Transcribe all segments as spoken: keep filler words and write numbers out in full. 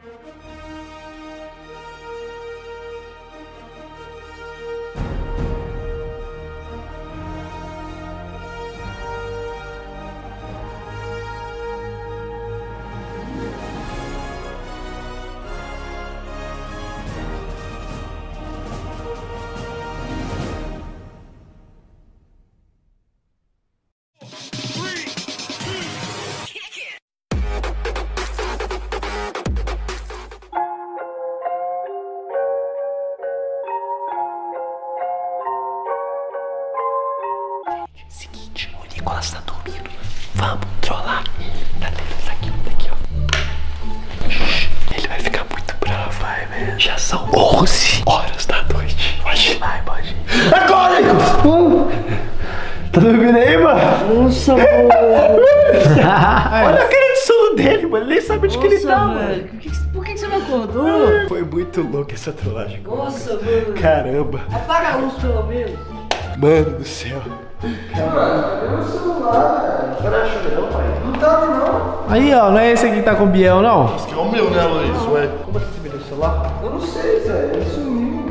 Seguinte, o Nicolas tá dormindo. Vamos trollar. Tá dentro daqui, daqui, ó. Ele vai ficar muito bravo, vai, velho. Já são onze horas da noite. Pode ir, vai, pode ir. Agora, Nicolas! Tá dormindo aí, mano? Nossa, mano. Olha a cara de sono dele, mano. Ele nem sabe onde que ele tá, velho. mano. Por que, por que você não acordou? Foi muito louco essa trollagem. Nossa, mano. Caramba. Apaga a luz, pelo menos. Mano do céu. Mano, cadê meu celular, velho? Você não achou não, pai? Não tava, não. Aí, ó, não é esse aqui que tá com o Biel, não? Esse aqui é o meu, né, Luiz? Ué. Como assim você me deu o celular? Eu não sei, Zé. Ele sumiu.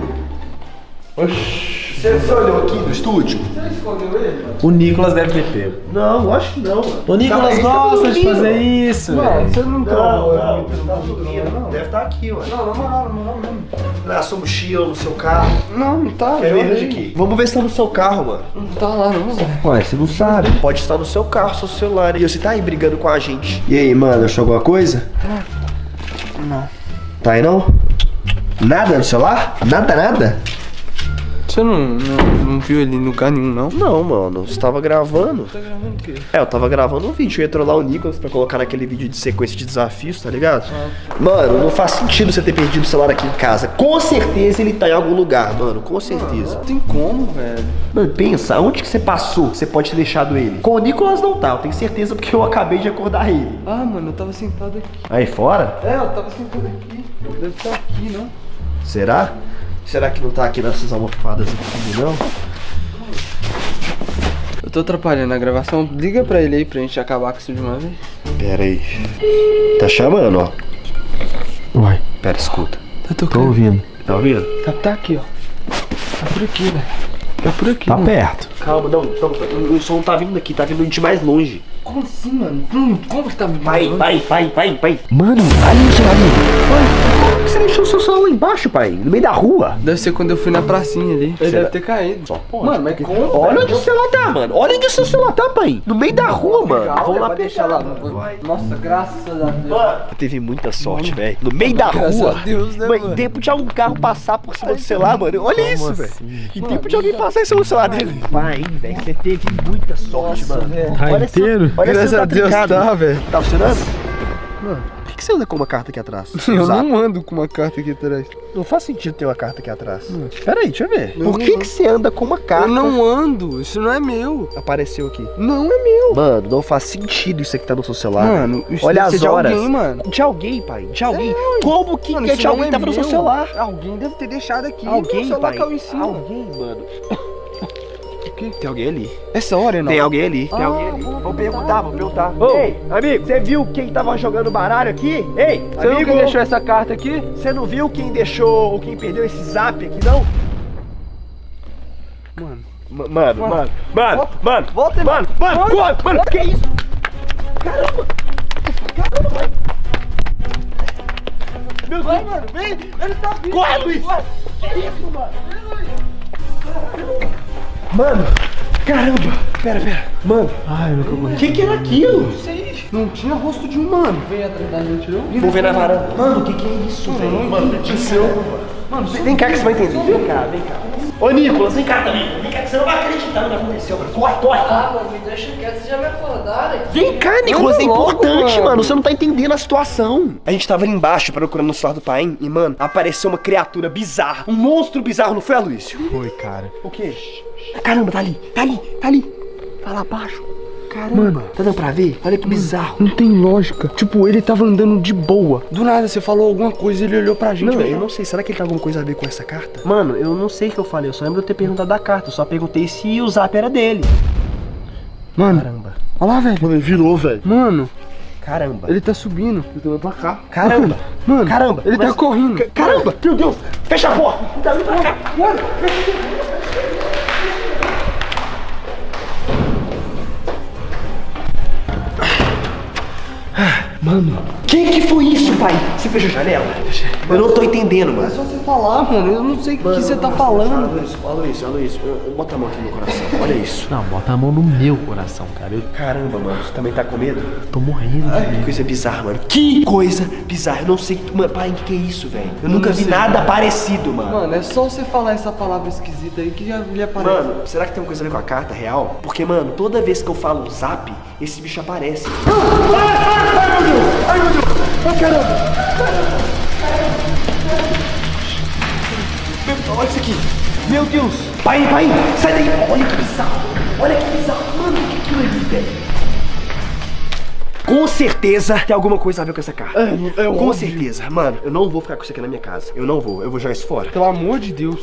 Oxi. Você, você olhou aqui no estúdio? Você escondeu ele, mano? O Nicolas deve ter pego. Não, acho que não, mano. O Nicolas Tá, gosta tá de fazer isso, Mano, velho. você não Não, trolou, não, ele não tá dormindo, não. Deve estar aqui, ué. Não, na moral, na moral mesmo. Na sua mochila, no seu carro. Não, não tá. Quer eu ver olhei. aqui? Vamos ver se tá no seu carro, mano. Não tá lá, não, Zé. Ué, você não sabe. Pode estar no seu carro, seu celular. E você tá aí brigando com a gente. E aí, mano, achou alguma coisa? Não. Tá aí não? Nada no celular? Nada, nada? Você não, não, não viu ele em lugar nenhum, não? Não, mano. Você tava gravando. Tá gravando o quê? É, eu tava gravando um vídeo. Eu ia trollar o Nicolas pra colocar naquele vídeo de sequência de desafios, tá ligado? Mano, não faz sentido você ter perdido o celular aqui em casa. Com certeza ele tá em algum lugar, mano. Com certeza. Não tem como, velho. Mano, pensa, onde que você passou? Você pode ter deixado ele. Com o Nicolas não tá, eu tenho certeza porque eu acabei de acordar ele. Ah, mano, eu tava sentado aqui. Aí fora? É, eu tava sentado aqui. Deve estar aqui, não? Será? Será que não tá aqui nessas almofadas aqui, não? Eu tô atrapalhando a gravação. Liga pra ele aí pra gente acabar com isso de uma vez. Pera aí. Tá chamando, ó. Uai, Pera, escuta. Tá tô tocando. ouvindo. Tá ouvindo? Tá, tá aqui, ó. Tá por aqui, velho. Tá por aqui, Tá mano. perto. Calma, não, não, o som não tá vindo daqui, tá vindo de mais longe. Como assim, mano? Hum, como que tá vindo? Vai, vai, vai, vai, vai. Mano, ali o celular dele. Como que você deixou o seu celular lá embaixo, pai? No meio da rua? Deve ser quando eu fui na pracinha ali. Ele Será? deve ter caído. Só pode. Mano, mas como? Olha onde o celular tá, mano. Olha onde o seu celular tá, pai. No meio da rua, mano. Vamos lá Vai deixar pegar, lá. mano. Vai. Nossa, graças a Deus. Mano, teve muita sorte, velho. No meio da Graças rua. a Deus, né, Mano, mano? em tempo de algum carro passar por cima do celular, mano. Olha isso, velho. Em tempo de alguém passar em cima do celular dele. Vai, velho. Você teve muita sorte, Nossa, mano. velho. Tá Olha inteiro? essa- olha Graças essa a Deus trincado. tá, velho. Tá funcionando? Mano, por que você anda com uma carta aqui atrás? Eu Zap. não ando com uma carta aqui atrás. Não faz sentido ter uma carta aqui atrás. Pera aí, deixa eu ver. Eu Por que não- que você anda com uma carta? Eu não ando. Isso não é meu. Apareceu aqui. Não é meu. Mano, não faz sentido isso aqui que tá no seu celular. Mano, isso olha deve as ser de horas. alguém, mano. De alguém, pai. De alguém. É, Como que, Mano, que isso de não alguém é tava no seu meu. celular? Alguém deve ter deixado aqui. Alguém, o celular pai. caiu em cima. Alguém, mano. O quê? Tem alguém ali. Essa hora, não? Tem alguém ali. Tem Ah, alguém ali. vou Vou perguntar. perguntar, vou perguntar. Ei, amigo, você viu quem tava jogando baralho aqui? Ei, Você não amigo, que deixou essa carta aqui? você não viu quem deixou ou quem perdeu esse zap aqui, não? Mano. Ma- Mano, mano, mano, Volta. mano, Volta, mano, mano, Volta. corre, mano, que isso? Caramba! Caramba, vai! Meu Deus, mano, vem. Ele tá vindo. corre, Luiz! Que isso, mano? Mano, caramba! Pera, pera, mano, Ai, eu nunca morri. o que que era aquilo? Não sei. Não tinha rosto de humano. Vem atrás da gente, não? Vou ver na varanda. Mano, o que que é isso, velho? Mano, Mano, vem cá que você vai entender. Vem cá, vem cá. Ô, Nicolas, vem cá também. Vem cá que você não vai acreditar no que aconteceu, mano. Corre, corre, corre. Ah, mano, me deixa quieto, vocês já me acordaram. Vem cá, Nicolas, é Anda logo, importante, mano. mano. Você não tá entendendo a situação. A gente tava ali embaixo procurando no celular do Paim e, mano, apareceu uma criatura bizarra. Um monstro bizarro, não foi, Aloysio? Foi, cara. O quê? Caramba, tá ali, tá ali, tá ali. Tá lá abaixo. Caramba, tá dando pra ver? Olha que bizarro. Não tem lógica. Tipo, ele tava andando de boa. Do nada, você falou alguma coisa e ele olhou pra gente. Não, velho. eu não sei. Será que ele tem alguma coisa a ver com essa carta? Mano, eu não sei o que eu falei. Eu só lembro de eu ter perguntado da carta. Eu só perguntei se o zap era dele. Mano, Caramba. olha lá, velho. Mano, ele virou, velho. Mano, Caramba. Ele tá subindo. Eu tô pra cá. Caramba. Mano, Caramba. ele tá correndo. Ca- Caramba. Meu Deus. Fecha a porta. Tá vindo pra cá. Mano. Mano, quem que foi isso, pai? Você fechou a janela? Eu não tô entendendo, mano. É só você falar, mano. Eu não sei o que você tá falando. Olha isso, olha isso, olha isso. Eu- eu- Bota a mão aqui no meu coração. Olha isso. Não, bota a mão no meu coração, cara. Eu Caramba, mano. Você também tá com medo? tô morrendo. Que coisa bizarra, mano. Que coisa bizarra. Eu não sei. Mano, pai, o que, que é isso, velho? Eu nunca vi nada parecido, mano. Mano, é só você falar essa palavra esquisita aí que já lhe aparece. Mano, será que tem uma coisa a ver com a carta real? Porque, mano, toda vez que eu falo zap, esse bicho aparece. Ai, meu Deus! Ai, meu Deus! Ai, caramba! Meu, olha isso aqui! Meu Deus! Pai, pai! Sai daí! Olha que bizarro! Olha que bizarro! Mano, o que é aquilo ali, velho? Com certeza tem alguma coisa a ver com essa carta. É, é com óbvio. certeza. Mano, eu não vou ficar com isso aqui na minha casa. Eu não vou. Eu vou jogar isso fora. Pelo amor de Deus.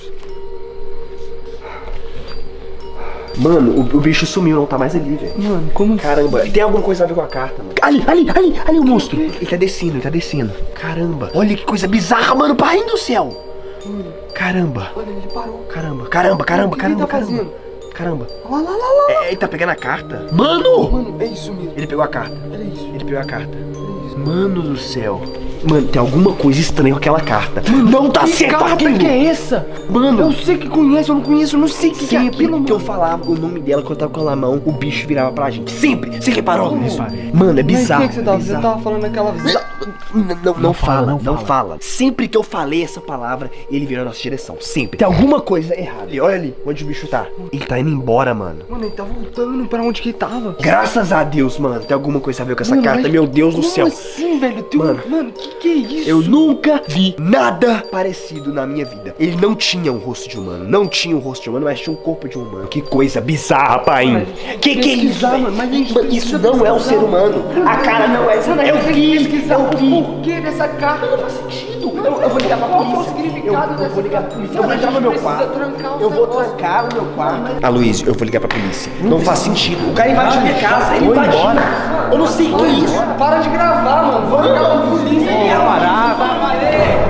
Mano, o, o bicho sumiu, não tá mais ali, velho. Mano, como assim? Caramba, tem alguma coisa a ver com a carta, mano. Ali, ali, ali, ali o monstro. Ele tá descendo, ele tá descendo. Caramba, olha que coisa bizarra, mano. Pai do céu. Caramba, Olha, ele parou. caramba, caramba, caramba, O que caramba, ele tá caramba. fazendo? Caramba. Lá, lá, lá, lá. É, ele tá pegando a carta. Mano! Mano, é isso mesmo. Ele pegou a carta. Olha isso. Ele pegou a carta. Mano do céu. Mano, tem alguma coisa estranha com aquela carta. Não tá certo carta aquilo. que é essa? Mano, Eu sei que conhece, eu não conheço, eu não sei o que, que é sempre aquilo, que eu mano. falava o nome dela quando eu tava com ela na mão, o bicho virava pra gente. Sempre! Você reparou? Não, Reparei. Mano, é Mas bizarro. o que, que você tava? é Você bizarro. tava falando aquela vez. Não, não, não fala, não não fala. Sempre que eu falei essa palavra, ele virou na nossa direção. Sempre. Tem alguma coisa errada. E olha ali, onde o bicho tá. Ele tá indo embora, mano. Mano, ele tá voltando pra onde que ele tava. Graças a Deus, mano. Tem alguma coisa a ver com essa Mano, carta. mas Meu Deus do como céu. assim, velho? Tem um- Mano. Mano, que que é isso? Eu nunca vi nada parecido na minha vida. Ele não tinha um rosto de humano. Não tinha um rosto de humano, mas tinha um corpo de um humano. Que coisa bizarra, pai. Que que é isso? pesquisar, velho? mano, mas a gente Mano, isso não é um ser humano. A cara não é. Mano, a É gente o tem que que? pesquisar É o o que? porquê dessa carta. Não faz sentido. Eu, eu vou ligar pra Qual que é o polícia. Eu, significado eu dessa vou ligar pra polícia. Eu vou Mano, entrar no a meu gente quarto. precisa trancar os Eu vou negócios. trancar o meu quarto. Aloysio, eu vou ligar pra polícia. Não faz sentido. O cara invadiu minha casa. Ele invadiu. Eu não sei o que é isso. Para de gravar, mano. Vamos ligar pra polícia. Ele ia parar. Vai, vai,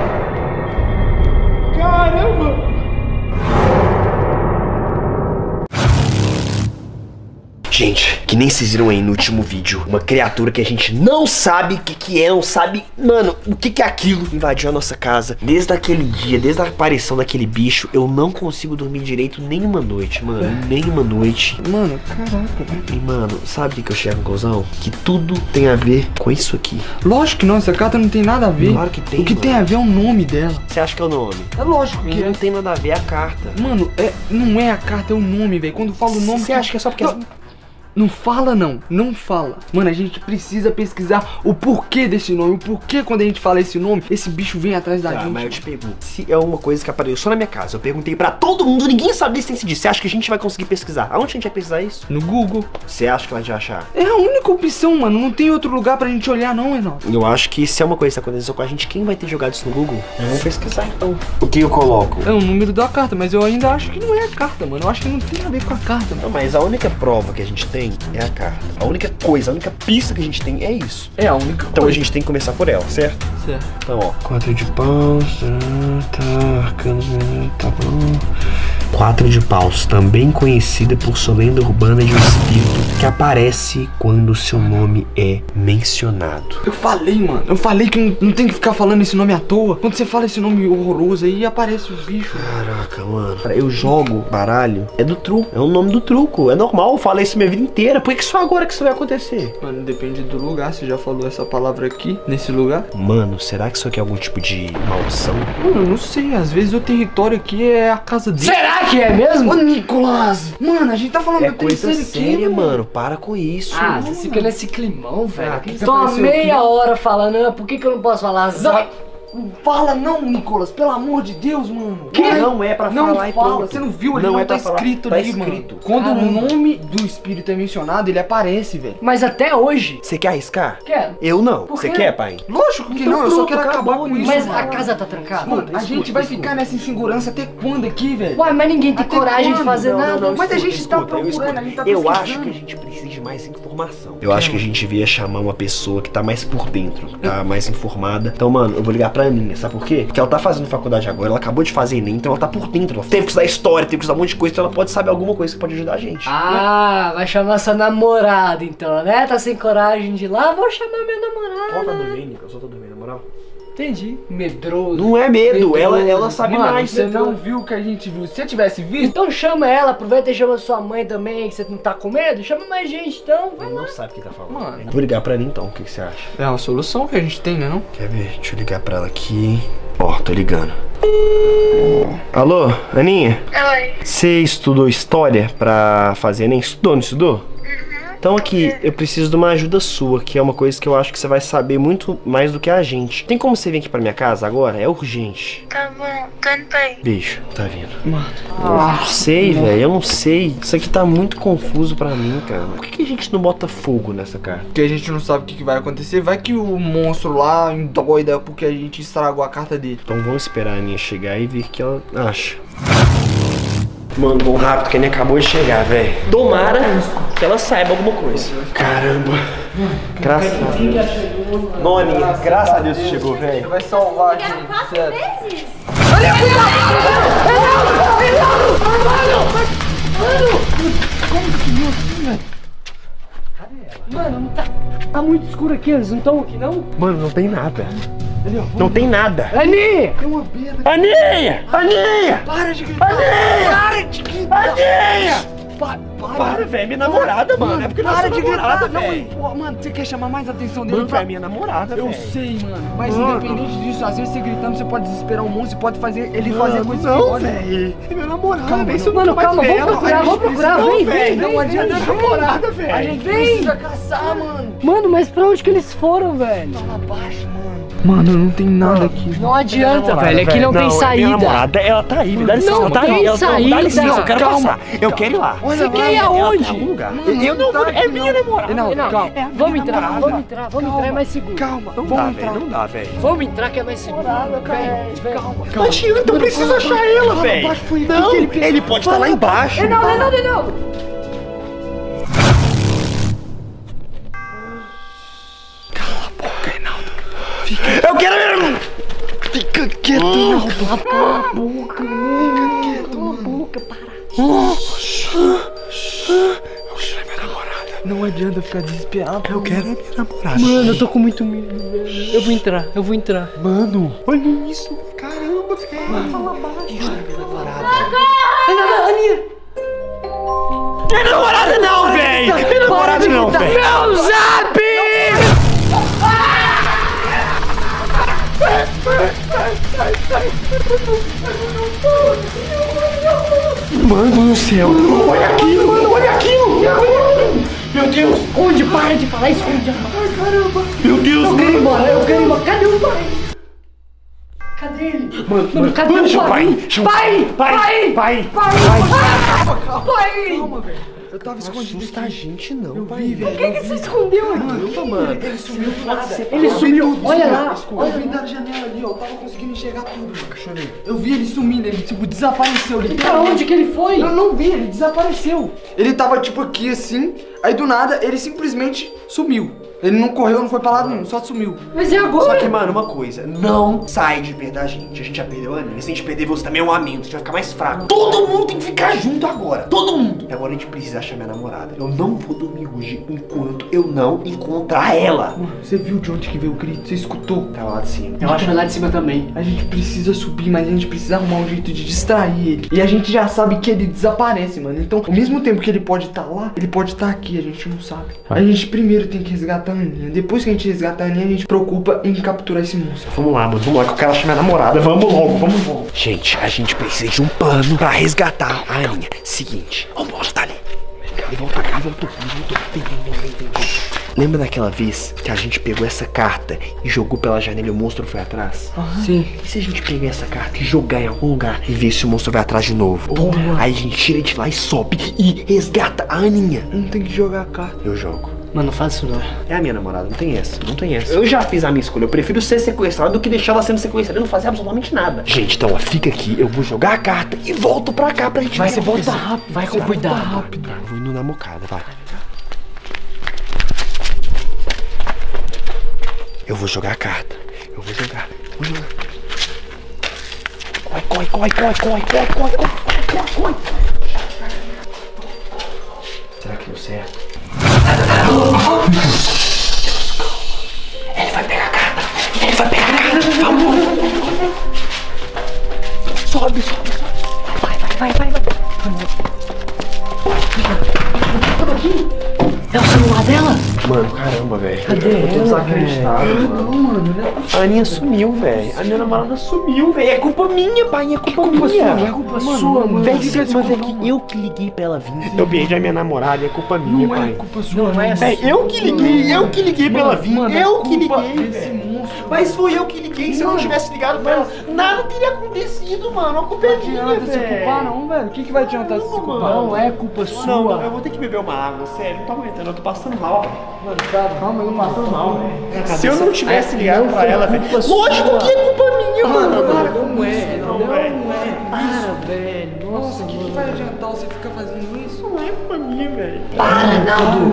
Caramba! Gente, que nem vocês viram aí no último vídeo, uma criatura que a gente não sabe o que que é, não sabe, mano, o que que é aquilo, invadiu a nossa casa. Desde aquele dia, desde a aparição daquele bicho, eu não consigo dormir direito nenhuma noite, mano, nenhuma noite. Mano, caraca, velho. E, mano, sabe o que que eu chego à conclusão? Que tudo tem a ver com isso aqui. Lógico que não, essa carta não tem nada a ver. Claro que tem, O que mano. tem a ver é o nome dela. Você acha que é o nome? É lógico que Não é. tem nada a ver a carta. Mano, é, não é a carta, é o nome, velho. Quando fala o nome... Você acha que é só porque... Não, não fala, não. Não fala. Mano, a gente precisa pesquisar o porquê desse nome. O porquê quando a gente fala esse nome, esse bicho vem atrás da Tá, gente. mas eu te pergunto, se é uma coisa que apareceu só na minha casa, eu perguntei pra todo mundo, ninguém sabe a existência disso. Você acha que a gente vai conseguir pesquisar? Aonde a gente vai pesquisar isso? No Google. Você acha que a gente vai achar? É a única opção, mano. Não tem outro lugar pra gente olhar, não, Renato. Eu acho que se é uma coisa que aconteceu com a gente, quem vai ter jogado isso no Google? Vamos pesquisar então. O que eu coloco? É o número da carta, mas eu ainda acho que não é a carta, mano. Eu acho que não tem a ver com a carta, mano. Não, mas a única prova que a gente tem é a carta. A única coisa, a única pista que a gente tem é isso. É a única Então a gente tem que começar por ela, certo? Certo. Então, ó. Quatro de paus, tá, arcanos, tá bom. Quatro de paus, também conhecida por sua lenda urbana de um espírito que aparece quando seu nome é mencionado. Eu falei, mano. Eu falei que não, não tem que ficar falando esse nome à toa. Quando você fala esse nome horroroso aí, aparece os bichos. Caraca, mano. Eu jogo baralho. É do truco. É o nome do truco. É normal. Eu falei isso minha vida inteira. Por que só agora que isso vai acontecer? Mano, depende do lugar. Você já falou essa palavra aqui, nesse lugar? Mano, será que isso aqui é algum tipo de maldição? Mano, eu não sei. Às vezes o território aqui é a casa dele. Será que é mesmo? Ô, Nicolas! Mano, a gente tá falando É do coisa terceiro aqui, séria, mano. Para com isso. Ah, você fica nesse climão, velho. Ah, que que Tô há apareceu meia aqui? hora falando, ah, por que que eu não posso falar zap? Fala não, Nicolas, pelo amor de Deus, mano. Que? Não é pra não falar e fala. pronto. Você não viu ali? Não Não, é tá pra falar. escrito Tá ali, escrito. mano. Quando Caramba. o nome do espírito é mencionado, ele aparece, velho. Mas até hoje. Você quer arriscar? Quero. Eu não. Por Você quê? quer, pai? Lógico que Então não, eu só pronto, quero acabar acabou, com isso. Mas mano. a casa tá trancada. Mano, a Escuta, gente vai escuta. ficar nessa insegurança até quando aqui, velho? Uai, mas ninguém tem Até coragem de quando? fazer Não, não, nada. não, Mas a Escuta, gente tá escuta, eu procurando, escuto. a gente tá Eu pesquisando. acho que a gente precisa de mais informação. Eu acho que a gente devia chamar uma pessoa que tá mais por dentro, tá mais informada. Então, mano, eu vou ligar pra Aninha, sabe por quê? Porque ela tá fazendo faculdade agora, ela acabou de fazer Enem, então ela tá por dentro. Ela teve que estudar história, teve que estudar um monte de coisa, então ela pode saber alguma coisa que pode ajudar a gente. Ah, vai chamar sua namorada então, né? Tá sem coragem de ir lá, vou chamar minha namorada. Ela tá dormindo, eu só tô dormindo, na moral. Entendi. Medroso. Não é medo, Medroso. ela, ela sabe Mano, mais. você medroso. não viu o que a gente viu. Se você tivesse visto, Então chama ela, aproveita e chama sua mãe também, que você não tá com medo. Chama mais gente então, vai Ele lá. não sabe o que tá falando. Mano. Vou ligar pra Aninha então, o que, que você acha? é uma solução que a gente tem, né não? Quer ver? Deixa eu ligar pra ela aqui. Ó, tô ligando. Alô, Aninha? Oi. Você estudou história pra fazer Enem? Estudou, não estudou? Então aqui, eu preciso de uma ajuda sua, que é uma coisa que eu acho que você vai saber muito mais do que a gente. Tem como você vir aqui pra minha casa agora? É urgente. Tá bom, tô indo pra aí. Beijo, tá vindo. Mano. Eu não sei, velho, eu não sei. Isso aqui tá muito confuso pra mim, cara. Por que, que a gente não bota fogo nessa carta? Porque a gente não sabe o que, que vai acontecer. Vai que o monstro lá endoida porque a gente estragou a carta dele. Então vamos esperar a Aninha chegar e ver o que ela acha. Mano, vamos rápido, que a Aninha acabou de chegar, velho. Tomara que ela saiba alguma coisa. Caramba. Graças a Deus. Não, Aninha, graças a Deus você chegou, velho. Vai salvar a gente, sério. Mano, não tá, tá muito escuro aqui, eles não estão aqui não? Mano, não tem nada. Não tem nada. Ani! Aninha! Aninha! Para de gritar. Aninha! Para de gritar. Aninha! Para, para. Para, velho, minha namorada, mano. É porque não é Para sua de gritar. namorada, Não, velho. pô, mano, você quer chamar mais a atenção dele? Mano, pra- é minha namorada, Eu velho. sei, mano. Mas Mano. independente disso, às vezes você gritando, você pode desesperar um monstro, você pode fazer ele fazer Mano, coisas não, piores. velho. É minha namorada, Calma, velho. mano. Mano, calma, vamos procurar, vamos procurar, vem, vem, vem, Não vem, adianta vem. namorada, velho. A gente Vem. precisa caçar, mano. Mano, mas pra onde que eles foram, velho? Lá abaixo, mano. Mano, não tem nada aqui. Não adianta, namorada, velho, aqui não velho. tem Não, é minha saída. namorada, ela tá aí, dá licença, Não ela tá tem aí. Ela, saída. Dá licença, eu quero Calma. passar. Eu quero ir lá. Olha Você lá, quer ir ela aonde? Tá em algum lugar. Mano, eu não tá vou. É aqui, minha não. namorada. Não, Não, calma. É a minha vamos entrar, namorada. vamos entrar, vamos entrar, é mais seguro. Calma, Não vamos dá, entrar. velho, não dá, velho. Vamos entrar que é mais seguro. Vem, vem. Calma, Não adianta, eu preciso achar ela, velho. abaixo, foi aqui Não, que ele ele, pegou. pode estar lá embaixo. Não, não, não, não. Eu quero ver. Fica quieto, Reinaldo. Cala a boca, mano. Cala a boca, para. Não adianta ficar desesperado. Eu quero a minha namorada. Mano, eu tô com muito medo, velho. Eu vou entrar, eu vou entrar. Mano, olha isso. Caramba, velho. Fala baixo. Aninha! Minha namorada não, velho. Minha namorada não, velho. Meu zap! Mano do céu. Olha aquilo, mano. Olha aquilo. Meu Deus. Onde? Para de falar isso, onde? Ai, caramba. Meu Deus, Eu quero ir mano. embora, eu quero ir embora. Cadê o pai? Cadê ele? Mano, Mano, cadê mano, o chama pai? pai. Chama Pai! Pai. Pai! Pai. Pai! Pai! Calma, velho. Eu tava escondido Assusta a aqui. gente não, Eu pai. vi, velho. Por que, que você escondeu aqui? Caramba, mano. Ele sumiu do nada. Ele sumiu. Olha lá. Eu Olha vi lá. da janela ali, ó. Eu tava conseguindo enxergar tudo, mano. Chorei. Eu vi ele sumindo, ele tipo desapareceu. Ele Pra onde que ele foi? Eu não vi, ele desapareceu. Ele tava tipo aqui assim, aí do nada ele simplesmente sumiu. Ele não correu, não foi pra lado nenhum, só sumiu. Mas e agora? Só que, mano, uma coisa, não sai de perto da gente. A gente já perdeu a Aninha. Se a gente perder você também é um aumento, a gente vai ficar mais fraco. Todo mundo tem que ficar junto agora. Todo mundo. E agora a gente precisa achar minha namorada. Eu não vou dormir hoje enquanto eu não encontrar ela. Mano, você viu de onde que veio o grito? Você escutou? Tá lá de cima. Eu acho que é lá de cima também. A gente precisa subir, mas a gente precisa arrumar um jeito de distrair ele. E a gente já sabe que ele desaparece, mano. Então, ao mesmo tempo que ele pode estar lá, ele pode estar aqui, a gente não sabe. A gente primeiro tem que resgatar a Aninha. Depois que a gente resgatar a Aninha, a gente preocupa em capturar esse monstro. Vamos lá, mano. Vamos lá, que eu quero achar minha namorada. Vamos logo, vamos logo. Gente, a gente precisa de um plano pra resgatar a Aninha. Seguinte, o monstro tá ali. Ele voltou, ele voltou, ele voltou. Vem, vem, vem, vem, vem. Lembra daquela vez que a gente pegou essa carta e jogou pela janela e o monstro foi atrás? Aham. Sim. E se a gente pegar essa carta e jogar em algum lugar e ver se o monstro vai atrás de novo? Boa. Aí a gente tira de lá e sobe e resgata a Aninha. Não tem que jogar a carta. Eu jogo. Mano, não faz isso não. É a minha namorada, não tem essa, não tem essa. Eu já fiz a minha escolha, eu prefiro ser sequestrado do que deixar ela sendo sequestrada e não fazer absolutamente nada. Gente, então ó, fica aqui, eu vou jogar a carta e volto pra cá pra gente Vai, ver você o que volta acontecer. rápido. Vai com cuidado. rápido. Tá, vou indo na mocada, vai. Eu vou jogar a carta. Eu vou jogar. Vou jogar. Corre, corre, corre, corre, corre, corre, corre, corre, corre, corre. Será que deu certo? Ele vai pegar a carta. Ele vai pegar a carta. Vamos, vamos, vamos, vamos. Sobe, sobe, sobe. Vai, vai, vai, vai, vai. É o celular dela? Mano, caramba, velho. Cadê Eu tô ela, desacreditado, Não, mano. mano, não é possível. A Aninha sumiu, velho. A minha namorada sumiu, velho. É culpa minha, pai. É culpa, culpa minha. sua? É culpa sua, mano. Velho, Fica mas é desculpa, que eu que liguei pra ela vir. Eu perdi a minha namorada. É culpa minha, Não pai. é culpa sua, Não é É, eu que liguei, eu que liguei pra ela vir. Mano, é Eu que culpa liguei, desse velho. monstro. Mas foi eu que liguei. Se eu não tivesse ligado pra ela, nada teria acontecido, mano. A culpa é Não minha, adianta se velho. culpar, não, velho. O que, que vai adiantar se se culpar? Não é culpa sua. Não, não, eu vou ter que beber uma água, sério. Não tô aguentando, eu tô passando mal, velho. Mano, calma, calma, eu não mato mal, velho. Se eu não tivesse ligado não pra foi ela, velho. culpa Lógico sua. que é culpa minha, mano. Para com isso, Não, não, velho. não é. Para, velho. Nossa, o que, que vai adiantar você ficar fazendo isso? Não é culpa minha, velho. Para, Naldo.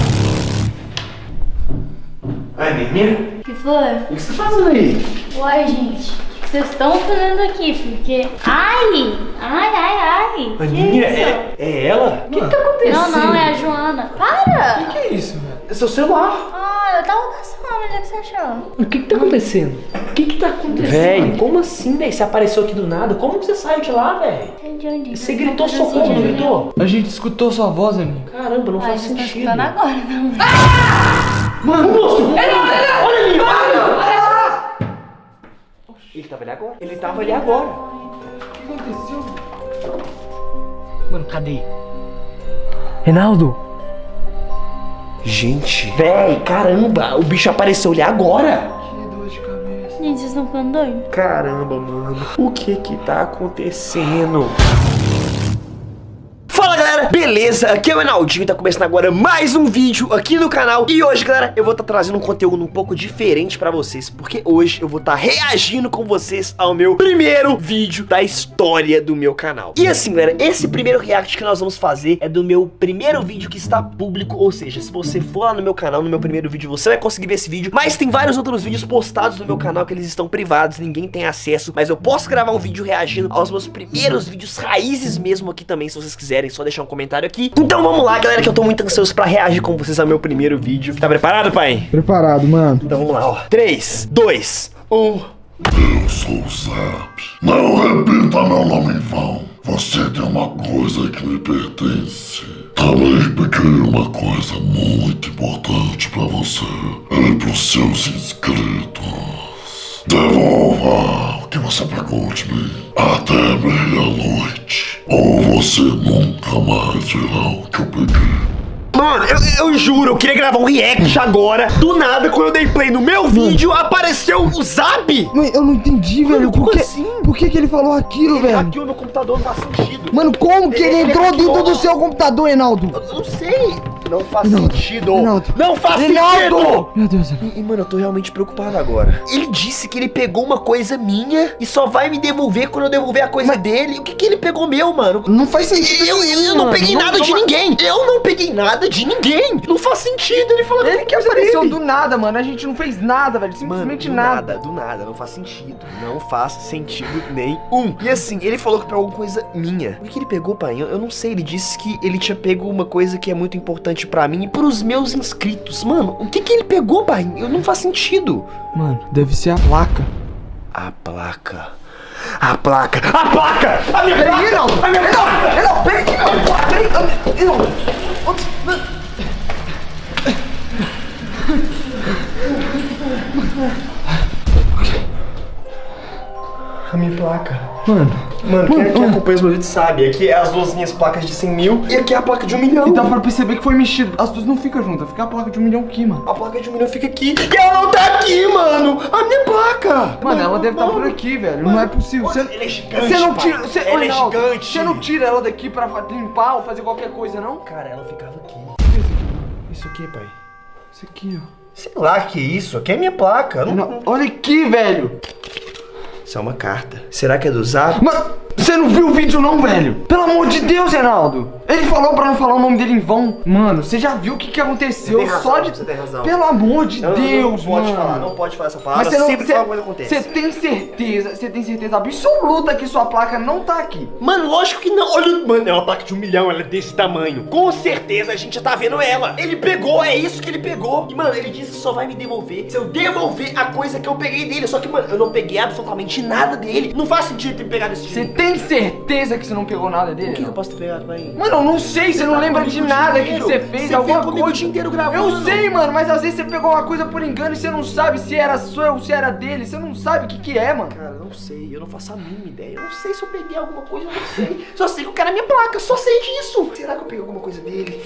Ai, menina, O que foi? o que você tá fazendo aí? Uai, gente, o que vocês estão fazendo aqui? Porque. Ai! Ai, ai, ai! Que Aninha, isso? é, é ela? O que, que tá acontecendo? Não, não, é a Joana. Para! O que é isso, velho? É seu celular. Ah, eu tava caçando, o que você achou? O que que tá acontecendo? O que que tá acontecendo? Véi. Como assim, velho? Você apareceu aqui do nada? Como que você saiu de lá, velho? De onde? Você gritou socorro, assim, não gritou? A gente escutou sua voz, amigo. Caramba, não Ai, faz vocês estão sentido. escutando agora, não? Mano, monstro! Olha ali, olha! Ele tava ali agora. Ele tava ali agora. O que aconteceu? Mano, cadê? Reinaldo! Gente, véi, caramba, o bicho apareceu ali agora. Que dor de cabeça. Gente, vocês estão ficando doidos? Caramba, mano, o que que tá acontecendo? Fala, galera, beleza? Aqui é o Enaldinho, tá começando agora mais um vídeo aqui no canal. E hoje, galera, eu vou estar tá trazendo um conteúdo um pouco diferente pra vocês, porque hoje eu vou estar tá reagindo com vocês ao meu primeiro vídeo da história do meu canal. E assim, galera, esse primeiro react que nós vamos fazer é do meu primeiro vídeo que está público, ou seja, se você for lá no meu canal, no meu primeiro vídeo, você vai conseguir ver esse vídeo. Mas tem vários outros vídeos postados no meu canal que eles estão privados, ninguém tem acesso, mas eu posso gravar um vídeo reagindo aos meus primeiros vídeos raízes mesmo aqui também, se vocês quiserem, só deixar um comentário aqui. Então vamos lá, galera, que eu tô muito ansioso pra reagir com vocês ao meu primeiro vídeo. Tá preparado, pai? Preparado, mano. Então vamos lá, ó. três, dois, um. Eu sou o Zap. Não repita meu nome em vão. Você tem uma coisa que me pertence. Também peguei uma coisa muito importante pra você e pros seus inscritos. Devolva o que você pegou de mim até meia-noite, ou você nunca mais verá o que eu peguei. Mano, eu, eu juro, eu queria gravar um react agora. Do nada, quando eu dei play no meu vídeo, apareceu o Zap. Mano, eu não entendi, velho. como Por que, assim? por que que ele falou aquilo, Ele velho? hackeou meu computador, não faz sentido. Mano, como que ele Ele entrou hackeou. dentro do seu computador, Reinaldo? Eu não sei. Não faz Reinaldo, sentido. Reinaldo. Não faz Reinaldo! sentido. Meu Deus, E, e, mano, eu tô realmente preocupado agora. Ele disse que ele pegou uma coisa minha e só vai me devolver quando eu devolver a coisa dele. O que que ele pegou meu, mano? não faz sentido. Eu, eu, eu não mano. peguei nada de ninguém. Eu não peguei nada de ninguém. Não faz sentido. Ele falou Ele que que é pra apareceu ele. do nada, mano. A gente não fez nada, velho. Mano, Simplesmente do nada. nada, do nada, não faz sentido. Não faz sentido nenhum. E assim, ele falou que pegou alguma coisa minha. O que, que ele pegou, pai? Eu, eu não sei. Ele disse que ele tinha pego uma coisa que é muito importante pra mim e pros meus inscritos. Mano, o que que ele pegou, pai? Eu, não faz sentido. Mano, deve ser a placa. A placa. A placa. A placa! A minha Peraí, placa! Reinaldo! A minha placa! Reinaldo, peraí! Peraí, Reinaldo! A minha placa. Mano, Mano, quem, quem acompanha os meus vídeos sabe. Aqui é as duas minhas placas de cem mil e aqui é a placa de um milhão. E dá pra perceber que foi mexido. As duas não ficam juntas, fica a placa de um milhão aqui, mano. A placa de um milhão fica aqui e ela não tá aqui, mano. A minha placa. Mano, ela deve estar por aqui, velho. Não é possível. Você Ela é gigante, você não pai. tira. Você, Ela é Ronaldo, gigante. Você não tira ela daqui pra limpar ou fazer qualquer coisa, não? Cara, ela ficava aqui. Isso aqui, pai. Isso aqui, ó. Sei lá que é isso. Aqui é minha placa. Não... Não, olha aqui, velho. Isso é uma carta. Será que é do Zap? Mano, você não viu o vídeo não, velho? Pelo amor de Deus, Reinaldo. Ele falou pra não falar o nome dele em vão. Mano, você já viu o que que aconteceu? Você tem razão, Só de... você tem razão. Pelo amor de Eu não- Deus, não pode mano. falar, não pode falar essa palavra. Mas você não, sempre você, que alguma coisa acontece. você tem certeza, você tem certeza absoluta que sua placa não tá aqui? Mano, lógico que não. Olha, mano, é uma placa de um milhão, ela é desse tamanho. Com certeza a gente já tá vendo ela. Ele pegou, é isso que ele pegou. E, mano, ele disse que só vai me devolver se eu devolver a coisa que eu peguei dele. Só que, mano, eu não peguei absolutamente nada dele. Não faz sentido ter pegado esse Você dinheiro. tem certeza que você não pegou nada dele? O que, que eu não? posso ter pegado, pai? Mano, eu não sei, você, não tá lembra comigo de o dia nada que inteiro. você fez, Você alguma fica comigo coisa. o dia inteiro gravando. Eu sei, mano, mas às vezes você pegou uma coisa por engano e você não sabe se era sua ou se era dele. Você não sabe o que que é, mano. Cara, eu não sei, eu não faço a mínima ideia. Eu não sei se eu peguei alguma coisa, eu não sei. Só sei que o cara é minha placa, só sei disso. Será que eu peguei alguma coisa dele?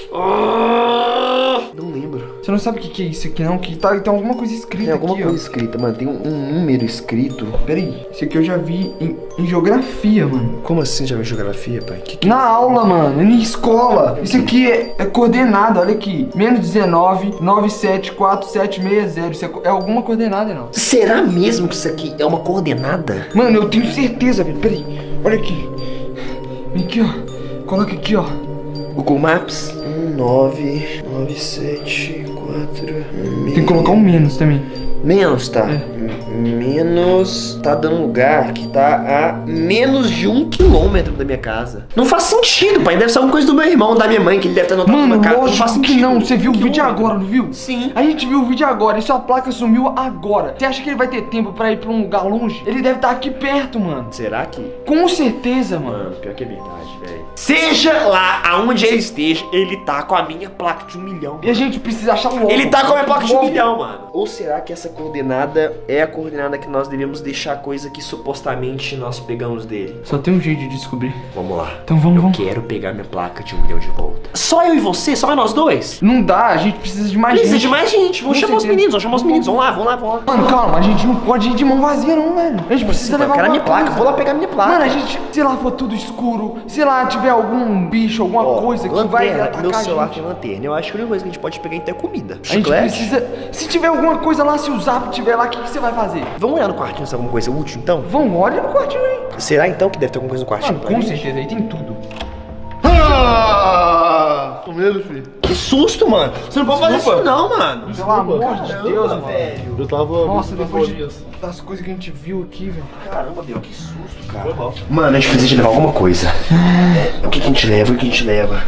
Ah, não lembro. Você não sabe o que que é isso aqui não? Que tá, tem alguma coisa escrita Tem alguma aqui, coisa ó. escrita, mano. Tem um, um número escrito. Peraí, isso aqui eu já vi em, em geografia, mano. Como assim já viu geografia, pai? Que que... Na aula, mano, na escola. Isso aqui é, é coordenada, olha aqui. Menos dezenove, nove sete quatro sete seis zero. Isso é, co- é alguma coordenada, não. Será mesmo que isso aqui é uma coordenada? Mano, eu tenho certeza, velho. Peraí, olha aqui. Vem aqui, ó. Coloca aqui, ó. Google Maps. um, nove, nove, sete, quatro, Tem que colocar um menos também. Menos, tá? É. Menos. Tá dando lugar que tá a menos de um quilômetro da minha casa. Não faz sentido, pai. Deve ser alguma coisa do meu irmão, da minha mãe, que ele deve ter anotado Mano, numa carta. Não faz lógico que sentido. não. Você viu o vídeo Quilômetro. agora, não viu? Sim. A gente viu o vídeo agora e sua placa sumiu agora. Você acha que ele vai ter tempo pra ir pra um lugar longe? Ele deve estar aqui perto, mano. Será que? Com certeza, mano. Mano, pior que é verdade, velho. Seja lá aonde ele esteja, ele tá com a minha placa de um milhão. E a gente precisa achar logo. Ele tá com a minha placa de um Logo. milhão, mano. Ou será que essa coordenada é a coordenada que nós devemos deixar a coisa que supostamente nós pegamos dele? Só tem um jeito de descobrir. Vamos lá. Então vamos, Eu vamos. quero pegar minha placa de um milhão de volta. Só eu e você? Só nós dois? Não dá, a gente precisa de mais Precisa gente. de mais gente. Vamos Com chamar os certeza. meninos, vamos chamar os meninos. Vamos lá, vamos lá, vamos lá. Mano, calma, a gente não pode ir de mão vazia não, velho. A gente precisa Sim, levar eu quero a minha alguma placa. coisa. Vou lá pegar minha placa. Mano, a gente, se lá for tudo escuro, se lá tiver algum bicho, alguma Ó, coisa que lanterna, vai atacar meu a celular gente. tem lanterna. Eu acho que a única coisa que a gente pode pegar então é comida. A gente Chiclete. precisa... Se tiver alguma coisa lá, se o Zap tiver lá, o que, que você vai fazer? Vamos olhar no quartinho se é alguma coisa útil, então? Vamos, olha no quartinho aí. Será então que deve ter alguma coisa no quartinho? Mano, pra com gente? certeza, aí tem tudo. Ah! Tô medo, filho. Que susto, mano. Você não pode fazer Desculpa. isso não, mano. Pelo amor de Deus, mano. velho. Eu tava. Nossa, nas depois de- bolinhas. das coisas que a gente viu aqui, velho. Caramba, Deus, que susto, cara. Foi mal. Mano, a gente precisa de levar alguma coisa. É, o que, que a gente leva? O que a gente leva?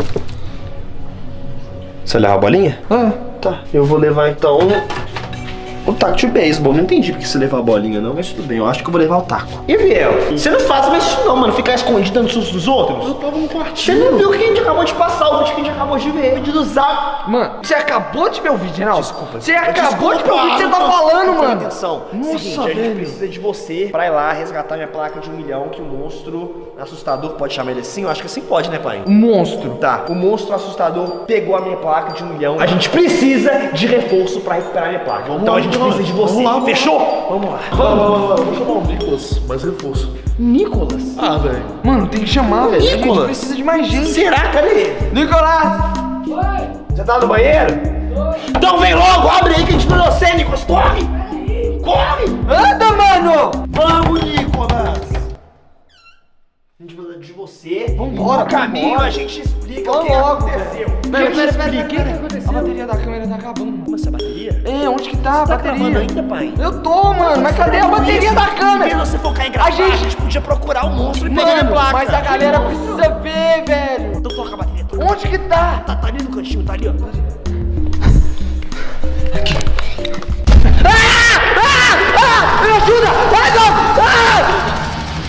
Você leva a bolinha? Ah, Tá, eu vou levar então o taco de beisebol. Não entendi porque você levar a bolinha não, mas tudo bem, eu acho que eu vou levar o taco. E Viel, você não faz mais isso não, mano, ficar escondido dando susto dos outros. Eu tava no Você quartinho. não viu o que a gente acabou de passar, o vídeo que a gente acabou de ver, o vídeo do Zap. mano, você acabou de ver o vídeo, Reinaldo? Desculpa. Você acabou de ver o vídeo que você Desculpa, tá falando, não foi mano. Atenção. Nossa, Seguinte, a gente velho. precisa de você pra ir lá resgatar minha placa de um milhão que o monstro assustador, pode chamar ele assim? Eu acho que assim pode, né, pai? Um monstro. Tá, o monstro assustador pegou a minha placa de um milhão. A gente precisa de reforço pra recuperar a minha placa. então lá, a gente vamos lá. precisa de você. Vamos lá, vamos Fechou? Vamos lá. Vamos, vamos chamar o Nicolas, mais reforço. Nicolas? Ah, velho. Mano, tem que chamar, velho. A gente Nicolas? precisa de mais gente. Será? Cadê ele? Nicolás! Você tá no banheiro? Então vem logo, abre aí que a gente não você, Nicolas. Corre! Corre! Anda, mano! Vamos, Nicolas! A gente precisa de você. Vambora, No caminho vambora. a gente explica o Vamos que logo, aconteceu. Pera, A gente pera, pera, explica. pera, pera. A aconteceu? bateria da câmera tá acabando, mano. Como essa bateria? É, onde que tá a Tá bateria? gravando ainda, pai? Eu tô, mano, mas cadê a bateria da Se câmera? você focar em gravar, A a gente- gente... podia procurar o monstro e pegar minha Mano, placa. mas a galera precisa ver, velho. Então toca a bateria. Toca. Onde que tá? Tá, tá ali no cantinho, tá ali, ó. Me ajuda! Vai, não! Ah!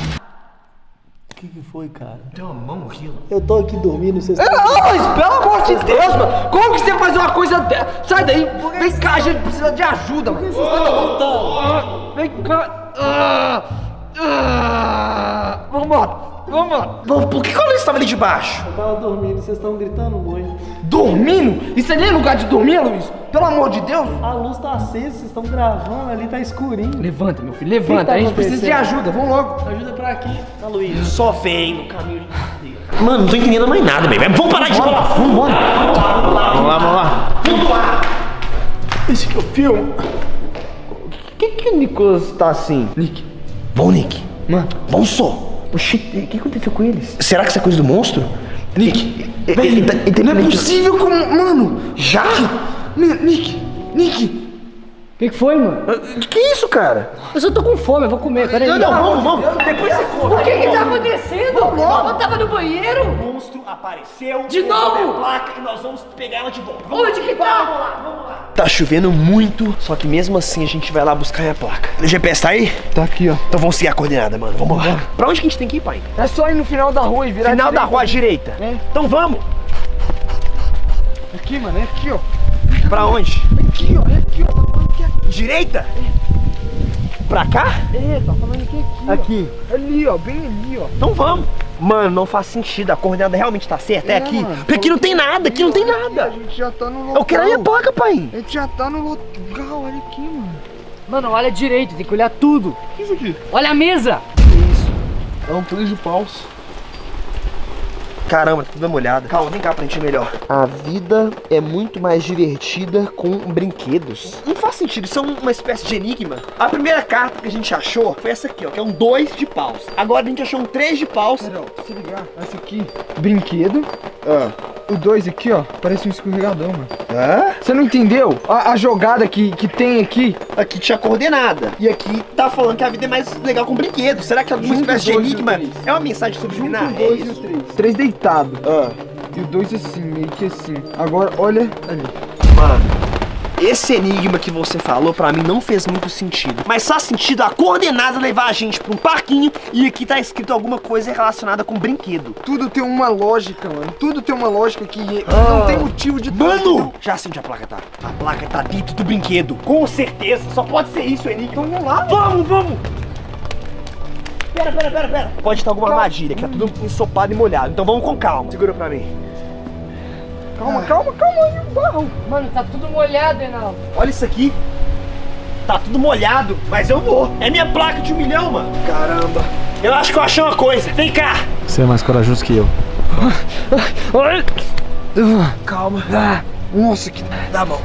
O que que foi, cara? Tem uma mão aqui, ó. Eu tô aqui dormindo, vocês Não, mas pelo amor de Deus, mano! Como que você faz uma coisa dessa? Sai daí! Vem cá, a gente precisa de ajuda, mano! Ah, vem cá! Ah, ah. Vambora, vambora. Bom, por que que a luz estava ali debaixo? Eu tava dormindo, vocês estão gritando muito. Dormindo? Isso ali é lugar de dormir, Luiz? Pelo amor de Deus. A luz tá acesa, vocês estão gravando, ali tá escurinho. Levanta, meu filho, levanta. tá A gente precisa de acontecendo? ajuda, vamos logo. Ajuda pra aqui. Tá, Luiz. Só vem no caminho de Deus. Mano, não tô entendendo mais nada, velho. Vamos parar de falar. Vambora. Vamos lá, vamos lá, vamos lá. Vamos lá. Esse aqui é o filme. Por que que o Nicolas tá assim? Nick. Bom, Nick. Mano. Bom só. Oxi, o que aconteceu com eles? Será que isso é coisa do monstro? Nick, Velho, ele tá- ele tá- não é possível como... Mano. Já? Nick, Nick, Nick. O que, que foi, mano? Que isso, cara? Eu só tô com fome, eu vou comer, peraí. Não, não, vamos, vamos. Depois você come. O que que tá acontecendo? Eu tava no banheiro. O monstro apareceu. De novo? A placa e nós vamos pegar ela de volta. Onde que tá? Tá chovendo muito, só que mesmo assim a gente vai lá buscar a placa. O G P S tá aí? Tá aqui, ó. Então vamos seguir a coordenada, mano. Vamos lá. Pra onde que a gente tem que ir, pai? É só ir no final da rua e virar Final da direita. rua à direita. É. Então vamos. Aqui, mano, é aqui, ó. Pra onde? Aqui, ó, é aqui, ó. Tá falando que é aqui. Direita? Pra cá? É, tá falando que é aqui. Aqui. Ó. Ali, ó, bem ali, ó. Então vamos. Mano, não faz sentido. A coordenada realmente tá certa. É, É, aqui. mano. Porque aqui não tem nada. Aqui não tem A nada. gente já tá no local. Eu quero a minha placa, pai. A gente já tá no local, olha aqui, mano. Mano, olha direito, tem que olhar tudo. O que é isso aqui? Olha a mesa. É um três de paus. Caramba, tá tudo molhado. Calma, vem cá pra gente melhor. A vida é muito mais divertida com brinquedos. Não faz sentido, isso é um- uma espécie de enigma. A primeira carta que a gente achou foi essa aqui, ó, que é um dois de paus. Agora a gente achou um três de paus. Pera, ó, se ligar. Essa aqui, brinquedo. Ah. O dois aqui, ó, parece um escorregador, mano. Hã? Você não entendeu? A, a jogada que, que tem aqui. Aqui tinha coordenada. E aqui tá falando que a vida é mais legal com brinquedos. Será que alguma Junta espécie de o dois e o enigma três. é uma mensagem subliminar? Junta o É dois e o isso. três. Três deitado. Ah. E o dois assim, meio que assim. Agora, olha ali. Mano, esse enigma que você falou pra mim não fez muito sentido. Mas faz sentido a coordenada levar a gente pra um parquinho e aqui tá escrito alguma coisa relacionada com brinquedo. Tudo tem uma lógica, mano. Tudo tem uma lógica que Ah. não tem motivo de... Mano! Já sei onde a placa tá. A placa tá dentro do brinquedo. Com certeza. Só pode ser isso, enigma. Então vamos lá. Vamos, vamos! Pera, pera, pera, pera. Pode estar alguma armadilha, que tá tudo ensopado e molhado. Então vamos com calma. Segura pra mim. Calma, calma, calma. Olha o barro. Mano, tá tudo molhado, Reinaldo. Olha isso aqui. Tá tudo molhado, mas eu vou. É minha placa de um milhão, mano. Caramba. Eu acho que eu achei uma coisa. Vem cá. Você é mais corajoso que eu. Calma. Ah, nossa, que... Tá bom.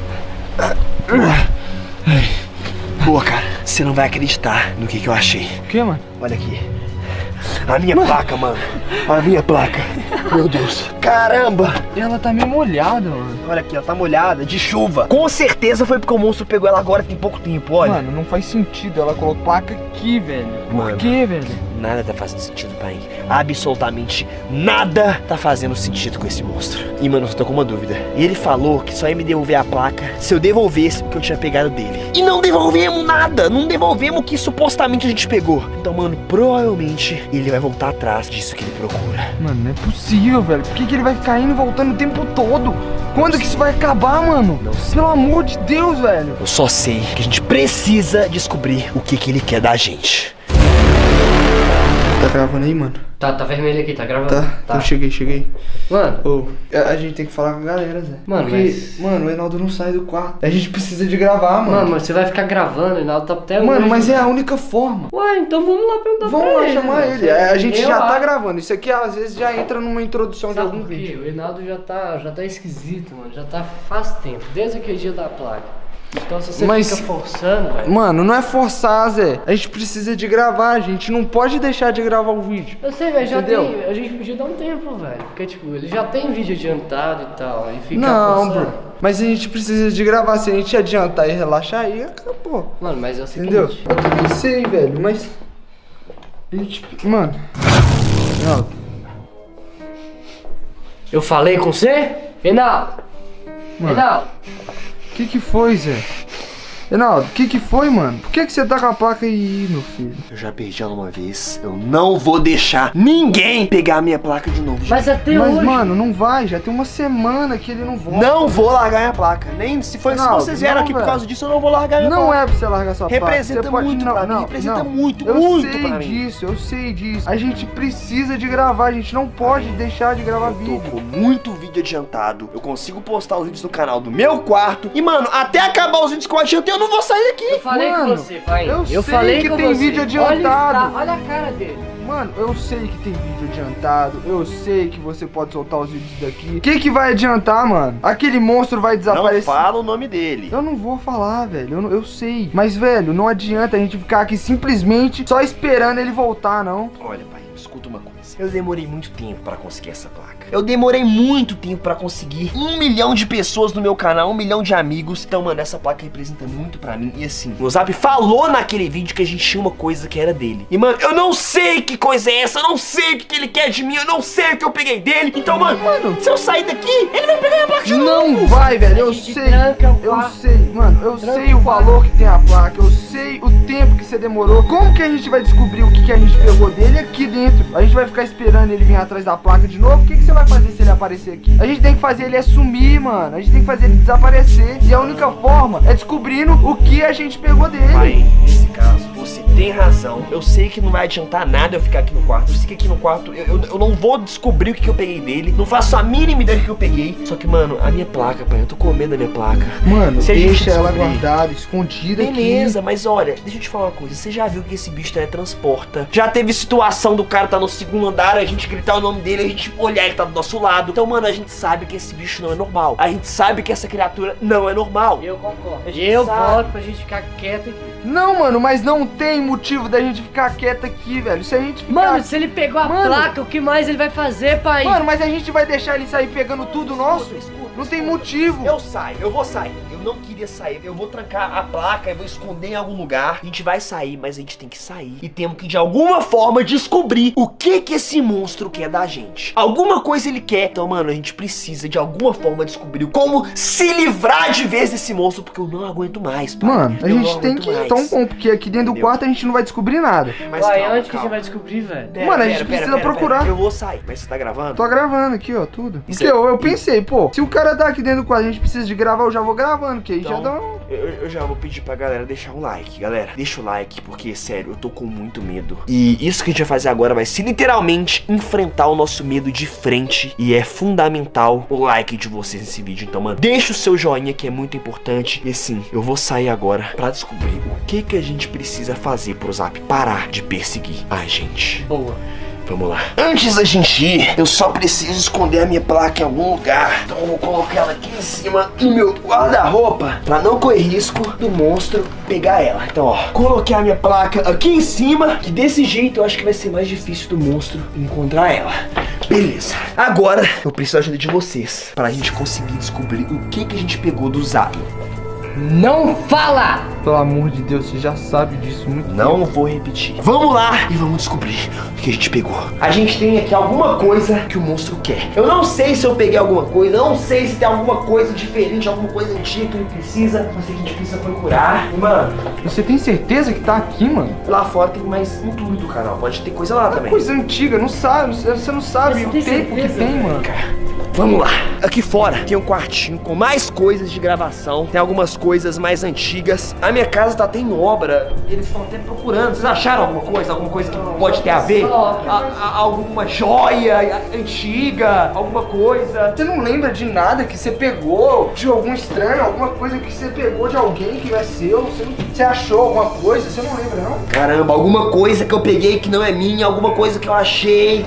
Boa, cara. Você não vai acreditar no que, que eu achei. O que, mano? Olha aqui. A minha placa, mano. A minha placa. Meu Deus. Caramba. Ela tá meio molhada, mano. Olha aqui, ela tá molhada, de chuva. Com certeza foi porque o monstro pegou ela agora tem pouco tempo, olha. Mano, não faz sentido. Ela colocou placa aqui, velho. Por Mano. quê, velho? Nada tá fazendo sentido, pai. Absolutamente nada tá fazendo sentido com esse monstro. E, mano, eu só tô com uma dúvida. Ele falou que só ia me devolver a placa se eu devolvesse o que eu tinha pegado dele. E não devolvemos nada. Não devolvemos o que supostamente a gente pegou. Então, mano, provavelmente ele vai voltar atrás disso que ele procura. Mano, não é possível, velho. Por que, que ele vai ficar indo e voltando o tempo todo? Quando que isso vai acabar, mano? Não sei. Pelo amor de Deus, velho. Eu só sei que a gente precisa descobrir o que, que ele quer da gente. Tá gravando aí, mano? Tá, tá vermelho aqui, tá gravando? Tá, então cheguei, cheguei. Mano, Ô, a, a gente tem que falar com a galera, Zé. Mano, Porque, mas- mano, o Reinaldo não sai do quarto. A gente precisa de gravar, mano. mano, mas você vai ficar gravando, Reinaldo tá até Mano, hoje. mas é a única forma. Ué, então vamos lá perguntar Vamos pra lá ele. chamar velho. ele. É, A gente Eu já tá acho- gravando. Isso aqui às vezes já entra numa introdução de Sabe algum por quê? vídeo. O Reinaldo já tá, já tá esquisito, mano. Já tá faz tempo, desde aquele dia da placa. Então se você Mas- fica forçando, velho. Mano, não é forçar, Zé. A gente precisa de gravar. A gente não pode deixar de gravar o vídeo. Eu sei, velho, já Entendeu? tem. A gente podia dar um tempo, velho. Porque, tipo, ele já tem vídeo adiantado e tal. E fica Não, forçando. bro. Mas a gente precisa de gravar. Se a gente adiantar e relaxar, aí acabou. Mano, mas é o seguinte. Entendeu? Eu também sei, velho, mas... A gente... Mano... Reinaldo, Eu falei com você? Reinaldo! Mano. Reinaldo! o que que foi, Zé? Reinaldo, o que que foi, mano? Por que que você tá com a placa aí, meu filho? Eu já perdi ela uma vez. Eu não vou deixar ninguém pegar a minha placa de novo. Mas até Mas, hoje... mano, não vai. Já tem uma semana que ele não volta. Não vou largar minha placa. Nem se, foi, Não, se vocês vieram não, aqui por velho. causa disso, eu não vou largar minha Não placa. é pra você largar sua placa. Representa Você pode- muito não, pra mim, não, representa não. muito, eu muito sei pra mim. disso, eu sei disso. A gente precisa de gravar, a gente não pode deixar de gravar Eu tô vídeo. com muito vídeo adiantado. Eu consigo postar os vídeos no canal do meu quarto. E, mano, até acabar os vídeos que eu adiantei, eu não vou sair daqui. Eu falei Mano, com você, pai. eu sei falei que com tem você. vídeo Olha, adiantado. tá- olha a cara dele. Mano, eu sei que tem vídeo adiantado, eu sei que você pode soltar os vídeos daqui. O que que vai adiantar, mano? Aquele monstro vai Não desaparecer. fala o nome dele. Eu não vou falar, velho, eu, não- eu sei. Mas, velho, não adianta a gente ficar aqui simplesmente só esperando ele voltar, não. Olha, pai, escuta uma coisa. Eu demorei muito tempo pra conseguir essa placa. Eu demorei muito tempo pra conseguir um milhão de pessoas no meu canal, um milhão de amigos. Então, mano, essa placa representa muito pra mim. E assim, o Zap falou naquele vídeo que a gente tinha uma coisa que era dele. E, mano, eu não sei que coisa é essa, eu não sei o que, que ele quer de mim, eu não sei o que eu peguei dele. Então, mano, mano, se eu sair daqui, ele vai pegar a placa de novo. Não vai, velho, eu gente sei. tranca o Eu quarto. sei, mano, eu Tranca sei o o quarto. valor que tem a placa, eu sei o tempo que você demorou. Como que a gente vai descobrir o que, que a gente pegou dele aqui dentro? A gente vai ficar esperando ele vir atrás da placa de novo? O que, que você vai fazer se ele aparecer aqui? A gente tem que fazer ele sumir, mano. A gente tem que fazer ele desaparecer. E a única forma é descobrindo o que a gente pegou dele. Pai, nesse caso, você tem razão. Eu sei que não vai adiantar nada eu ficar aqui no quarto. Eu sei que aqui no quarto eu, eu, eu não vou descobrir o que, que eu peguei dele. Não faço a mínima ideia do que eu peguei. Só que, mano, a minha placa, pai, eu tô com medo da minha placa. Mano, Se a gente deixa ela descobrir- guardada, escondida Beleza, aqui. mas olha, deixa eu te falar uma coisa. Você já viu que esse bicho teletransporta? Já teve situação do cara tá no segundo andar, a gente gritar o nome dele, a gente olhar, ele tá do nosso lado. Então, mano, a gente sabe que esse bicho não é normal. A gente sabe que essa criatura não é normal. Eu concordo. A gente Eu sabe. volto pra gente ficar quieto aqui. Não, mano, mas não tem motivo da gente ficar quieto aqui, velho. Se a gente ficar... Mano, se ele pegou a Mano. placa, o que mais ele vai fazer, pai? Mano, mas a gente vai deixar ele sair pegando tudo nosso? Escuta, Não tem escuta. motivo. Eu saio, eu vou sair. Eu não queria sair. Eu vou trancar a placa, eu vou esconder em algum lugar. A gente vai sair, mas a gente tem que sair. E temos que, de alguma forma, descobrir o que que esse monstro quer da gente. Alguma coisa ele quer. Então, mano, a gente precisa, de alguma forma, descobrir como se livrar de vez desse monstro, porque eu não aguento mais, pai. Mano, a Eu não gente tem aguento que ir mais. tão bom, porque aqui dentro do Entendeu? quarto a gente não vai descobrir nada. Mas Pai, calma, antes que calma. você vai descobrir, velho. Pera, Mano, a pera, gente pera, precisa pera, procurar. pera. Eu vou sair, mas você tá gravando? Tô gravando aqui, ó, tudo. Isso Porque é- eu, eu pensei, pô, se o cara tá aqui dentro do quarto, a gente precisa de gravar, eu já vou gravando, que aí já Então, dá um... Eu, eu já vou pedir pra galera deixar um like, galera. Deixa o like, porque, sério, eu tô com muito medo. E isso que a gente vai fazer agora vai ser literalmente enfrentar o nosso medo de frente. E é fundamental o like de vocês nesse vídeo. Então, mano, deixa o seu joinha, que é muito importante. E assim, eu vou sair agora pra descobrir o que que a gente precisa fazer pro Zap parar de perseguir a gente. Boa. Vamos lá. Antes da gente ir, eu só preciso esconder a minha placa em algum lugar. Então eu vou colocar ela aqui em cima do meu guarda-roupa, pra não correr risco do monstro pegar ela. Então, ó, coloquei a minha placa aqui em cima, que desse jeito eu acho que vai ser mais difícil do monstro encontrar ela. Beleza. Agora eu preciso da ajuda de vocês, pra gente conseguir descobrir o que que a gente pegou do Zap. Não fala! Pelo amor de Deus, você já sabe disso muito Não vou repetir. Vamos lá e vamos descobrir o que a gente pegou. A gente tem aqui alguma coisa que o monstro quer. Eu não sei se eu peguei alguma coisa, eu não sei se tem alguma coisa diferente, alguma coisa antiga que ele precisa. Mas a gente precisa procurar. E, mano, Você tem certeza que tá aqui, mano? lá fora tem mais um tudo do canal. Pode ter coisa lá também. Coisa antiga, não sabe, você não sabe Você o tem tempo que certeza? tem, mano. Vamos lá. Aqui fora tem um quartinho com mais coisas de gravação. Tem algumas coisas mais antigas. A minha casa tá até em obra. Eles estão até procurando. Vocês acharam alguma coisa? Alguma coisa que pode ter a ver? A- a- alguma joia antiga? Alguma coisa? Você não lembra de nada que você pegou, de algum estranho, alguma coisa que você pegou de alguém que não é seu? Você, não- você achou alguma coisa? Você não lembra, não? Caramba, alguma coisa que eu peguei que não é minha. Alguma coisa que eu achei.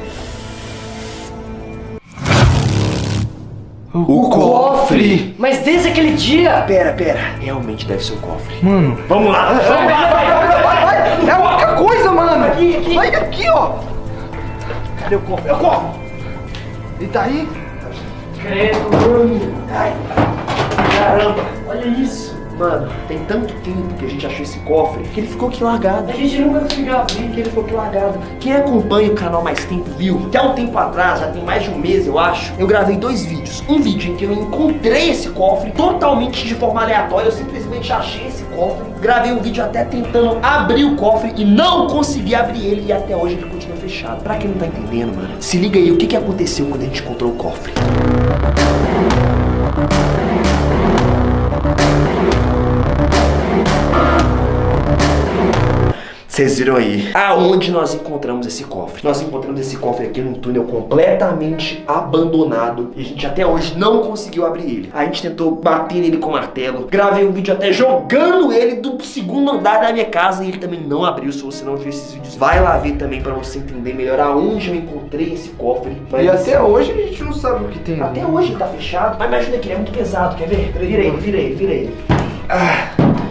O cofre! Mas desde aquele dia... Pera, pera. Realmente deve ser o cofre. Mano, Vamos lá. vai, vai, vai, vai, vai, vai. É a única coisa, mano. Aqui, aqui. Vai aqui, ó. Cadê o cofre? É o cofre! Ele tá aí? Credo, mano. Ai, caramba. Olha isso. Mano, tem tanto tempo que a gente achou esse cofre que ele ficou aqui largado. A gente nunca conseguiu abrir. Que ele ficou aqui largado. Quem acompanha o canal mais tempo viu que há um tempo atrás, já tem mais de um mês eu acho, eu gravei dois vídeos. Um vídeo em que eu encontrei esse cofre totalmente de forma aleatória, eu simplesmente achei esse cofre. Gravei um vídeo até tentando abrir o cofre e não consegui abrir ele e até hoje ele continua fechado. Pra quem não tá entendendo, mano, se liga aí o que, que aconteceu quando a gente encontrou o cofre. Vocês viram aí aonde nós encontramos esse cofre. Nós encontramos esse cofre aqui num túnel completamente abandonado e a gente até hoje não conseguiu abrir ele. A gente tentou bater nele com martelo. Gravei um vídeo até jogando ele do segundo andar da minha casa e ele também não abriu. Se você não viu esses vídeos, vai lá ver também pra você entender melhor aonde eu encontrei esse cofre. E até hoje a gente não sabe o que tem. Até hoje ele tá fechado. Mas me ajuda aqui, ele é muito pesado, quer ver? Vira ele, vira ele, vira ele. Ah.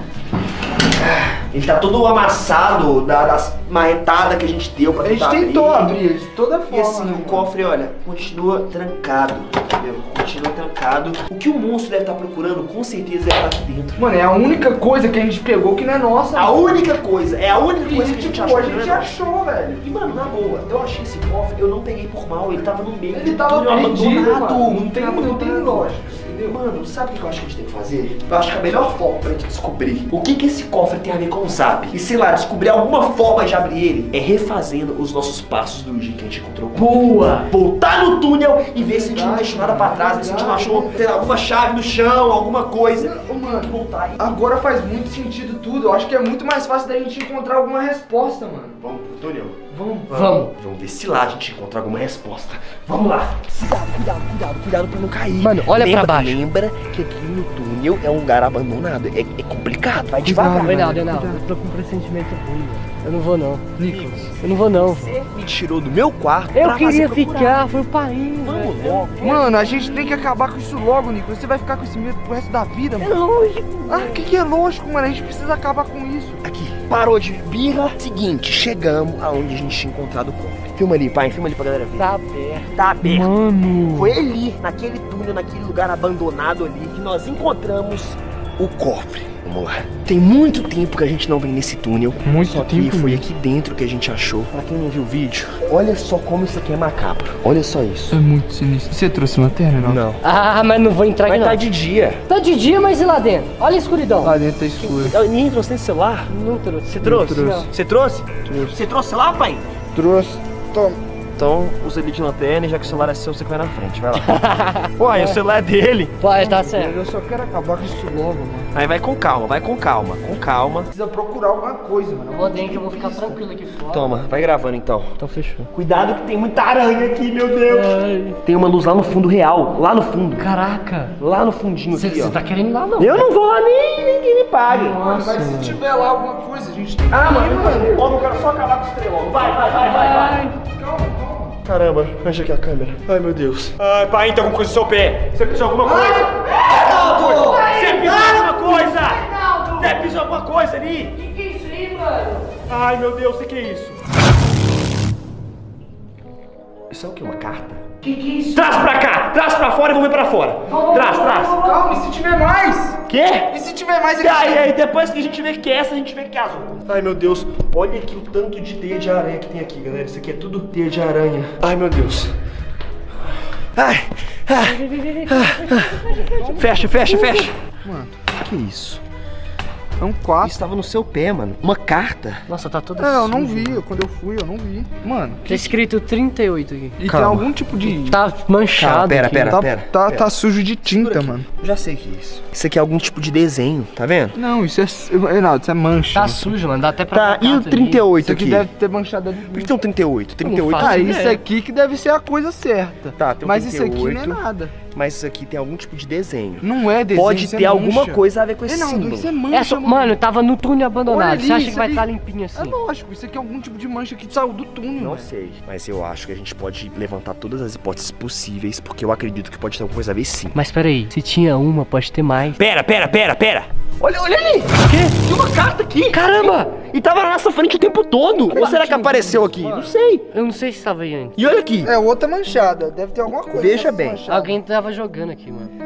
Ele tá todo amassado da, das marretadas que a gente deu pra tentar abrir. A gente tentou abrir, abrir de toda forma. E assim, né, o cofre, olha, continua trancado, entendeu? Continua trancado. O que o monstro deve estar procurando, com certeza deve estar aqui dentro. Mano, é a única coisa que a gente pegou que não é nossa. A mano. única coisa, é a única coisa e, que a gente tipo, achou. A gente achou, velho. E mano, na boa, eu achei esse cofre, eu não peguei por mal, ele tava no meio. Ele tava perdido, mano. Não tem, não tem lógica. Mano, sabe o que eu acho que a gente tem que fazer? Eu acho que a melhor forma pra gente descobrir o que que esse cofre tem a ver com o Zap e, sei lá, descobrir alguma forma de abrir ele é refazendo os nossos passos do dia que a gente encontrou. Boa! Voltar no túnel e ver se a gente não deixou nada pra trás, ver se a gente não achou ter alguma chave no chão, alguma coisa. Ô, mano, voltar aí. Agora faz muito sentido tudo. Eu acho que é muito mais fácil da gente encontrar alguma resposta, mano. Vamos pro túnel? Vamos. Vamos. Vamos ver se lá a gente encontra alguma resposta. Vamos lá. Cuidado, cuidado, cuidado, cuidado pra não cair. Mano, olha lembra, pra baixo. Lembra que aqui no túnel é um lugar abandonado. É, é complicado, vai devagar. Reinaldo, Reinaldo, eu tô com um pressentimento ruim, velho. Eu não vou não. Nicolas, eu não vou não. Você me tirou do meu quarto Eu pra queria fazer ficar, foi o pai. Vamos logo. Mano, a gente tem que acabar com isso logo, Nicolas. Você vai ficar com esse medo pro resto da vida, mano. É lógico. Ah, o que, que é lógico, mano? A gente precisa acabar com isso. Aqui, parou de birra. Seguinte, chegamos aonde a gente tinha encontrado o cofre. Filma ali, pai, filma ali pra galera ver. Tá aberto. Tá aberto. Mano. Foi ali, naquele túnel, naquele lugar abandonado ali, que nós encontramos o cofre. Vamos lá. Tem muito tempo que a gente não vem nesse túnel. Muito só que tempo foi mesmo. aqui dentro que a gente achou. Pra quem não viu o vídeo, olha só como isso aqui é macabro. Olha só isso. É muito sinistro. Você trouxe lanterna, não? Não. Ah, mas não vou entrar Vai aqui estar não. de dia. Tá de dia, mas e lá dentro? Olha a escuridão. Lá dentro tá escuro. Ninguém trouxe nem celular? Não trouxe. Você trouxe? trouxe. Você trouxe? Trouxe. Você trouxe celular, pai? Trouxe. Toma. Então, usa ele de lanterna e já que o celular é seu, você vai na frente, vai lá. Pô, aí o celular é dele. Pode, tá certo. Eu só quero acabar com isso logo, mano. Aí vai com calma, vai com calma, com calma. Precisa procurar alguma coisa, mano. Eu vou dentro, eu vou ficar tranquilo aqui fora. Toma, vai gravando então. Então fechou. Cuidado que tem muita aranha aqui, meu Deus. Ai. Tem uma luz lá no fundo real, lá no fundo. Caraca. Lá no fundinho aqui, Você ó. tá querendo ir lá não? Eu não vou lá nem ninguém me pague. Mano, mas se tiver lá alguma coisa, a gente tem que Ah, ir, mano, mano, ó, eu quero só acabar com o estrelão. Vai, vai, vai, vai, vai. Calma, calma. Caramba, fecha aqui a câmera. Ai, meu Deus. Ai, pai, tem alguma coisa no seu pé. Você pisou alguma coisa? Reinaldo! Você pisou alguma coisa? Você pisou alguma coisa ali? Que que é isso aí, mano? Ai, meu Deus, o que é isso? Isso é o que? Uma carta? Que que é isso? Traz pra cá! Traz pra fora e vamos ver pra fora. Traz, traz. Calma, e se tiver mais? Quê? E se tiver mais E aqui? aí, aí, depois que a gente vê que é essa, a gente vê que é as outras. Ai, meu Deus. Olha aqui o tanto de teia de aranha que tem aqui, galera. Isso aqui é tudo teia de aranha. Ai, meu Deus. Ai, ai, ai. Fecha, fecha, fecha. Mano, Que isso? é um quatro. Isso tava no seu pé, mano. Uma carta. Nossa, tá toda É, eu não suja. vi. Quando eu fui, eu não vi. Mano, Tá escrito trinta e oito aqui. e Calma. tem algum tipo de... Tá manchado Calma, pera, aqui. pera. tá, tá, pera. tá sujo de tinta, mano. Eu já sei que é isso. Isso aqui é algum tipo de desenho, tá vendo? Não, isso é... Reinaldo, isso é mancha. Tá sujo, mano. Dá até pra... Tá, e o ali. trinta e oito Isso aqui aqui? deve ter manchado ali. Por que tem um trinta e oito? trinta e oito. faço Ah, ideia. isso aqui que deve ser a coisa certa. Tá, tem um Mas isso aqui trinta e não é oito. nada. Mas isso aqui tem algum tipo de desenho. Não é desenho, Pode isso ter é alguma mancha. coisa a ver com esse Reinaldo, símbolo. isso é mancha, É só... mano. Mano, tava no túnel abandonado. Olha ali, Você acha que isso vai ali. estar limpinho É assim? lógico, isso aqui é algum tipo de mancha que saiu do túnel. Não velho. sei, mas eu acho que a gente pode levantar todas as hipóteses possíveis, porque eu acredito que pode ter alguma coisa a ver sim. Mas peraí, se tinha uma, pode ter mais. Pera, pera, pera, pera! Olha, olha ali! O quê? Tem uma carta aqui! Caramba! E tava na nossa frente o tempo todo! Ou será que apareceu aqui? Não sei. Eu não sei se tava aí antes. E olha aqui! É outra manchada, deve ter alguma coisa. Veja nessa bem. manchada. Alguém tava jogando aqui, mano.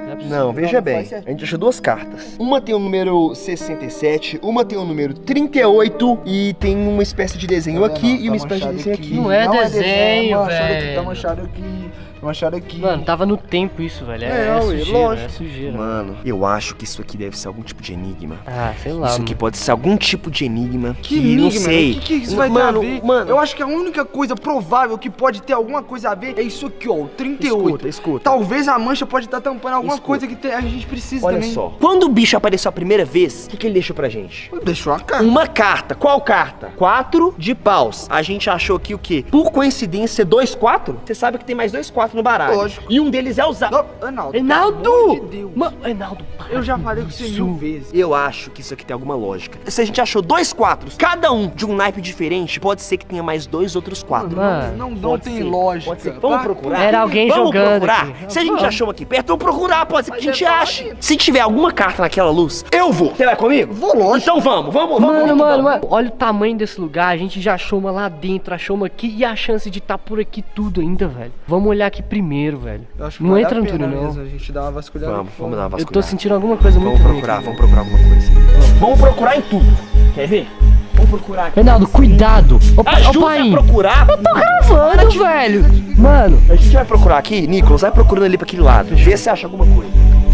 Não, é possível. Não, veja Não, bem. faz certo. A gente achou duas cartas. Uma tem o número sessenta e sete, uma tem o número trinta e oito e tem uma espécie de desenho aqui e uma espécie de desenho aqui. Não é desenho, manchado aqui, velho. Tá manchado aqui, manchado aqui. Mano, tava no tempo isso, velho. É, É, é ué, sujeira, lógico. é sujeira. Mano, eu acho que isso aqui deve ser algum tipo de enigma. Ah, sei lá, Isso mano. aqui pode ser algum tipo de enigma que, Que enigma, não sei. O que, que isso vai mano, ter a ver? Mano, Eu acho que a única coisa provável que pode ter alguma coisa a ver é isso aqui, ó, o trinta e oito. escuta, escuta. Talvez a mancha pode estar tampando alguma Escuta. coisa que te- a gente precisa Olha também. só. Quando o bicho apareceu a primeira vez, o que, que ele deixou pra gente? Deixou a cara. Uma carta. Qual carta? Quatro de paus. A gente achou aqui o quê? Por coincidência, dois quatro? Você sabe que tem mais dois quatro no baralho. Lógico. E um deles é o Zap. Não, Enaldo. Enaldo! Pelo amor de Deus. Mano, Enaldo, para Eu já com falei com você isso. mil vezes. Eu acho que isso aqui tem alguma lógica. Se a gente achou dois quatros, cada um de um naipe diferente, pode ser que tenha mais dois outros quatro. Mano, Não, não Pode tem ser, lógica. Pode ser. Vamos Tá? procurar? Era alguém Vamos jogando procurar? aqui. Se a gente Vamos. achou aqui perto, vamos procurar. Pode ser que a gente é ache. fácil. Se tiver alguma carta naquela luz, eu vou. Você vai comigo? Vou, lógico. Então vamos, vamos, vamos. Mano, vamos, mano, vamos. mano, olha o tamanho desse lugar. A gente já achou uma lá dentro, achou uma aqui e a chance de estar por aqui tudo ainda, velho. Vamos olhar aqui primeiro, velho. Eu acho que Não vale entra a no pena túnel, não. mesmo, A gente dá uma vasculhada. Vamos, vamos dar uma Eu vasculhada. tô sentindo alguma coisa muito Vamos ruim procurar, aqui, vamos procurar alguma coisa. Vamos procurar em tudo. Quer ver? Vamos procurar aqui. Reinaldo, cuidado! Ô, pai, ô, Ajuda pai! a procurar. Tô gravando, velho! Mano, A gente vai procurar aqui, Nicolas, vai procurando ali pra aquele lado. Vê se você acha alguma coisa.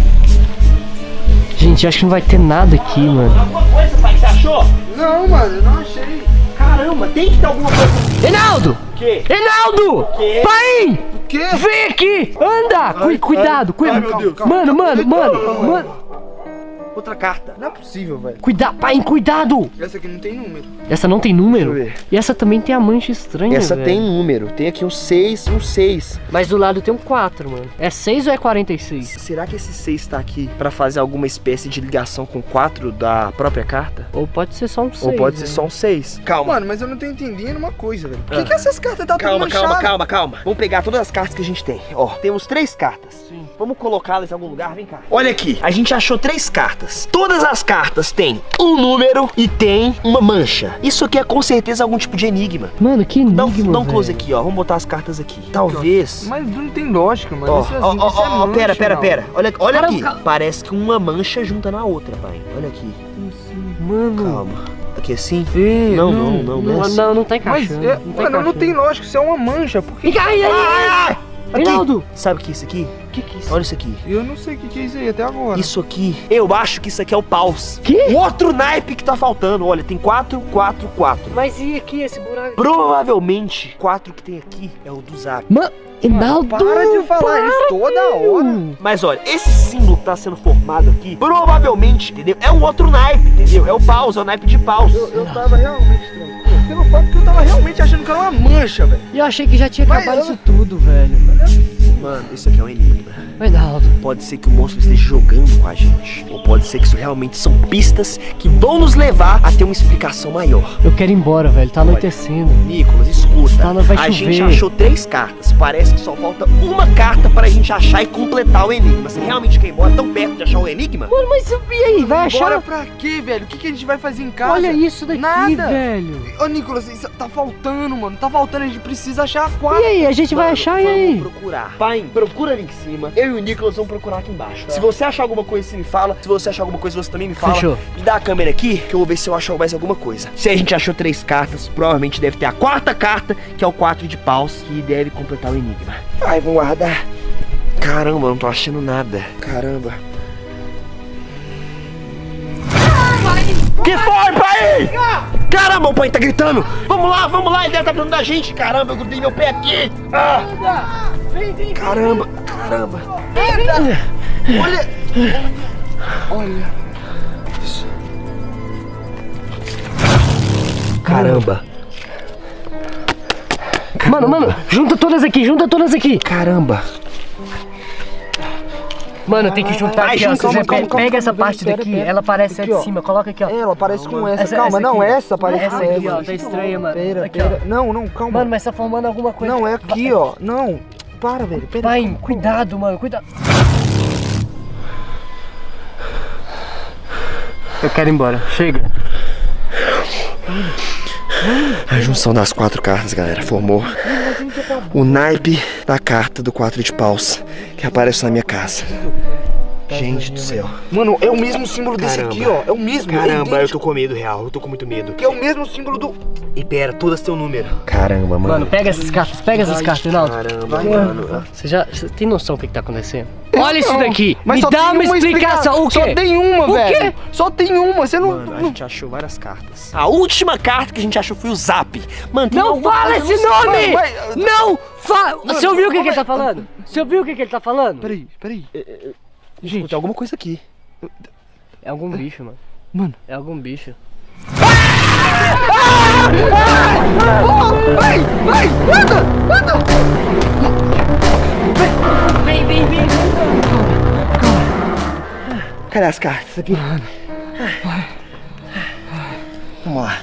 gente, acho que não vai ter nada aqui, mano. Alguma coisa, pai, que você achou? Não, mano, eu não achei. Caramba, tem que ter alguma coisa. Reinaldo! O quê? Reinaldo! quê? Pai! O quê? Vem aqui! Anda! Cu- cuidado, cuidado! meu Deus. Mano, mano, mano, mano! Outra carta. Não é possível, velho. Cuidado, pai, cuidado! Essa aqui não tem número. Essa não tem número? Deixa eu ver. E essa também tem a mancha estranha, Essa velho. tem número. Tem aqui um seis, um seis. Mas do lado tem um quatro, mano. É seis ou é quarenta e seis? Será que esse seis tá aqui pra fazer alguma espécie de ligação com o quatro da própria carta? Ou pode ser só um seis. Ou pode ser né? só um seis? Calma. Mano, mas eu não tô entendendo uma coisa, velho. Por Ah. que, que essas cartas tá Calma, tudo calma, manchada? calma, calma. Vamos pegar todas as cartas que a gente tem. Ó, temos três cartas. Sim. Vamos colocá-las em algum lugar, vem cá. Olha aqui, a gente achou três cartas. Todas as cartas têm um número e tem uma mancha. Isso aqui é com certeza algum tipo de enigma. Mano, que enigma, Dá um, dá um close velho. aqui, ó. Vamos botar as cartas aqui. Talvez. Mas não tem lógica, mano. Ó, Isso é- ó, ó, isso é ó, mancha, pera, pera, não. pera. Olha, olha Caramba, aqui. cal- Parece que uma mancha junta na outra, pai. Olha aqui. Mano. Calma. Aqui assim? É, Não, não, não, não. é Não, assim. não, não tá Mas, encaixando. é, não tá mano, não encaixando. tem lógica. Isso é uma mancha. Por que... Ai, ai, ai, Ai, ai! Aqui. Reinaldo! Sabe o que é isso aqui? O que que é isso? Olha isso aqui. Eu não sei o que, que é isso aí até agora. Isso aqui, eu acho que isso aqui é o paus. Que? O outro naipe que tá faltando. Olha, tem quatro, quatro, quatro. Mas e aqui esse buraco? Provavelmente, quatro que tem aqui é o do Zap. Mano, Reinaldo! Para de falar isso toda hora. Mas olha, esse símbolo que tá sendo formado aqui, provavelmente, entendeu? É o outro naipe, entendeu? É o paus, é o naipe de paus. Eu, eu tava realmente tranquilo. Pelo fato que eu tava realmente achando que era uma mancha, velho. E eu achei que já tinha Mas acabado eu- isso tudo, velho. Mano, isso aqui é um enigma. Reinaldo. Pode ser que o monstro esteja jogando com a gente. Ou pode ser que isso realmente são pistas que vão nos levar a ter uma explicação maior. Eu quero ir embora, velho. Tá anoitecendo. Nicolas, escuta. Tá, não vai a chover. gente achou três cartas. Parece que só falta uma carta pra gente achar e completar o enigma. Você realmente quer ir embora tão perto de achar o enigma? Mano, mas e aí? Vai achar? Bora pra quê, velho? O que, que a gente vai fazer em casa? Olha isso daqui, Nada. velho. Ô, Nicolas, isso tá faltando, mano. Tá faltando. A gente precisa achar a quatro. E aí? A gente vai Mano, achar e vamos aí? procurar. Pai, procura ali em cima. Eu e o Nicolas vamos procurar aqui embaixo. Se você achar alguma coisa, você me fala. Se você achar alguma coisa, você também me fala. Fechou. Me dá a câmera aqui, que eu vou ver se eu acho mais alguma coisa. Se a gente achou três cartas, provavelmente deve ter a quarta carta, que é o quatro de paus, que deve completar o enigma. Ai, vamos guardar. Caramba, eu não tô achando nada. Caramba. Que foi, pai? Caramba, o pai tá gritando. Vamos lá, vamos lá, ele deve estar precisando da gente. Caramba, eu grudei meu pé aqui. Ah. Caramba, caramba. Olha. Olha. Caramba. Mano, mano, junta todas aqui, junta todas aqui. Caramba. Mano, tem que juntar vai, aqui, ó. junta, Você calma, pega, calma, pega essa calma, parte pera, daqui, pera. ela parece Aqui, a ó. de cima. Coloca aqui, ó. Ela parece com essa. Essa- calma, essa não, aqui. essa parece Essa com aqui, essa. ó, tá estranha, mano. Pera, Aqui, pera. ó. Não, não, calma. Mano, mas tá formando alguma coisa. Não, é aqui, ó. Não. Para, velho. Pera. Pai, calma, cuidado, mano, cuidado. Eu quero ir embora, chega. A junção das quatro cartas, galera, formou o naipe da carta do quatro de paus que aparece na minha casa. Gente do céu. Mano, é o mesmo símbolo desse Caramba. aqui, ó. É o mesmo. é Caramba, eu idêntico. tô com medo real. Eu tô com muito medo. Que é o mesmo símbolo do... E pera, todas têm um número. Caramba, mano. Mano, pega essas cartas, pega essas cartas, Reinaldo. Caramba, Vai, mano. Você já você tem noção do que, que tá acontecendo? Eu Olha isso não, daqui. mas Me só dá tem uma explicação. O quê? Só tem uma, O velho. quê? Só tem uma. Você não... Mano, a gente achou várias cartas. A última carta que a gente achou foi o Zap. Mano, tem Não alguma fala coisa esse no- nome! Vai, vai. Não fala! Você ouviu o que, que ele vai. tá falando? Você ouviu o que, que ele tá falando? Peraí, peraí. Gente, tem alguma coisa aqui. É algum bicho, mano. Mano. É algum bicho. Vai, vai, anda, anda. Vem, vem, vem. Cadê as cartas aqui? Vamos lá.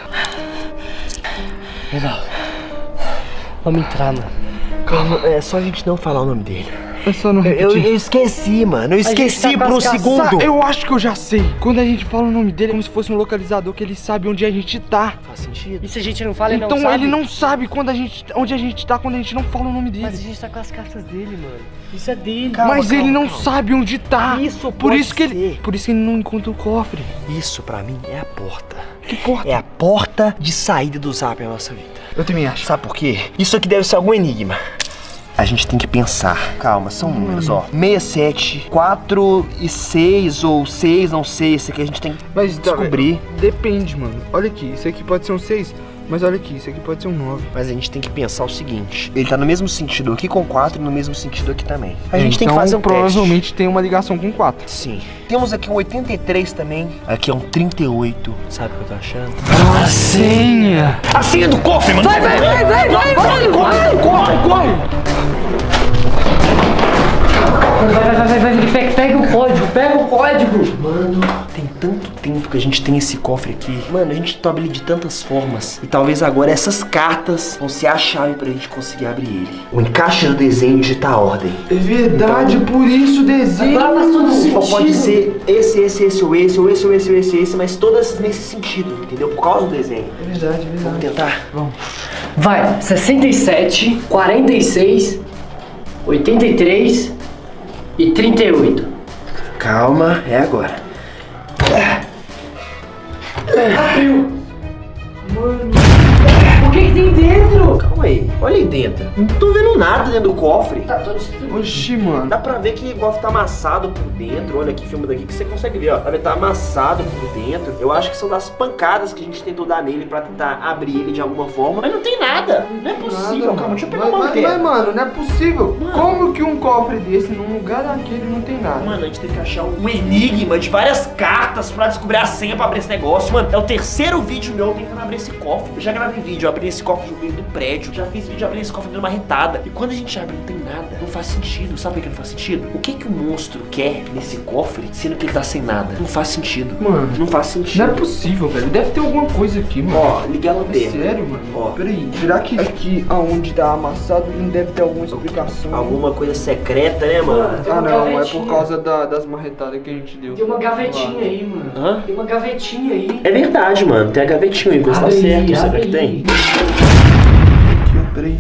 Reinaldo. Vamos entrar, mano. Calma, é só a gente não falar o nome dele. É só não Eu, repetir. eu esqueci, mano. Eu esqueci tá com por um as cartas- segundo. Eu acho que eu já sei. Quando a gente fala o nome dele, é como se fosse um localizador que ele sabe onde a gente tá. Faz sentido. E se a gente não fala, ele Então não sabe? ele não sabe quando a gente, onde a gente tá quando a gente não fala o nome dele. Mas a gente tá com as cartas dele, mano. Isso é dele. Calma, Mas calma, ele não calma. sabe onde tá. Isso por pode isso que ele, ser. por isso que ele não encontra o cofre. Isso pra mim é a porta. Que porta? É a porta de saída do Zap na nossa vida. Eu também acho. Sabe por quê? Isso aqui deve ser algum enigma. A gente tem que pensar. Calma, são números, ó. seis, sete, quatro e seis, ou seis, não sei. Esse aqui a gente tem que Mas descobrir. Depende, mano. Olha aqui, isso aqui pode ser um seis, mas olha aqui, isso aqui pode ser um nove. Mas a gente tem que pensar o seguinte. Ele tá no mesmo sentido aqui com quatro e no mesmo sentido aqui também. A gente tem que Então, fazer um provavelmente tem uma ligação com quatro. teste. Sim. Temos aqui um oitenta e três também. Aqui é um trinta e oito. Sabe o que eu tô achando? A senha! A senha do cofre, mano! Vai, vai, vai, vai, vai, corre, corre, corre, corre! Vai, vai, vai, vai, vai. Pega, pega o código, pega o código. Mano, tem tanto tempo que a gente tem esse cofre aqui. Mano, a gente topa ele de tantas formas. E talvez agora essas cartas vão ser a chave pra gente conseguir abrir ele. O encaixe do desenho digita a ordem. É verdade, por isso o desenho. Agora faz todo sentido. Então pode ser esse, esse, esse ou esse, ou esse, ou esse, ou esse, esse, mas todas nesse sentido, entendeu? Por causa do desenho. É verdade, é Vamos verdade. tentar? Vamos. Vai, sessenta e sete, quarenta e seis, oitenta e três e trinta e oito. Calma, é agora. Abriu. Mano. O que que tem dentro? Calma aí, olha aí dentro. Não tô vendo nada dentro do cofre. Tá todo destruído. Oxi, mano. Dá pra ver que o cofre tá amassado por dentro. Olha aqui, filma daqui que você consegue ver, ó. Tá vendo? Tá amassado por dentro. Eu acho que são das pancadas que a gente tentou dar nele pra tentar abrir ele de alguma forma. Mas não tem nada. Não é possível. Calma, deixa eu pegar mas, uma mas, lanterna. mas, mano, não é possível. Mano. Como que um cofre desse, num lugar daquele, não tem nada? Mano, a gente tem que achar um enigma de várias cartas pra descobrir a senha pra abrir esse negócio. Mano, é o terceiro vídeo meu tentando abrir esse cofre. Eu já gravei vídeo, eu abri esse cofre no meio do prédio. Já fiz vídeo abrindo esse cofre dando uma retada. E quando a gente abre, não tem nada. Não faz sentido. Sabe por que não faz sentido? O que que o monstro quer nesse cofre, sendo que ele tá sem nada? Não faz sentido. Mano, Não faz não é sentido. possível, velho. Deve ter alguma coisa aqui, mano. Ó, liga a É lanterna. sério, mano? Ó. Peraí, será que aqui aonde tá amassado não deve ter alguma explicação? Alguma coisa secreta, né, mano? Tem Ah, uma não, é gavetinha. por causa da- das marretadas que a gente deu. Tem uma gavetinha aí, mano. Hã? Tem uma gavetinha aí. É verdade, mano. Tem a gavetinha aí, mas tá Abre aí, certo. Será abre que tem? aí. Aqui, ó, peraí.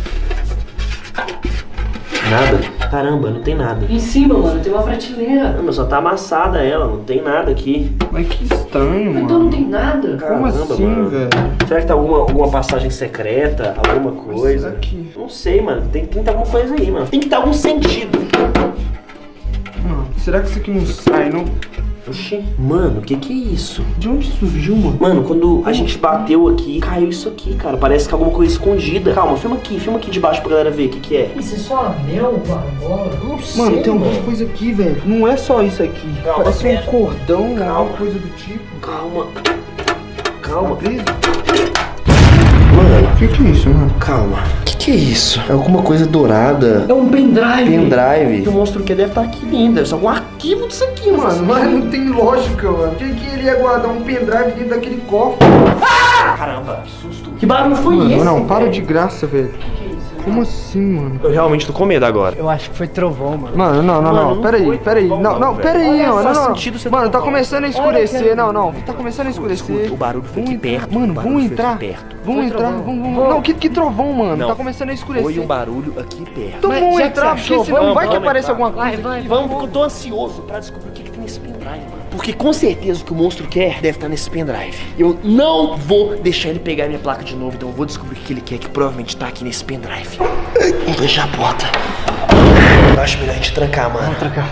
Nada. Caramba, não tem nada. Em cima, mano, tem uma prateleira. Não, mas só tá amassada ela, não tem nada aqui. Mas que estranho, Então não mano. tem nada. Como Caramba, assim, mano. velho? Será que tá alguma, alguma passagem secreta? Alguma coisa? será que- Não sei, mano. Tem, tem que ter alguma coisa aí, mano. Tem que ter algum sentido. Mano, será que isso aqui não sai, não? Oxi. Mano, o que que é isso? De onde surgiu, mano? Mano, quando a gente bateu aqui, caiu isso aqui, cara. Parece que é alguma coisa escondida. Calma, filma aqui, filma aqui de baixo pra galera ver o que que é. Isso é só anel, barbola? Não sei, Mano, tem alguma mano. coisa aqui, velho. Não é só isso aqui. Calma, Parece pera. um cordão, Calma. alguma coisa do tipo. Calma. Tá Calma. preso? Mano, O que que é isso, mano? calma. O que que é isso? É alguma coisa dourada. É um pendrive. Pendrive. O monstro que deve estar aqui dentro. Deve ser algum arquivo disso aqui, mano. Mano, mas não tem lógica, mano. Quem que ele ia guardar um pendrive dentro daquele cofre? Caramba, que susto. Que barulho foi Mano, esse? não, para velho? de graça, velho. O que é isso? Como assim, mano? Eu realmente tô com medo agora. Eu acho que foi trovão, mano. Mano, não, não, Mano, não, não pera aí, foi pera aí, trovão, não, não, não, velho. pera aí, Olha, mano, faz não, não. sentido ser Mano, tá trovão. começando a escurecer, não, não, tá começando a escurecer. Escuta, o barulho foi aqui Vamos entrar, perto. mano, o barulho vamos foi entrar, aqui perto. vamos Foi entrar, trovão. vamos, vamos. Vamos. Não, que, que trovão, mano, Não. tá começando a escurecer. Foi um barulho aqui perto. Então Mas vamos já que entrar, você porque achou, senão vamos, vai que vamos aparece entrar. alguma Vai, coisa. vai, Vamos, porque eu tô ansioso pra descobrir o que, que tem nesse pendrive, mano. Porque com certeza o que o monstro quer deve estar nesse pendrive. Eu não vou deixar ele pegar minha placa de novo, então eu vou descobrir o que ele quer, que provavelmente tá aqui nesse pendrive. Vamos fechar a porta. Eu acho melhor a gente trancar, mano. Vamos trancar.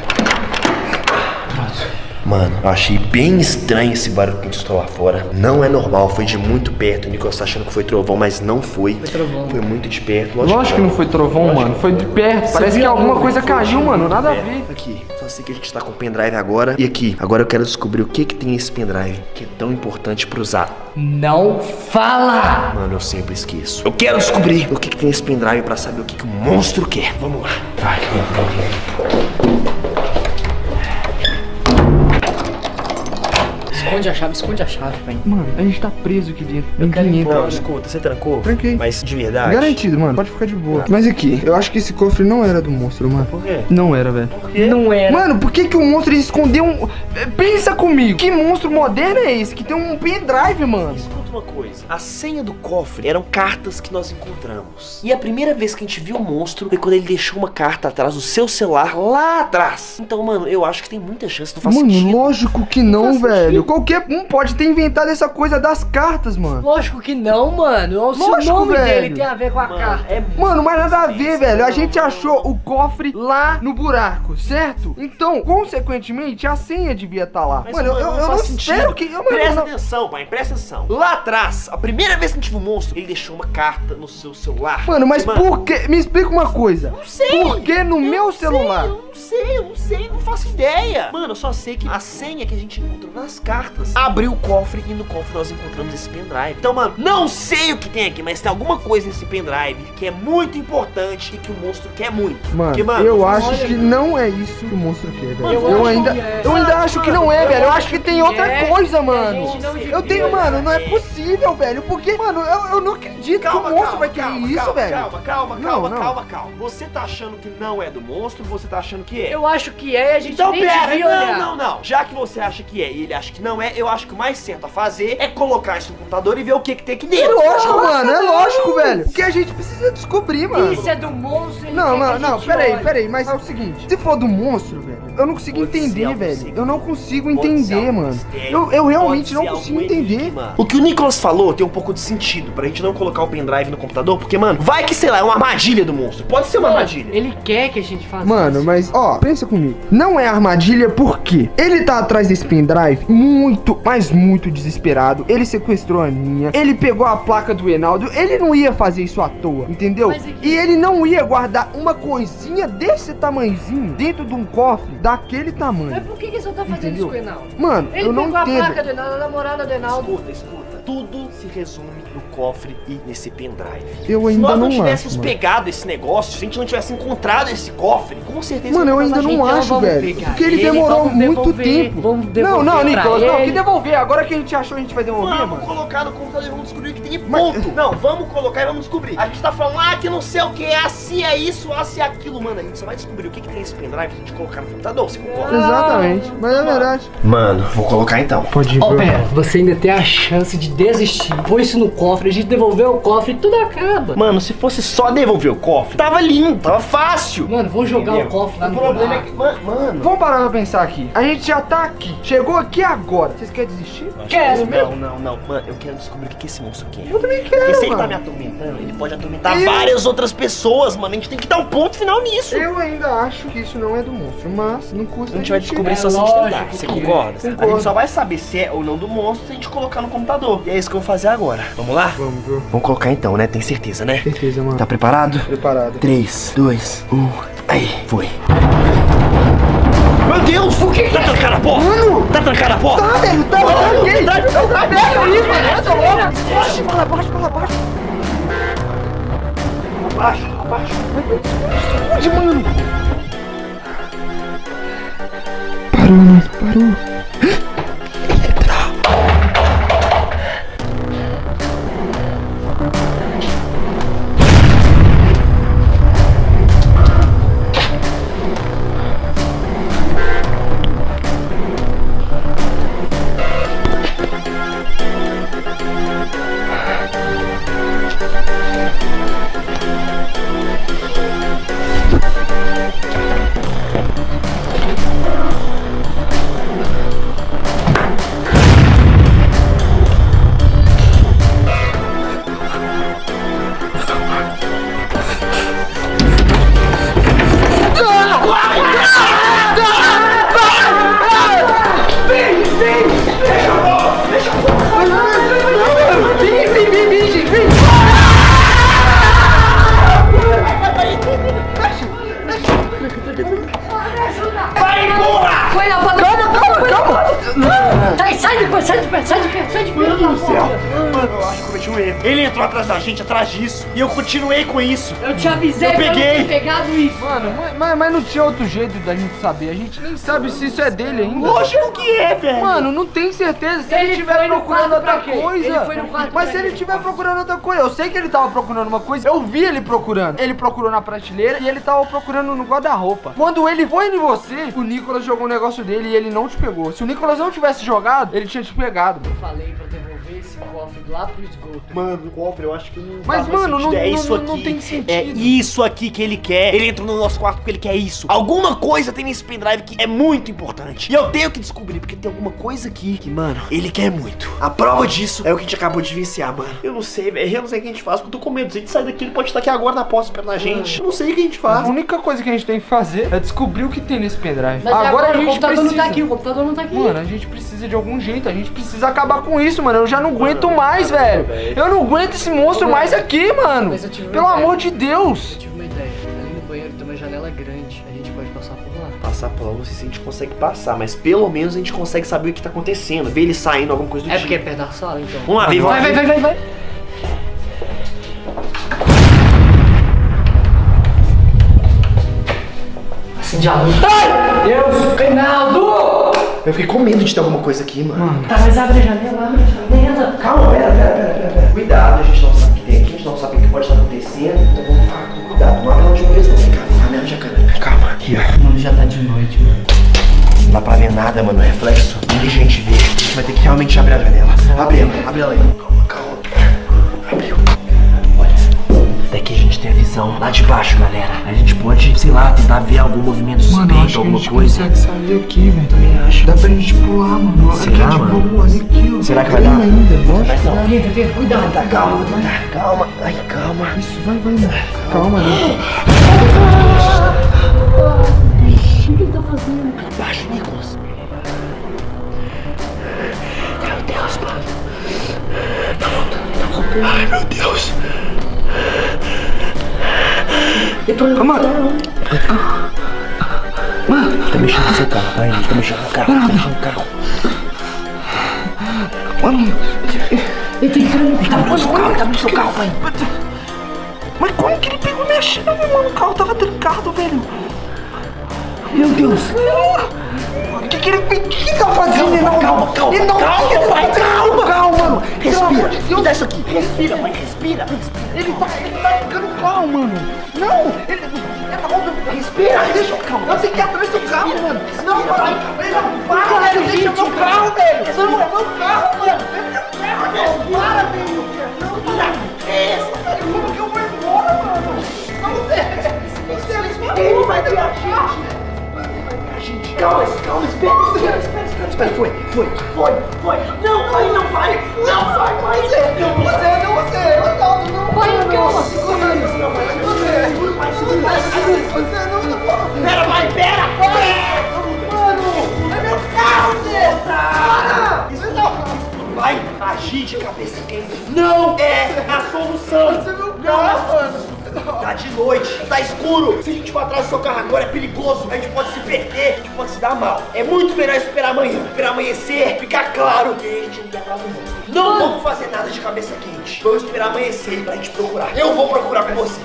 Mano, eu achei bem estranho esse barulho que a gente escutou lá fora. Não é normal, foi de muito perto. O Nicolas tá achando que foi trovão, mas não foi. Foi trovão. Foi muito de perto. Lógico que não foi trovão, mano, foi de perto. Parece que alguma coisa caiu, mano, nada a ver. Aqui, só sei que a gente tá com o pendrive agora. E aqui, agora eu quero descobrir o que que tem nesse pendrive, que é tão importante pro Zap. Não fala! Mano, eu sempre esqueço. Eu quero descobrir o que que tem nesse pendrive pra saber o que que o monstro quer. Vamos lá. Vai, vamos, vamos. Esconde a chave, esconde a chave, pai. Mano, a gente tá preso aqui dentro. Ninguém entra. Não, escuta, você trancou? Tranquei. Mas de verdade? Garantido, mano, pode ficar de boa. Mas aqui, eu acho que esse cofre não era do monstro, mano. Por quê? Não era, velho. Não era. Mano, por que que o monstro escondeu um... Pensa comigo, que monstro moderno é esse? Que tem um pendrive, mano. Escuta uma coisa, a senha do cofre eram cartas que nós encontramos. E a primeira vez que a gente viu o monstro foi quando ele deixou uma carta atrás do seu celular lá atrás. Então, mano, eu acho que tem muita chance, não faz Mano, sentido. lógico que não, Não faz velho. sentido. Qualquer um pode ter inventado essa coisa das cartas, mano. Lógico que não, mano. O Lógico, nome velho. dele tem a ver com a Mano, carta. é muito Mano, mas nada a ver, difícil, velho. A não. gente achou o cofre lá no buraco, certo? Então, consequentemente, a senha devia estar lá. Mas, mano, eu, eu, eu não faz sentido. espero que... Eu, mano, Presta não... atenção, pai, presta atenção. Lá atrás, a primeira vez que a gente viu o monstro, ele deixou uma carta no seu celular. Mano, mas por que... Me explica uma coisa. Não sei. Por que no meu celular? Eu não sei, eu não sei, eu não faço ideia. Mano, eu só sei que a senha que a gente encontrou nas cartas abriu o cofre e no cofre nós encontramos esse pendrive. Então, mano, não sei o que tem aqui, mas tem alguma coisa nesse pendrive que é muito importante e que o monstro quer muito. Mano, Porque, mano, eu acho olha- que não é isso que o monstro quer, velho. Eu Eu, acho ainda, que é. eu ainda acho que não é, velho. Eu acho que tem outra é, coisa, a mano. gente não Eu tenho, mano, não é possível, velho. Porque, mano, eu, eu não acredito que o monstro vai querer isso, calma, velho. Calma, calma, Não, calma, não. calma, calma. Você tá achando que não é do monstro, você tá achando que é. Eu acho que é, a gente Então nem pera, devia não, olhar. não, não. Já que você acha que é e ele acha que não é, eu acho que o mais certo a fazer é colocar isso no computador e ver o que, que tem aqui É dentro. lógico, mano, é lógico, velho. Porque a gente precisa descobrir, mano. Isso é do monstro. ele Não, quer não, que a não, gente peraí, olhe. peraí, mas é o seguinte, se for do monstro, velho, eu não consigo Pode ser entender, algum velho. segredo. Eu não consigo Pode ser entender, algum mano. mistério, Eu, eu realmente pode não ser consigo algum entender. enigma. O que o Nicolas falou tem um pouco de sentido pra gente não colocar o pendrive no computador, porque, mano, vai que, sei lá, é uma armadilha do monstro. Pode ser uma Mano, armadilha. Ele quer que a gente faça Mano, isso. mas, ó, pensa comigo. Não é armadilha porque ele tá atrás desse pendrive muito, mas muito desesperado. Ele sequestrou a Aninha. Ele pegou a placa do Enaldo. Ele não ia fazer isso à toa, entendeu? Mas é que- E ele não ia guardar uma coisinha desse tamanhozinho dentro de um cofre daquele Mas tamanho. por que que você tá fazendo Entendeu? isso com o Enaldo? Mano, Ele eu não pegou a entendo. placa do Enaldo, a namorada do Enaldo. Escuta, escuta. Tudo se resume no cofre e nesse pendrive. Eu Se ainda nós não, não tivéssemos acho, mano. pegado esse negócio, se a gente não tivesse encontrado esse cofre, com certeza... Mano, eu nós ainda achamos- não Então acho, vamos velho. pegar Porque ele ele, demorou vamos muito devolver, tempo. vamos Não, devolver não, pra Nicolas, não, ele. que devolver. Agora que a gente achou, a gente vai devolver, Vamos mano. colocar no computador e vamos descobrir o que tem e Mas- ponto. Não, vamos colocar e vamos descobrir. A gente tá falando, ah, que não sei o que, ah, se é isso, ah, se é aquilo. Mano, a gente só vai descobrir o que, que tem esse pendrive se a gente colocar no computador, você concorda? Exatamente, mas é verdade. Mano, vou colocar então. Pode ir, Ó, pera, você ainda tem a chance de desistir. Põe isso no cofre, a gente devolveu o cofre e tudo acaba. Mano, se fosse só devolver o cofre, tava lindo, tava fácil. Mano, vou jogar Entendeu? o cofre lá O no problema é buraco. que, mano, mano. Vamos parar pra pensar aqui. A gente já tá aqui. Chegou aqui agora. Vocês querem desistir? Quero. Não, não, não. Mano, eu quero descobrir o que, que esse monstro quer. Eu também Porque quero, se ele tá mano. me atormentando, ele pode atormentar Eu- várias outras pessoas, mano. A gente tem que dar um ponto final nisso. Eu ainda acho que isso não é do monstro, mas não custa. A gente vai descobrir É só se a gente lógico tentar. Você que é. concorda? A Concordo. gente só vai saber se é ou não do monstro se a gente colocar no computador. E é isso que eu vou fazer agora. Vamos lá? Vamos, viu? Vamos colocar então, né? Tem certeza, né? Certeza, mano. Tá preparado? Preparado. três, dois, um. Aí, foi. Meu Deus! O que? Tá trancando a porta? Mano! Tá trancando a porta? Tá, velho, tá, Mano, tá, ninguém. tá, tá, tá, tá, Pega aí, mano. Essa logo. Baixa, fala baixo, fala baixo. Abaixo, abaixo. Pode, mano. Parou, mano, parou. Ele entrou atrás da gente, atrás disso. E eu continuei com isso. Eu te avisei eu pra não peguei. ter pegado isso. Mano, mas, mas não tinha outro jeito da gente saber. A gente nem sabe se isso é dele ainda. Lógico que é, velho. Mano, não tem certeza. Se Ele ele estiver foi no procurando quarto outra pra quê? coisa. Ele foi no quarto Mas pra se ele quê? estiver procurando outra coisa, eu sei que ele tava procurando uma coisa. Eu vi ele procurando. Ele procurou na prateleira e ele tava procurando no guarda-roupa. Quando ele foi em você, o Nicolas jogou o negócio dele e ele não te pegou. Se o Nicolas não tivesse jogado, ele tinha te pegado. Eu falei pra devolver esse cofre lá pro esgoto. Mano, o cofre eu acho que não Mas, faz mais mano, sentido. não- é não- isso não- não aqui. tem sentido. É isso aqui que ele quer. Ele entrou no nosso quarto porque ele quer isso. Alguma coisa tem nesse pendrive que é muito importante. E eu tenho que descobrir, porque tem alguma coisa aqui que, mano, ele quer muito. A prova disso é o que a gente acabou de vivenciar, mano. Eu não sei, velho. Eu não sei o que a gente faz, porque eu tô com medo. Se a gente sair daqui, ele pode estar aqui agora na porta esperando a gente. Eu não sei o que a gente A faz. única coisa que a gente tem que fazer é descobrir o que tem nesse pendrive. Mas Agora, a o gente computador precisa. não tá aqui, o computador não tá aqui. Mano, a gente precisa de algum jeito, a gente precisa acabar com isso, mano. Eu já não aguento mais, velho. Eu não aguento esse monstro mais aqui, mano. Mas eu tive uma Pelo ideia. amor de Deus. Eu tive uma ideia. Ali no banheiro tem uma janela grande. A gente pode passar por lá. Passar por lá, não sei se a gente consegue passar, mas pelo menos a gente consegue saber o que tá acontecendo. Ver ele saindo, alguma coisa do É tipo. porque é perto da sala, então. Vamos lá, vem, Vai, vai, vai, vai, vai. Acende a luz. Ai! Deus! Reinaldo! Eu fiquei com medo de ter alguma coisa aqui, mano. Tá, mas abre a janela, abre a janela. Calma, pera, pera, pera, pera, pera. Cuidado, a gente não sabe o que tem aqui, a gente não sabe o que pode estar acontecendo. Então vamos falar com cuidado. Não abre ela de uma vez, não. Vem cá, vem cá, mesmo, jacaré. Calma, aqui, ó. Mano, já tá de noite, mano. Não dá pra ver nada, mano. Reflexo. Não deixa a gente ver. A gente vai ter que realmente abrir a janela. Abre ela, abre ela aí. Calma, calma. Abriu. Olha, daqui a gente tem a visão lá de baixo, galera. A gente pode, sei lá, tentar ver algum movimento suspeito, alguma coisa. sair aqui, velho. Também acho. Dá pra gente pular, mano. Será, mano? Será que vai dar? ainda, lógico. Vai não. Tenta, tenta, cuidado. Tá, calma, tá, calma. Ai, calma. Isso, vai, vai, mano. Calma, né? O que ele tá fazendo? Baixo, Nicolas. Meu Deus, mano. Tá voltando, tá voltando. Ai, meu Deus. Eu tô indo. Mano. Mano. Tá mexendo no seu carro, pai. Ele tá mexendo no carro. Tá mexendo no carro. Mano. Ele tá entrando. Ele tá no seu carro, ele tá no seu carro, pai. Mas como que ele pegou minha chave, mano? O carro tava trancado, velho. Meu Deus. O que que ele, o que que ele tá fazendo? Ele não, Calma, calma, ele não, calma, ele pai, não- calma. calma, mano. Respira. Me dá isso aqui. Respira, pai, respira. Ele tá, ele tá ficando calmo, mano. Não, ele, ele tá roubando. Respira, Deixa o carro. Eu tenho que ir atrás do carro, mano. Não, pai, ele não para, velho. Deixa meu carro, velho. Você não é meu carro, mano. Deixa meu carro, velho. Para, velho. Não, para. Que isso, velho? Como que eu vou embora, mano? Não, velho. Você, ele vai ter a gente. Calma, calma, espera, espera, espera, espera, espera. Foi, foi, foi, foi. Não, pai, não vai. Não vai, vai. Não, Você, não você. Eu não, não. Põe o calma. não vai. Você, segura, pai, segura, pai, segura. Você não, não. Pera, pai, pera. Mano, é meu carro, Zé. Para. Isso não. Vai agir de cabeça quente. Não é a solução. Você é meu carro, mano. Tá de noite, tá escuro. Se a gente for atrás do seu carro agora é perigoso. A gente pode se perder, a gente pode se dar mal. É muito melhor esperar amanhã, esperar amanhecer, ficar claro que a gente não tá atrás do mundo. Não vamos fazer nada de cabeça quente. Vamos esperar amanhecer pra gente procurar. Eu vou procurar com você.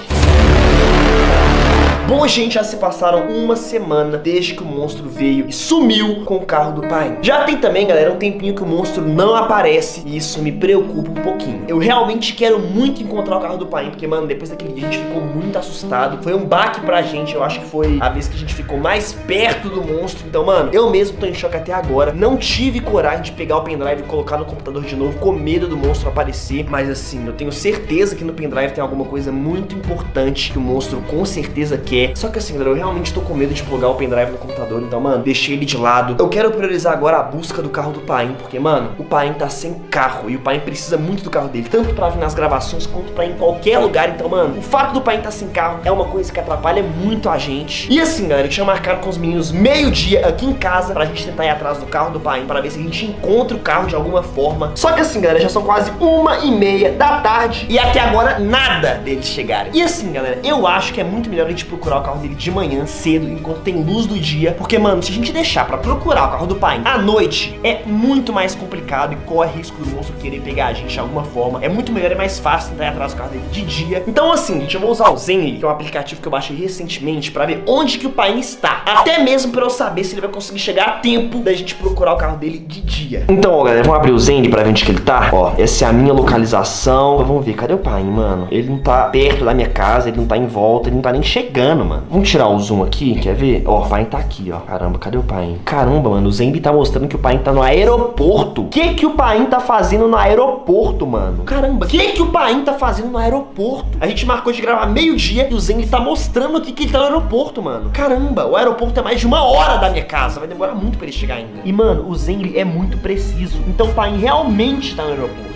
Bom, gente, já se passaram uma semana desde que o monstro veio e sumiu com o carro do pai. Já tem também, galera, um tempinho que o monstro não aparece e isso me preocupa um pouquinho. Eu realmente quero muito encontrar o carro do pai, porque, mano, depois daquele dia a gente ficou muito assustado. Foi um baque pra gente, eu acho que foi a vez que a gente ficou mais perto do monstro. Então, mano, eu mesmo tô em choque até agora. Não tive coragem de pegar o pendrive e colocar no computador de novo, com medo do monstro aparecer. Mas assim, eu tenho certeza que no pendrive tem alguma coisa muito importante que o monstro com certeza quer. Só que assim, galera, eu realmente tô com medo de plugar o pendrive no computador. Então, mano, deixei ele de lado. Eu quero priorizar agora a busca do carro do Paim, porque, mano, o Paim tá sem carro e o Paim precisa muito do carro dele, tanto pra vir nas gravações quanto pra ir em qualquer lugar. Então, mano, o fato do Paim tá sem carro é uma coisa que atrapalha muito a gente. E assim, galera, eu tinha marcado com os meninos meio-dia aqui em casa pra gente tentar ir atrás do carro do Paim, pra ver se a gente encontra o carro de alguma forma. Só que assim, galera, já são quase uma e meia da tarde e até agora nada deles chegarem. E assim, galera, eu acho que é muito melhor a gente procurar procurar o carro dele de manhã, cedo, enquanto tem luz do dia. Porque, mano, se a gente deixar pra procurar o carro do pai à noite, é muito mais complicado e corre risco do monstro querer pegar a gente de alguma forma. É muito melhor e mais fácil tentar ir atrás do carro dele de dia. Então, assim, gente, eu vou usar o Zenly, que é um aplicativo que eu baixei recentemente, pra ver onde que o pai está. Até mesmo pra eu saber se ele vai conseguir chegar a tempo da gente procurar o carro dele de dia. Então, ó, galera, vamos abrir o Zenly pra ver onde que ele tá. Ó, essa é a minha localização. Vamos ver, cadê o pai, mano? Ele não tá perto da minha casa, ele não tá em volta, ele não tá nem chegando, mano. Vamos tirar o zoom aqui, quer ver? Ó, o pai tá aqui, ó. Caramba, cadê o pai? Caramba, mano, o Zenly tá mostrando que o pai tá no aeroporto. O que que o pai tá fazendo no aeroporto, mano? Caramba, o que que o pai tá fazendo no aeroporto? A gente marcou de gravar meio-dia e o Zenly tá mostrando aqui que ele tá no aeroporto, mano. Caramba, o aeroporto é mais de uma hora da minha casa. Vai demorar muito pra ele chegar ainda. E, mano, o Zenly é muito preciso. Então o pai realmente tá no aeroporto.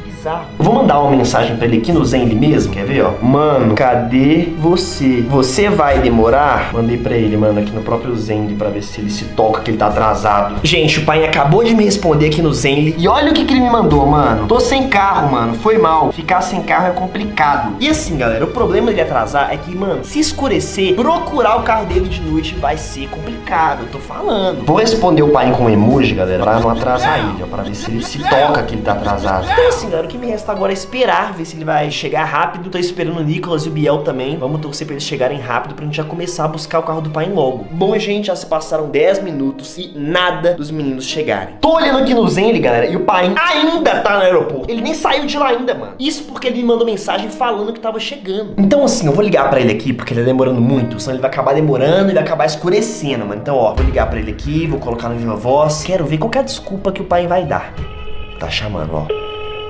Eu vou mandar uma mensagem pra ele aqui no Zenly mesmo, quer ver, ó? Mano, cadê você? Você vai demorar? Mandei pra ele, mano, aqui no próprio Zenly pra ver se ele se toca que ele tá atrasado. Gente, o pai acabou de me responder aqui no Zenly. E olha o que que ele me mandou, mano. Tô sem carro, mano, foi mal. Ficar sem carro é complicado. E assim, galera, o problema dele atrasar é que, mano, se escurecer, procurar o carro dele de noite vai ser complicado, eu tô falando. Vou responder o pai com um emoji, galera, pra não atrasar ele, ó, pra ver se ele se toca que ele tá atrasado. Então assim, galera, o que me resta agora é esperar, ver se ele vai chegar rápido. Tô esperando o Nicolas e o Biel também. Vamos torcer pra eles chegarem rápido pra gente já começar a buscar o carro do pai logo. Bom, gente, já se passaram dez minutos e nada dos meninos chegarem. Tô olhando aqui no Zenly, galera, e o pai ainda tá no aeroporto. Ele nem saiu de lá ainda, mano. Isso porque ele me mandou mensagem falando que tava chegando. Então assim, eu vou ligar pra ele aqui, porque ele tá demorando muito, senão ele vai acabar demorando e vai acabar escurecendo, mano. Então, ó, vou ligar pra ele aqui, vou colocar no viva voz. Quero ver qual que é a desculpa que o pai vai dar. Tá chamando, ó.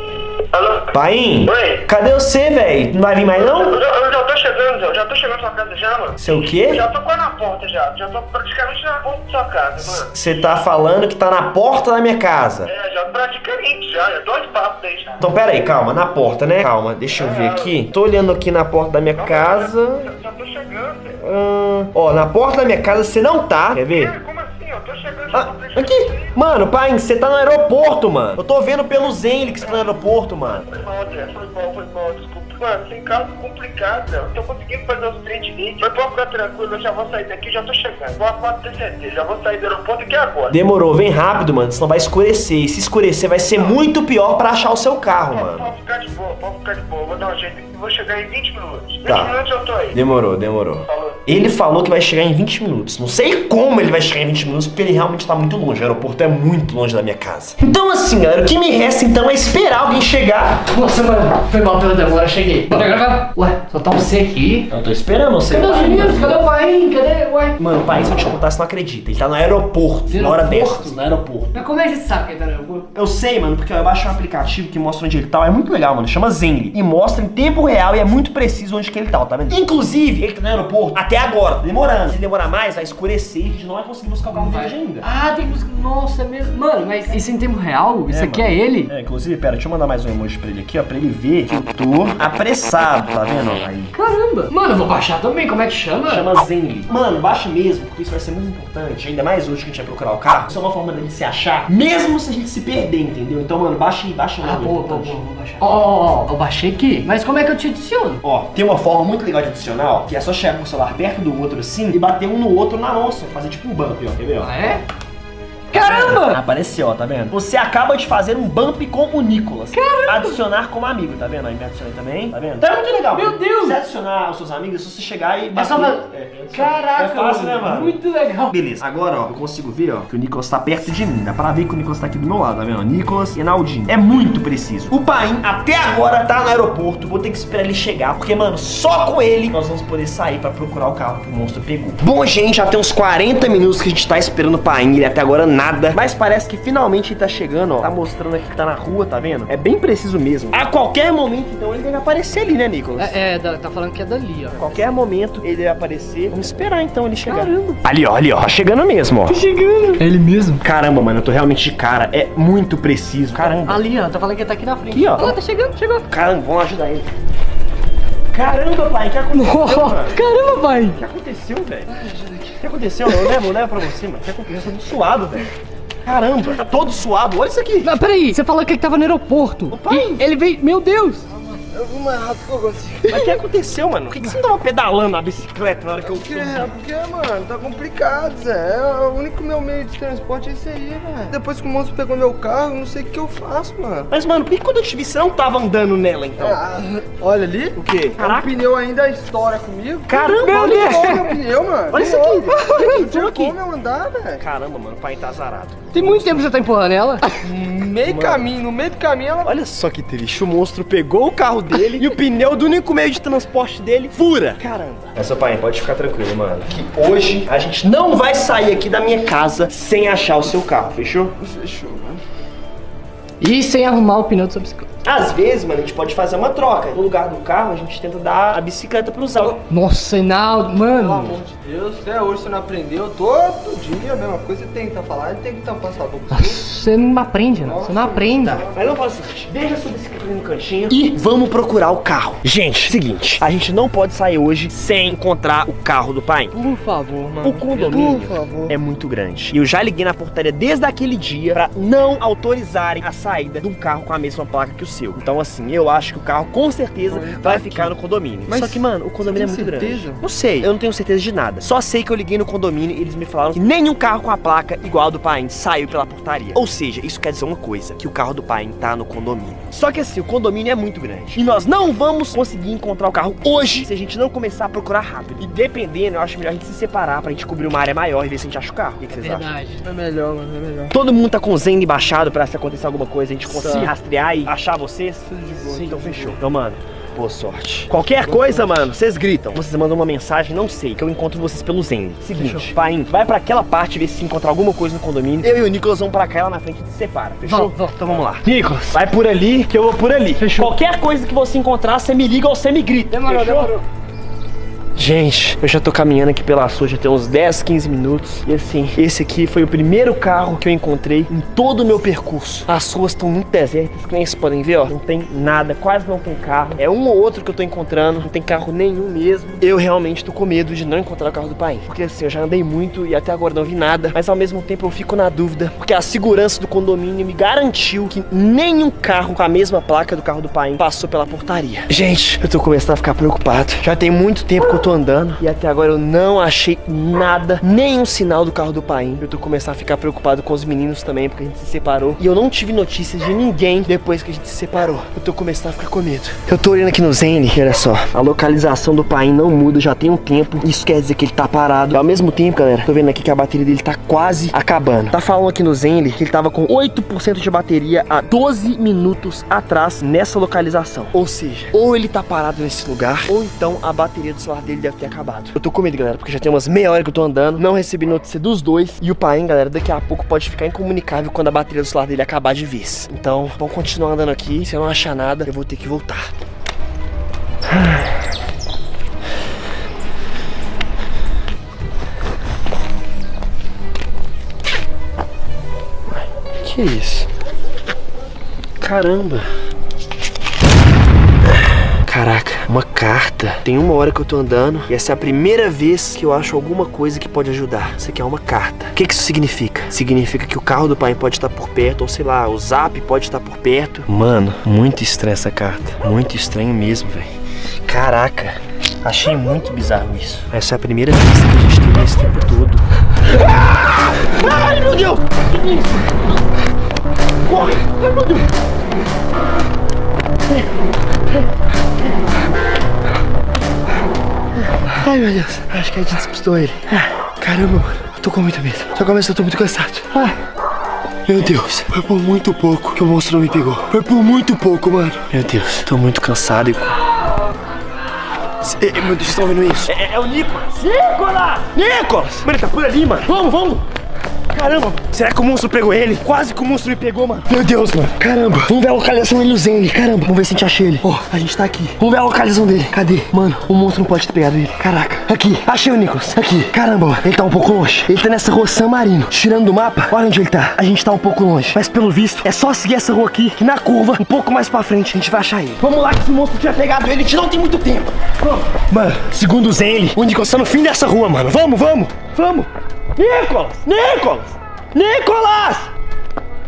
Alô? Pai? Oi? Cadê você, velho? Não vai vir mais, não? Eu, já- eu já tô chegando, já, já tô chegando na sua casa já, mano. Você o quê? Já tô quase na porta já, já tô praticamente na porta da sua casa, mano. Você tá falando que tá na porta da minha casa. É, já praticamente já, já tô de papo daí já. Então, pera aí, calma, na porta, né? Calma, deixa eu ver aqui. Tô olhando aqui na porta da minha casa. Já, já tô chegando, velho. Hum, ó, na porta da minha casa você não tá, quer ver? É, como assim? Eu tô chegando, já Ah, tô prestando aqui! Mano, pai, você tá no aeroporto, mano. Eu tô vendo pelo Zenly que você tá no aeroporto, mano. Foi mal, André, foi mal, foi mal, desculpa. Mano, sem carro é complicado, velho. Não tô conseguindo fazer os trem direito. Mas pode ficar tranquilo, eu já vou sair daqui, já tô chegando. Pode, pode ter certeza, já vou sair do aeroporto aqui agora. Demorou, vem rápido, mano, senão vai escurecer. E se escurecer vai ser muito pior pra achar o seu carro, Pode, mano. pode ficar de boa, pode ficar de boa. Vou dar um jeito aqui, vou chegar em vinte minutos. vinte Tá. minutos eu tô aí. Demorou, demorou. Falou. Ele falou que vai chegar em vinte minutos. Não sei como ele vai chegar em vinte minutos, porque ele realmente tá muito longe. O aeroporto é muito longe da minha casa. Então assim, galera, o que me resta então é esperar alguém chegar. Nossa, mano, foi mal pela demora, cheguei. Bora gravar? Ué, só tá você aqui. Eu tô esperando você. Cadê os meninos? Cadê o pai? Cadê? Ué? Mano, o pai, se eu te contar, você não acredita. Ele tá no aeroporto, na hora dessas. No aeroporto. Mas como é que você sabe que ele tá no aeroporto? Eu sei, mano, porque ó, eu baixei um aplicativo que mostra onde ele tá. É muito legal, mano. Chama Zenly. E mostra em tempo real e é muito preciso onde que ele tá, ó, tá vendo? Inclusive, ele tá no aeroporto até agora, tá demorando. Se demorar mais, vai escurecer e a gente não vai conseguir buscar o carro dele hoje ainda. Ah, tem música. Nossa, é mesmo. Mano, mas isso em tempo real? Isso aqui é ele? É, inclusive, pera, deixa eu mandar mais um emoji pra ele aqui, ó, pra ele ver que eu tô apressado, tá vendo? Ó, aí. Caramba. Mano, eu vou baixar também. Como é que chama? Chama Zenly. Mano, baixa mesmo, porque isso vai ser muito importante. Ainda mais hoje que a gente vai procurar o carro. Isso é uma forma dele se achar, mesmo se a gente se perder, entendeu? Então, mano, baixa aí, baixa Ah, logo. boa, boa, boa, vou baixar. Ó, ó, ó, eu baixei aqui. Mas como é que eu te adiciono? Ó, tem uma forma muito legal de adicionar, ó, que é só chegar com o celular perto do outro assim e bater um no outro na mão, assim, fazer tipo um bump, ó, quer ver, ó? Ah, é? Caramba! Apareceu, ó, tá vendo? Você acaba de fazer um bump com o Nicolas. Caramba! Adicionar como amigo, tá vendo? Aí me adicionei também, tá vendo? Então é muito legal. Meu Deus! Se você adicionar os seus amigos, é só você chegar e bater. só fa- É, é só- Caraca, é fácil, né, mano? Muito legal. Beleza, agora, ó, eu consigo ver, ó, que o Nicolas tá perto de mim. Dá pra ver que o Nicolas tá aqui do meu lado, tá vendo? Nicolas e Naldinho. É muito preciso. O Paim, até agora, tá no aeroporto. Vou ter que esperar ele chegar, porque, mano, só com ele nós vamos poder sair pra procurar o carro que o monstro pegou. Bom, gente, já tem uns quarenta minutos que a gente tá esperando o Paim. Ele até agora nada. Mas parece que finalmente ele tá chegando, ó. Tá mostrando aqui que tá na rua, tá vendo? É bem preciso mesmo. A qualquer momento, então, ele deve aparecer ali, né, Nicolas? É, é, da- tá falando que é dali, ó. A qualquer momento ele deve aparecer. Vamos esperar então ele chegar. Caramba. Ali, ó, ali, ó. Tá chegando mesmo, ó. Tá chegando. É ele mesmo? Caramba, mano, eu tô realmente de cara. É muito preciso. Caramba. Ali, ó, tá falando que tá aqui na frente. Aqui, ó. Olha lá, tá chegando, chegou. Caramba, vamos ajudar ele. Caramba, pai, o que aconteceu, mano? Caramba, pai. O que aconteceu, velho? O que aconteceu? Eu levo, eu levo pra você, mano. O que aconteceu? Eu tô todo suado, velho. Caramba, tá todo suado. Olha isso aqui. Mas peraí, você falou que ele tava no aeroporto. pai. E ele veio. Meu Deus! Eu vou mais rápido que eu consigo. Mas o que aconteceu, mano? Por que, que você não tava pedalando a bicicleta na hora que eu... Porque, porque, mano, tá complicado, Zé. É o único meu meio de transporte é esse aí, velho. Depois que o monstro pegou meu carro, eu não sei o que eu faço, mano. Mas, mano, por que quando eu te vi você não tava andando nela, então? Ah, olha ali. O quê? Caraca. O pneu ainda estoura comigo. Caramba, meu olha Deus. isso. Meu pneu, mano. Olha isso aqui. Olha aqui, Não aqui. como eu andar, velho. Caramba, mano, o pai tá azarado. Tem muito tempo que você tá empurrando ela? Meio caminho, no meio do caminho ela... Olha só que triste, o monstro pegou o carro dele e o pneu do único meio de transporte dele fura. Caramba. Mas, seu pai, pode ficar tranquilo, mano, que hoje a gente não vai sair aqui da minha casa sem achar o seu carro, fechou? Fechou, mano. E sem arrumar o pneu da sua bicicleta. Às vezes, mano, a gente pode fazer uma troca. No lugar do carro, a gente tenta dar a bicicleta pro Zão. Nossa, Reinaldo, Pelo mano. amor de Deus, até hoje você não aprendeu. Todo dia a mesma coisa, você tem que estar falando, tem que tampar sua boca. Você não aprende, não. Você não aprende. Mas não fala o seguinte, deixa a sua bicicleta ali no cantinho e vamos procurar o carro. Gente, seguinte, a gente não pode sair hoje sem encontrar o carro do pai. Por favor, mano. O condomínio Por favor. é muito grande. E eu já liguei na portaria desde aquele dia pra não autorizarem a saída de um carro com a mesma placa que o seu. Então, assim, eu acho que o carro com certeza Então, ele tá vai aqui. ficar no condomínio. Mas Só que, mano, o condomínio é você muito tem grande. certeza? Não sei, eu não tenho certeza de nada. Só sei que eu liguei no condomínio e eles me falaram que nenhum carro com a placa igual ao do pai saiu pela portaria. Ou seja, isso quer dizer uma coisa, que o carro do pai tá no condomínio. Só que assim, o condomínio é muito grande. E nós não vamos conseguir encontrar o carro hoje se a gente não começar a procurar rápido. E dependendo, eu acho melhor a gente se separar pra gente cobrir uma área maior e ver se a gente acha o carro. O que, que vocês acham? Verdade. É melhor, mano, é melhor. Todo mundo tá com o Zen baixado pra se acontecer alguma coisa a gente conseguir rastrear e achar vocês? Tudo de boa. Sim, então fechou. Então, mano, boa sorte. Qualquer coisa, mano, vocês gritam. Vocês mandam uma mensagem, não sei, que eu encontro vocês pelo Zen. Seguinte, pai, vai pra aquela parte ver se encontrar alguma coisa no condomínio. Eu e o Nicolas vamos pra cá e lá na frente a gente se separa, fechou? Vamos, vamos. Então vamos lá. Nicolas, vai por ali que eu vou por ali. Fechou. Qualquer coisa que você encontrar, você me liga ou você me grita. Demorou, fechou? demorou. Gente, eu já tô caminhando aqui pela sua já tem uns dez, quinze minutos. E assim, esse aqui foi o primeiro carro que eu encontrei em todo o meu percurso. As ruas estão muito desertas, que nem vocês podem ver, ó. Não tem nada, quase não tem carro. É um ou outro que eu tô encontrando, não tem carro nenhum mesmo. Eu realmente tô com medo de não encontrar o carro do pai. Porque assim, eu já andei muito e até agora não vi nada. Mas ao mesmo tempo eu fico na dúvida, porque a segurança do condomínio me garantiu que nenhum carro com a mesma placa do carro do pai passou pela portaria. Gente, eu tô começando a ficar preocupado. Já tem muito tempo que eu tô andando e até agora eu não achei nada, nenhum sinal do carro do pai. Eu tô começando a ficar preocupado com os meninos também, porque a gente se separou e eu não tive notícias de ninguém depois que a gente se separou. Eu tô começando a ficar com medo. Eu tô olhando aqui no Zen, olha só, a localização do pai não muda já tem um tempo. Isso quer dizer que ele tá parado. E ao mesmo tempo, galera, tô vendo aqui que a bateria dele tá quase acabando. Tá falando aqui no Zen que ele tava com oito por cento de bateria há doze minutos atrás nessa localização. Ou seja, ou ele tá parado nesse lugar, ou então a bateria do celular dele deve ter acabado. Eu tô com medo, galera, porque já tem umas meia hora que eu tô andando, não recebi notícia dos dois. E o pai, galera, daqui a pouco pode ficar incomunicável quando a bateria do celular dele acabar de vez. Então, vamos continuar andando aqui. Se eu não achar nada, eu vou ter que voltar. Que isso? Caramba. Caraca, uma carta. Tem uma hora que eu tô andando e essa é a primeira vez que eu acho alguma coisa que pode ajudar. Isso aqui é uma carta. O que que isso significa? Significa que o carro do pai pode estar por perto, ou sei lá, o Zap pode estar por perto. Mano, muito estranha essa carta. Muito estranho mesmo, velho. Caraca, achei muito bizarro isso. Essa é a primeira vez que a gente teve esse tempo todo. Ah! Ai, meu Deus! Que isso? Corre! Ai, meu Deus! Ai, meu Deus. Acho que a gente despistou ele. Caramba, mano. Eu tô com muito medo. Só que ao mesmo tempo eu tô muito cansado. Ai. Meu Deus. Foi por muito pouco que o monstro não me pegou. Foi por muito pouco, mano. Meu Deus. Tô muito cansado e... Ei, meu Deus, vocês estão ouvindo isso? É, é o Nicolas. Nicolas! Nicolas! Mano, ele tá por ali, mano. Vamos, vamos. Caramba, será que o monstro pegou ele? Quase que o monstro me pegou, mano. Meu Deus, mano. Caramba. Vamos ver a localização dele no Zen. Caramba. Vamos ver se a gente acha ele. Ó, oh, a gente tá aqui. Vamos ver a localização dele. Cadê? Mano, o monstro não pode ter pegado ele. Caraca. Aqui. Achei o Nicolas. Aqui. Caramba, mano. Ele tá um pouco longe. Ele tá nessa rua San Marino. Tirando do mapa, olha onde ele tá. A gente tá um pouco longe. Mas pelo visto, é só seguir essa rua aqui, que na curva, um pouco mais pra frente, a gente vai achar ele. Vamos lá, que se o monstro tiver pegado ele, a gente não tem muito tempo. Vamos. Mano, segundo o Zen, o Nicolas tá no fim dessa rua, mano. Vamos, vamos. Vamos. Nicolas! Nicolas! Nicolas!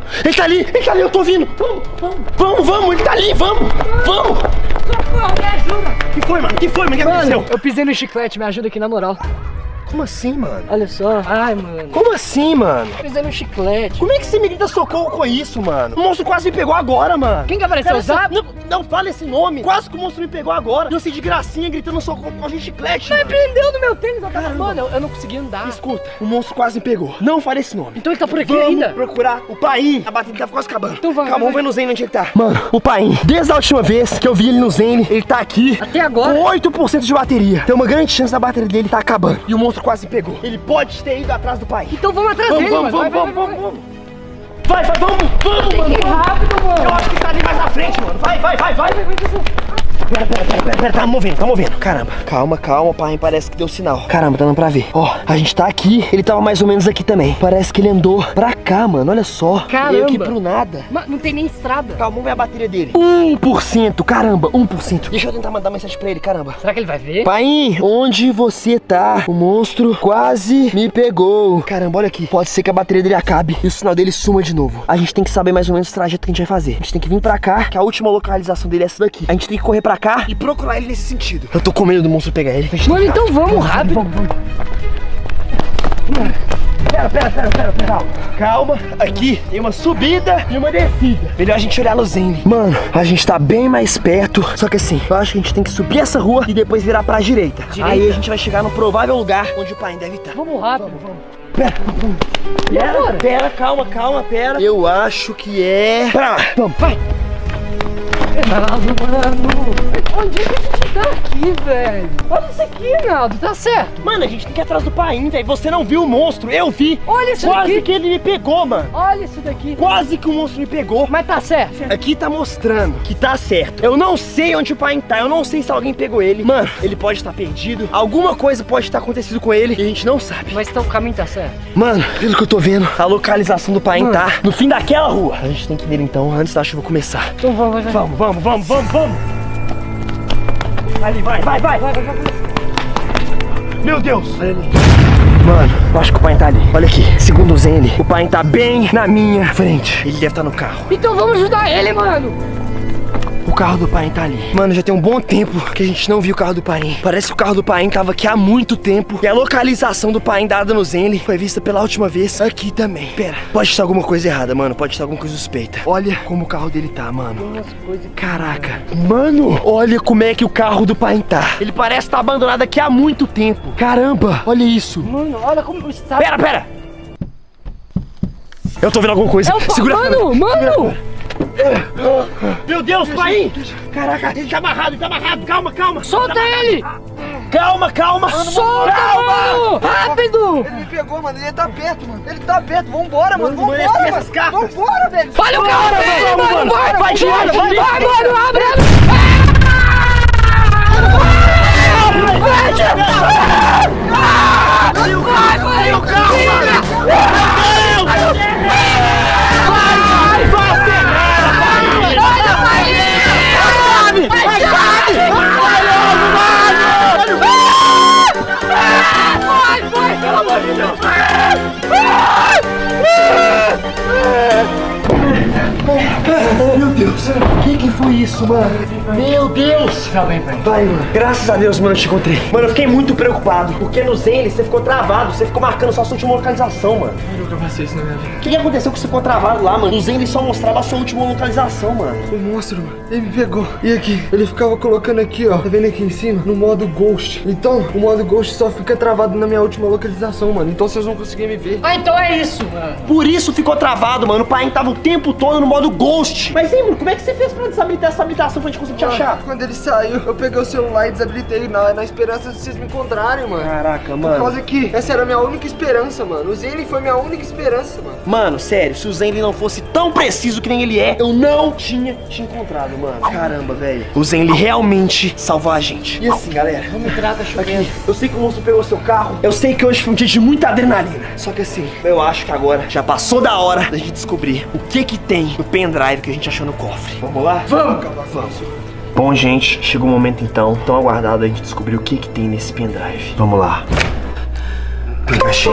Ele tá ali, ele tá ali, eu tô ouvindo. Vamos, vamos, vamos, vamos, ele tá ali, vamos, vamos. Socorro, me ajuda. O que foi, mano? O que foi, mano? O que Mano, aconteceu? eu pisei no chiclete, me ajuda aqui na moral. Como assim, mano? Olha só. Ai, mano. Como assim, mano? Eu pisei no chiclete. Como é que você me grita socorro com isso, mano? O monstro quase me pegou agora, mano. Quem que apareceu? Cara, O Zap? Não, não fala esse nome. Quase que o monstro me pegou agora. E eu sei de gracinha gritando socorro com a gente chiclete, Mas mano. prendeu no meu tênis, eu tava... Mano, eu, eu não consegui andar. Escuta, o monstro quase me pegou. Não fale esse nome. Então ele tá por aqui Vamos ainda? procurar o Paim. A bateria tá quase acabando. Então vamos, Calma, vai, vamos ver no Zen onde ele tá. Mano, o Paim, desde a última vez que eu vi ele no Zen, ele tá aqui Até agora? com oito por cento de bateria. Tem uma grande chance da bateria dele tá acabando. E o monstro quase me pegou. Ele pode ter ido atrás do Paim. Então vamos atrás Vamos, dele, vamos, mano. vamos, Vai, vamos, vai, vamos, vamos. Vai, vai, vamos, vamos, mano. vai. Que rápido, Eu mano. acho que tá ali mais na frente, mano. Vai, vai, vai, vai. Pera, pera, pera, pera, pera, tá movendo, tá movendo. Caramba, calma, calma, pai, parece que deu sinal. Caramba, tá dando pra ver. Ó, a gente tá aqui, ele tava mais ou menos aqui também. Parece que ele andou pra cá, mano, olha só. Caramba. Meio que pro nada. Mas não tem nem estrada. Calma, vamos ver a bateria dele. um por cento, caramba, um por cento. Deixa eu tentar mandar mensagem pra ele, caramba. Será que ele vai ver? Pai, onde você tá? O monstro quase me pegou. Caramba, olha aqui. Pode ser que a bateria dele acabe e o sinal dele suma de novo. A gente tem que saber mais ou menos o trajeto que a gente vai fazer. A gente tem que vir pra cá, que a última localização dele é essa daqui. A gente tem que correr pra cá e procurar ele nesse sentido. Eu tô com medo do monstro pegar ele. Mano, então vamos rápido. Vamos, vamos. Pera, pera, pera, pera, pera. Calma, aqui tem uma subida e uma descida. Melhor a gente olhar no Zen. Mano, a gente tá bem mais perto. Só que assim, eu acho que a gente tem que subir essa rua e depois virar pra direita. Direita? Aí a gente vai chegar no provável lugar onde o pai deve estar. Vamos rápido. Pera, pera, pera, calma, calma, pera. Eu acho que é... Pra lá, vamos, vai. Naldo, mano. Onde é que a gente tá aqui, velho? Olha isso aqui, Naldo. Tá certo. Mano, a gente tem que ir atrás do Paim, velho. Você não viu o monstro, eu vi. Olha isso Quase daqui. que ele me pegou, mano. Olha isso daqui. Quase que o monstro me pegou. Mas tá certo. Aqui tá mostrando que tá certo. Eu não sei onde o Paim tá, eu não sei se alguém pegou ele. Mano, ele pode estar perdido. Alguma coisa pode estar acontecido com ele e a gente não sabe. Mas então o caminho tá certo. Mano, pelo que eu tô vendo, a localização do Paim Mano. tá no fim daquela rua. A gente tem que ir nele então, antes da chuva começar. Então vamos, vai, vai. Vamos, vamos, vamos, vamos, vamos. Ali, vai, vai, vai. Vai, vai, vai. Meu Deus. Olha ali. Mano, eu acho que o Paim tá ali. Olha aqui, segundo o Zen, o Paim tá bem na minha frente. Ele deve estar no carro. Então vamos ajudar ele, mano. O carro do Paim tá ali. Mano, já tem um bom tempo que a gente não viu o carro do Paim. Parece que o carro do Paim tava aqui há muito tempo. E a localização do Paim dada no Zenly foi vista pela última vez aqui também. Pera, pode estar alguma coisa errada, mano. Pode estar alguma coisa suspeita. Olha como o carro dele tá, mano. Umas coisas. Caraca. Mano, olha como é que o carro do Paim tá. Ele parece estar abandonado aqui há muito tempo. Caramba, olha isso. Mano, olha como está. Pera, pera. Eu tô vendo alguma coisa. É o pa- Segura a Mano, câmera. mano. Segura a câmera. Meu Deus, Paim! Caraca, ele tá amarrado, ele tá amarrado. Calma, calma. Solta ele. Calma, calma. Solta, mano. Rápido. Ele me pegou, mano. Ele tá perto, mano. Ele tá perto. Vambora, mano. Mano, Vambora, mano, mano. essas cartas. Vambora, velho. Olha o carro dele, vamos, mano. mano. Vai, Vai, vai, gira, vai, gira. vai, mano. Abre, abre. Vai, vai, o carro, Meu Deus, o que que foi isso, mano? Meu Deus! Tá bem, pai. Vai, mano. Graças a Deus, mano, eu te encontrei. Mano, eu fiquei muito preocupado. Porque no Zenly você ficou travado. Você ficou marcando só a sua última localização, mano. Eu nunca passei isso na minha vida. O que que aconteceu que você ficou travado lá, mano? No Zenly só mostrava a sua última localização, mano. O monstro, mano, ele me pegou. E aqui, ele ficava colocando aqui, ó. Tá vendo aqui em cima? No modo Ghost. Então, o modo Ghost só fica travado na minha última localização, mano. Então vocês vão conseguir me ver. Ah, então é isso, mano. Por isso ficou travado, mano. O Paim tava o tempo todo no modo Ghost. Mas, hein, mano, como é que você fez pra desabilitar essa habilitação pra gente conseguir te achar? Quando ele saiu, eu peguei o celular e desabilitei na, na esperança de vocês me encontrarem, mano. Caraca, Por mano. causa que essa era a minha única esperança, mano. O Zenly foi minha única esperança, mano. Mano, sério, se o Zenly não fosse tão preciso que nem ele é, eu não tinha te encontrado, mano. Caramba, velho. O Zenly realmente salvou a gente. E assim, galera, Não me trata chovendo. aqui, eu sei que o monstro pegou seu carro. Eu sei que hoje foi um dia de muita adrenalina. Só que assim, eu acho que agora já passou da hora da gente descobrir o que que tem no pendrive que a gente achou no cofre. Vamos lá? Vamos, cara, Vamos. Bom, gente, chegou o momento então, tão aguardado, a gente descobrir o que que tem nesse pendrive. Vamos lá. Encaixei.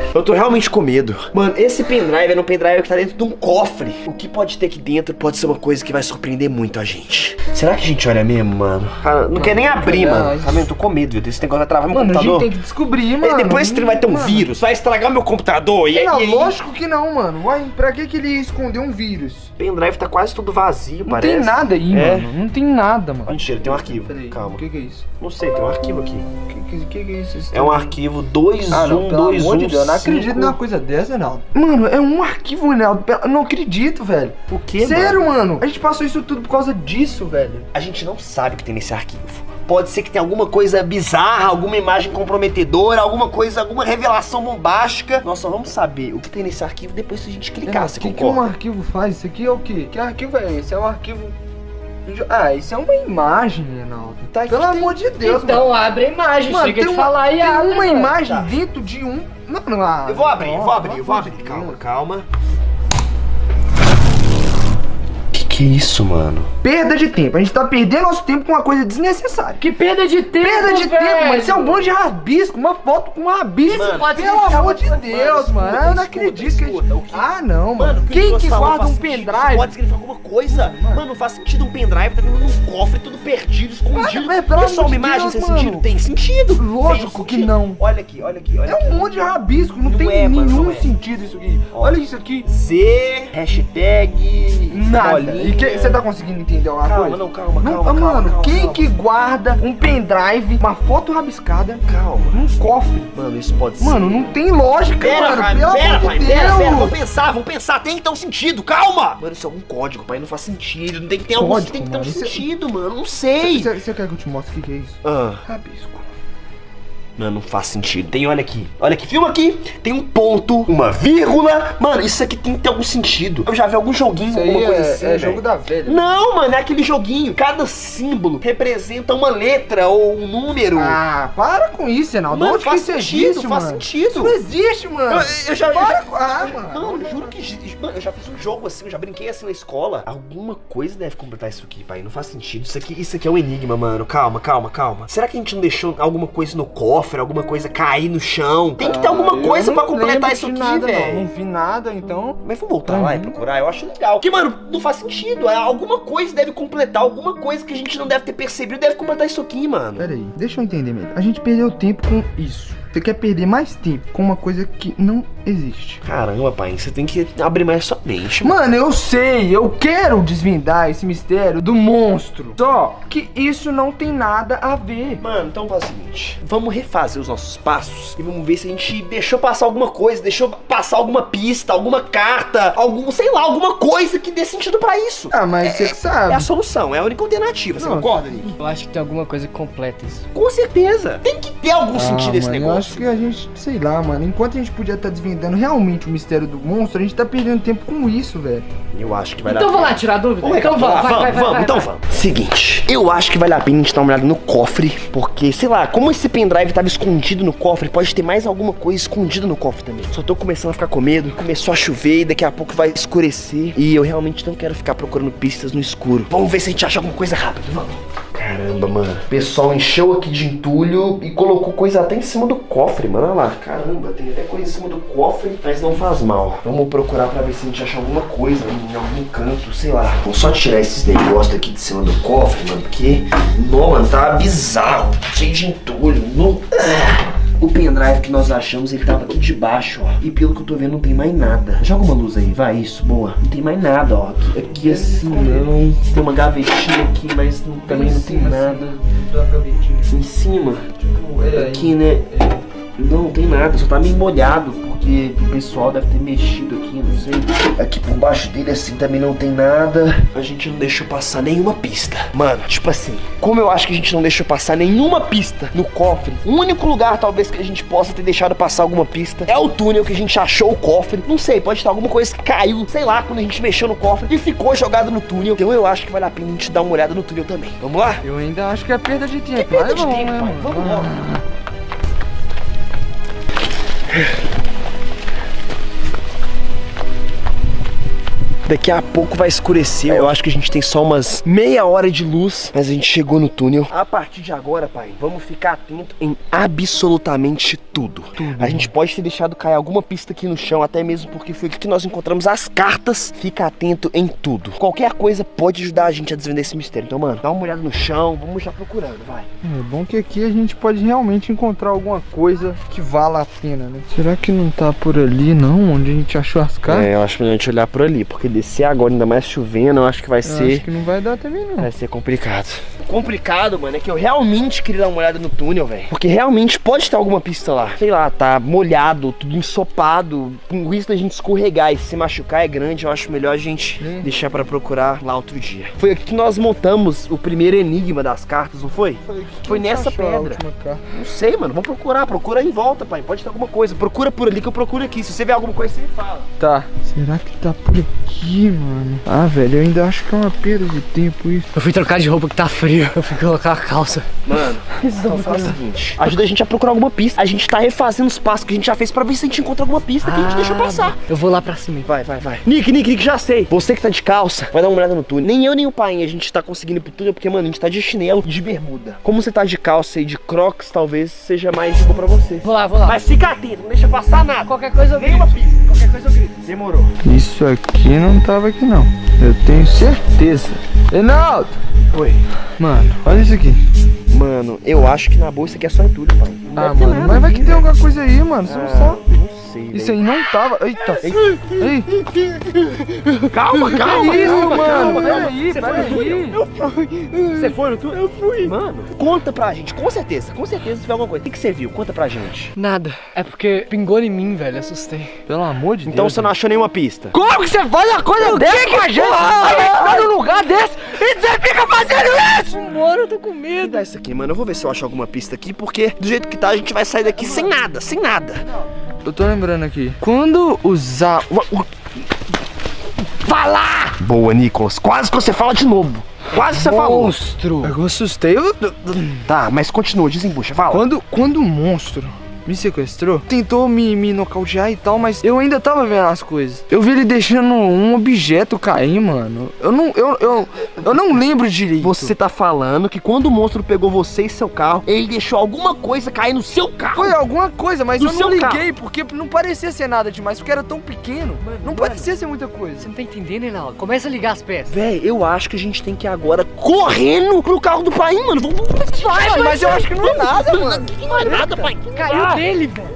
Eu tô realmente com medo. Mano, esse pendrive é um pendrive que tá dentro de um cofre. O que pode ter aqui dentro pode ser uma coisa que vai surpreender muito a gente. Será que a gente olha mesmo, mano? Cara, não mano, quer nem abrir, não, mano. isso... Tá vendo? Eu tô com medo, viu? Esse negócio vai travar meu mano, computador. Mano, a gente tem que descobrir, mano. E depois esse trem vai ter um mano. vírus. Vai estragar meu computador. E, não, e, lógico que não, mano. Uai, pra que que ele ia esconder um vírus? O pendrive tá quase todo vazio, não parece. Não tem nada aí, é. mano. Não tem nada, mano. Onde cheira? Tem um arquivo. Peraí, calma. O que que é isso? Não sei, tem um arquivo aqui. O que, que, que, que é isso? É um arquivo dois um dois um. Eu não acredito numa coisa dessa, Reinaldo. Mano, é um arquivo, Reinaldo. Eu não acredito, velho. O quê, Sério, mano? mano? A gente passou isso tudo por causa disso, velho. A gente não sabe o que tem nesse arquivo. Pode ser que tenha alguma coisa bizarra, alguma imagem comprometedora, alguma coisa, alguma revelação bombástica. Nós só vamos saber o que tem nesse arquivo depois que a gente clicar, é, você que concorda? O que um arquivo faz? Isso aqui é o quê? Que arquivo é esse? É um arquivo... Ah, isso é uma imagem, Reinaldo. Tá, Pelo tem... amor de Deus, então, mano. abre a imagem, mano, chega de uma, falar e tem abre. uma mano. imagem tá. dentro de um... Não, não, ah, eu vou abrir, eu vou abrir, eu vou abrir. De Calma, Deus. calma. Que que é isso, mano? Perda de tempo. A gente tá perdendo nosso tempo com uma coisa desnecessária. Que perda de tempo, Perda de velho. tempo, mano. Isso é um monte de rabisco. Uma foto com um rabisco. Mano, pode pelo significar amor de uma- Deus, mano, mano. Eu não escuta, acredito escuta, que a gente... o que- Ah, não, Mano, mano. o que Quem você que falou guarda faz um sentido, isso pendrive? pode significar alguma coisa. Mano, não faz sentido um pendrive, tá dentro de um cofre, tudo perdido, escondido. Mas, pelo É só amor uma de imagem Deus, sem mano. sentido? Tem sentido. Lógico Tem que sentido. não. Olha aqui, olha aqui, olha É aqui. um monte de rabisco. Não, Não tem é, mano, nenhum não é. sentido isso aqui. Ó. Olha isso aqui. Z, hashtag, Nada. bolinha. E que- você tá conseguindo entender alguma Calma, coisa? não, calma, Não, calma, ah, calma, mano, calma, quem calma. que guarda um pendrive, uma foto rabiscada, Calma. num cofre? Mano, isso pode ser. Mano, não tem lógica, Pera, mano. pai, Pelo pera, amor pai, de pera, Deus. pera, vamos pensar, vamos pensar, tem que ter um sentido, calma! Mano, isso é algum código, pai, não faz sentido, não tem que ter algum, Código, tem que ter um mano, isso é- sentido, mano, não sei. Você você quer que eu te mostre o que que é isso? Ah, Rabisco. mano, não faz sentido. Tem, olha aqui, olha aqui, filma aqui, tem um ponto, uma vírgula, mano, isso aqui tem que ter algum sentido. Eu já vi algum joguinho, Isso aí alguma coisa é, assim, é velho. jogo da velha. Não, mano, é aquele joguinho. Cada símbolo representa uma letra ou um número. Ah, para com isso, Reinaldo. Mano, Onde que faz isso sentido, existe, faz mano? sentido. Isso não existe, mano. Eu, eu já, eu Para já, com... Ah, mano. Não, eu juro que existe. Mano, eu já fiz um jogo assim, eu já brinquei assim na escola. Alguma coisa deve completar isso aqui, pai. Não faz sentido. Isso aqui, isso aqui é um enigma, mano. Calma, calma, calma. Será que a gente não deixou alguma coisa no cofre, alguma coisa cair no chão? Tem que ter alguma Ah, coisa eu pra não completar lembro isso de aqui, nada, não. velho. Não vi nada, então... Mas vamos voltar lá e procurar, eu acho legal. Que, mano, não faz sentido. É, alguma coisa deve completar, alguma coisa que a gente não deve ter percebido deve completar isso aqui, mano. Pera aí, deixa eu entender melhor. A gente perdeu tempo com isso. Você quer perder mais tempo com uma coisa que não existe. Caramba, pai, você tem que abrir mais sua mente, mano. Mano, eu sei, eu quero desvendar esse mistério do monstro. Só que isso não tem nada a ver. Mano, então faz o seguinte, vamos refazer os nossos passos e vamos ver se a gente deixou passar alguma coisa, deixou passar alguma pista, alguma carta, algum, sei lá, alguma coisa que dê sentido pra isso. Ah, mas você que sabe. É a solução, é a única alternativa, você Não. concorda, Nick? Eu acho que tem alguma coisa que completa isso. Com certeza. Tem que ter algum Ah, sentido esse mano, eu negócio. acho que a gente, sei lá, mano, enquanto a gente podia estar desvendando realmente o mistério do monstro, a gente tá perdendo tempo com isso, velho. Eu acho que vai Então dar vamos lá pena. tirar a dúvida? Vamos, Então recapitular, vamos, vai, vai, vai, vamos, vai, então vai. vamos. Seguinte, eu acho que vale a pena a gente dar uma olhada no cofre, porque, sei lá, como esse pendrive tava escondido no cofre, pode ter mais alguma coisa escondida no cofre também. Só tô começando a ficar com medo, começou a chover e daqui a pouco vai escurecer. E eu realmente não quero ficar procurando pistas no escuro. Vamos ver se a gente acha alguma coisa rápido, vamos. Caramba, mano. O pessoal encheu aqui de entulho e colocou coisa até em cima do cofre, mano. Olha lá. Caramba, tem até coisa em cima do cofre, mas não faz mal. Vamos procurar pra ver se a gente acha alguma coisa em algum canto, sei lá. Vamos só tirar esses negócios aqui de cima do cofre, mano, porque... Não, mano, tá bizarro. Cheio de entulho. Não... O pendrive que nós achamos, ele tava aqui debaixo, ó. E pelo que eu tô vendo, não tem mais nada. Joga uma luz aí, vai, isso, boa. Não tem mais nada, ó. Aqui, aqui assim, não. Tem uma gavetinha aqui, mas não- também não tem nada. Em cima, aqui, né? Não, não tem nada, só tá meio molhado, porque o pessoal deve ter mexido aqui, não sei. Aqui por baixo dele, assim, também não tem nada. A gente não deixou passar nenhuma pista. Mano, tipo assim, como eu acho que a gente não deixou passar nenhuma pista no cofre, o único lugar, talvez, que a gente possa ter deixado passar alguma pista é o túnel que a gente achou o cofre. Não sei, pode estar alguma coisa que caiu, sei lá, quando a gente mexeu no cofre e ficou jogado no túnel. Então eu acho que vale a pena a gente dar uma olhada no túnel também. Vamos lá? Eu ainda acho que é perda de tempo. perda mas de vamos, tempo, né, pai? mano? Vamos logo. Daqui a pouco vai escurecer. Eu acho que a gente tem só umas meia hora de luz, mas a gente chegou no túnel. A partir de agora, pai, vamos ficar atento em absolutamente tudo. tudo. A gente pode ter deixado cair alguma pista aqui no chão, até mesmo porque foi aqui que nós encontramos as cartas. Fica atento em tudo. Qualquer coisa pode ajudar a gente a desvendar esse mistério. Então, mano, dá uma olhada no chão, vamos já procurando, vai. É bom que aqui a gente pode realmente encontrar alguma coisa que vala a pena, né? Será que não tá por ali, não? Onde a gente achou as cartas? É, eu acho melhor a gente olhar por ali, porque descer agora, ainda mais chovendo, eu acho que vai eu ser... acho que não vai dar também, não. Vai ser complicado. Complicado, mano, é que eu realmente queria dar uma olhada no túnel, velho. Porque realmente pode ter alguma pista lá. Sei lá, tá molhado, tudo ensopado, com risco da gente escorregar e se machucar é grande. Eu acho melhor a gente hum. deixar pra procurar lá outro dia. Foi aqui que nós montamos o primeiro enigma das cartas, não foi? Foi, foi nessa pedra. Não sei, mano, vamos procurar. Procura em volta, pai. Pode ter alguma coisa. Procura por ali que eu procuro aqui. Se você ver alguma coisa, você me fala. Tá. Será que tá por aqui, mano? Ah, velho, eu ainda acho que é uma perda de tempo isso. Eu fui trocar de roupa que tá frio. Eu fui colocar a calça. Mano, então faz o seguinte. Ajuda a gente a procurar alguma pista. A gente tá refazendo os passos que a gente já fez pra ver se a gente encontra alguma pista ah, que a gente deixou passar. Eu vou lá pra cima. Vai, vai, vai. Nick, Nick, Nick, já sei. Você que tá de calça, vai dar uma olhada no túnel. Nem eu, nem o pai, a gente tá conseguindo ir pro túnel porque, mano, a gente tá de chinelo e de bermuda. Como você tá de calça e de crocs, talvez seja mais de boa pra você. Vou lá, vou lá. Mas fica atento, não deixa passar nada. Qualquer coisa eu grito. Nenhuma pista, qualquer coisa eu grito. Demorou. Isso aqui não tava aqui, não. Eu tenho certeza. Reinaldo! Oi. Mano, olha isso aqui. Mano, eu acho que na boa isso aqui é só entulho, pai. Não ah, mano, nada, mas vai que tem alguma coisa aí, mano. Você ah, não sabe. Não sei, isso véio. Aí não tava. Eita. Eita. Ei. Calma, calma. Que isso, calma, mano? Peraí, peraí. Eu fui. Você foi no túnel? Eu fui. Mano, conta pra gente. Com certeza, com certeza se tiver alguma coisa. O que, que você viu? Conta pra gente. Nada. É porque pingou em mim, velho. Assustei. Pelo amor de então, Deus. Então você não achou nenhuma pista? Como que você faz uma coisa o dessa com a gente? A gente tá num lugar desse e você fica fazendo isso? Mano, eu tô com medo. Dá isso aqui, mano. Eu vou ver se eu acho alguma pista aqui, porque do jeito que tá, a gente vai sair daqui sem nada, sem nada. Eu tô lembrando aqui. Quando usar... Fala! Boa, Nicolas. Quase que você fala de novo. Quase que você falou. Monstro. Eu assustei. Eu... Tá, mas continua, desembucha, fala. Quando, quando o monstro me sequestrou, tentou me, me nocautear e tal, mas eu ainda tava vendo as coisas. Eu vi ele deixando um objeto cair, mano. Eu não, eu, eu, eu não lembro direito. Você tá falando que quando o monstro pegou você e seu carro, ele deixou alguma coisa cair no seu carro? Foi alguma coisa, mas no eu não liguei, carro. Porque não parecia ser nada demais, porque era tão pequeno. Mano, não mano, parecia ser muita coisa. Você não tá entendendo, Reinaldo? Começa a ligar as peças. Véi, eu acho que a gente tem que ir agora correndo pro carro do pai, mano. Vamos, vamos, vai, vai, mas eu acho que não é nada, mano. Não é nada, pai. Caiu ah. dele, velho.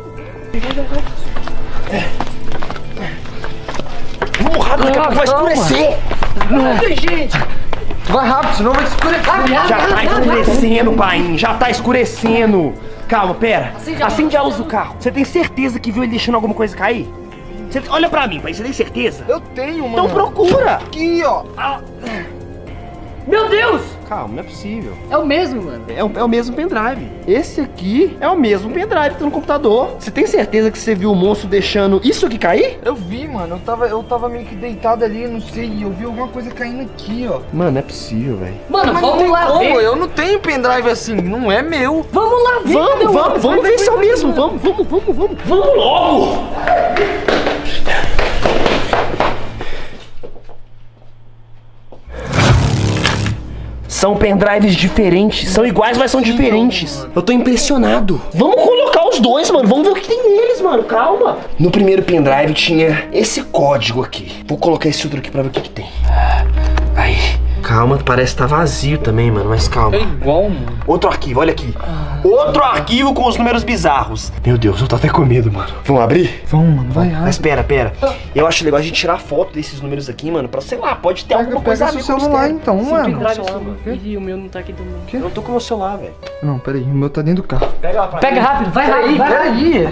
Vamos rápido, daqui a pouco vai escurecer. Não tem gente. Vai rápido, senão vai escurecer. Já tá escurecendo, pai. Já tá escurecendo. Calma, pera. Acende a luz do carro. Você tem certeza que viu ele deixando alguma coisa cair? Você... Olha pra mim, pai. Você tem certeza? Eu tenho, mano. Então procura. Aqui, ó. Ah. Meu Deus! Calma, não é possível. É o mesmo, mano. É o, é o mesmo pendrive. Esse aqui é o mesmo pendrive que tá no computador. Você tem certeza que você viu o monstro deixando isso aqui cair? Eu vi, mano. Eu tava, eu tava meio que deitado ali, não sei. Eu vi alguma coisa caindo aqui, ó. Mano, não é possível, velho. Mano, mas vamos lá como? ver. Eu não tenho pendrive assim, não é meu. Vamos lá ver. Vamos, vamos, vamos, vamos ver se é o mesmo. Vamos, vamos, vamos, vamos. Vamos logo! São pendrives diferentes. São iguais, mas são diferentes. Eu tô impressionado. Vamos colocar os dois, mano. Vamos ver o que tem neles, mano. Calma. No primeiro pendrive tinha esse código aqui. Vou colocar esse outro aqui pra ver o que que tem. Aí. Calma, parece que tá vazio também, mano. Mas calma. É igual, mano. Outro arquivo, olha aqui. Outro arquivo com os números bizarros. Meu Deus, eu tô até com medo, mano. Vamos abrir? Vamos, mano. Vai, Mas pera, pera. Eu acho legal a gente tirar foto desses números aqui, mano. Pra, sei lá, pode ter pega, alguma coisa a ver com o celular, então, Sim, mano. E o meu não tá aqui também. Eu não tô com o meu celular, velho. Não, pera aí. O meu tá dentro do carro. Pega lá pra Pega mim. rápido, vai rápido. Pera aí.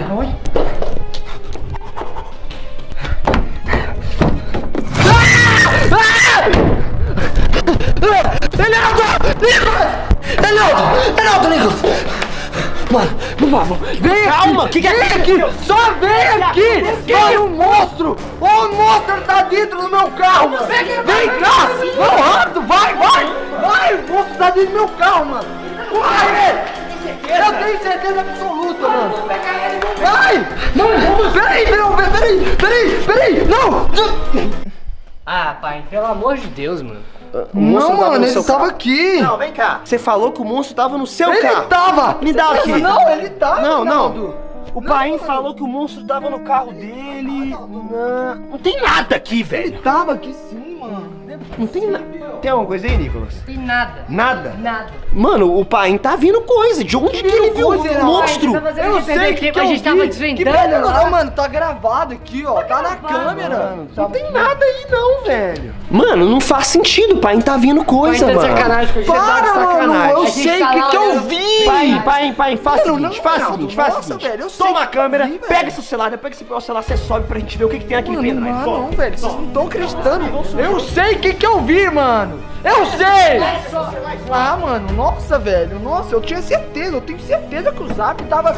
Reinaldo! Nicolas! Reinaldo! Reinaldo, Nicolas! Mano, por favor, vem calma! O que, que é isso aqui? Só vem aqui! Vai um monstro! O monstro tá dentro do meu carro, mano! Vem cá! Vamos rápido! Vai, vai! Vai! O monstro tá dentro do meu carro, mano! Vai! Eu tenho certeza absoluta, mano! Vai! Não! Peraí, peraí, peraí! Peraí, peraí! Não! Ah, pai, pelo amor de Deus, mano. O monstro Não, tava mano, no ele seu tava carro. aqui. Não, vem cá. Você falou que o monstro tava no seu Ele carro. tava. Me dá aqui. Não, ele tava. Não, não. Naldo. O pai falou que o monstro tava no carro dele. Não, não tem nada aqui, Ele velho. tava aqui sim, mano. Não tem nada. Tem alguma coisa aí, Nicolas? Tem nada. Nada? Nada. Mano, o pai tá vindo coisa. De onde que ele viu coisa, o não? monstro? Pai, tá fazendo Eu de perder sei tempo, que a eu gente tava vi. desvendando Que pena, lá. não, mano, tá gravado aqui, ó. Tá, na câmera. Mano, não tem nada aí não, velho. Mano, não faz sentido. O pai tá vindo coisa, Pai, tá de mano. sacanagem com a gente. Para, tá de sacanagem. mano, eu A gente sei tá que lá que eu olhando- vi. Pai, pai, pai, faz o Mano, seguinte, não, faz o Naldo, seguinte, faz o nossa, seguinte. velho, eu sei Toma que a câmera, eu vi, velho. pega esse celular, depois que esse celular você sobe pra gente ver o que, que tem naquele Mano, pendrive. não, Toma. não, velho, vocês não estão acreditando. Eu sei o que que eu vi, mano. Eu sei. Ah, mano, nossa, velho, nossa, eu tinha certeza, eu tenho certeza que o Zap tava...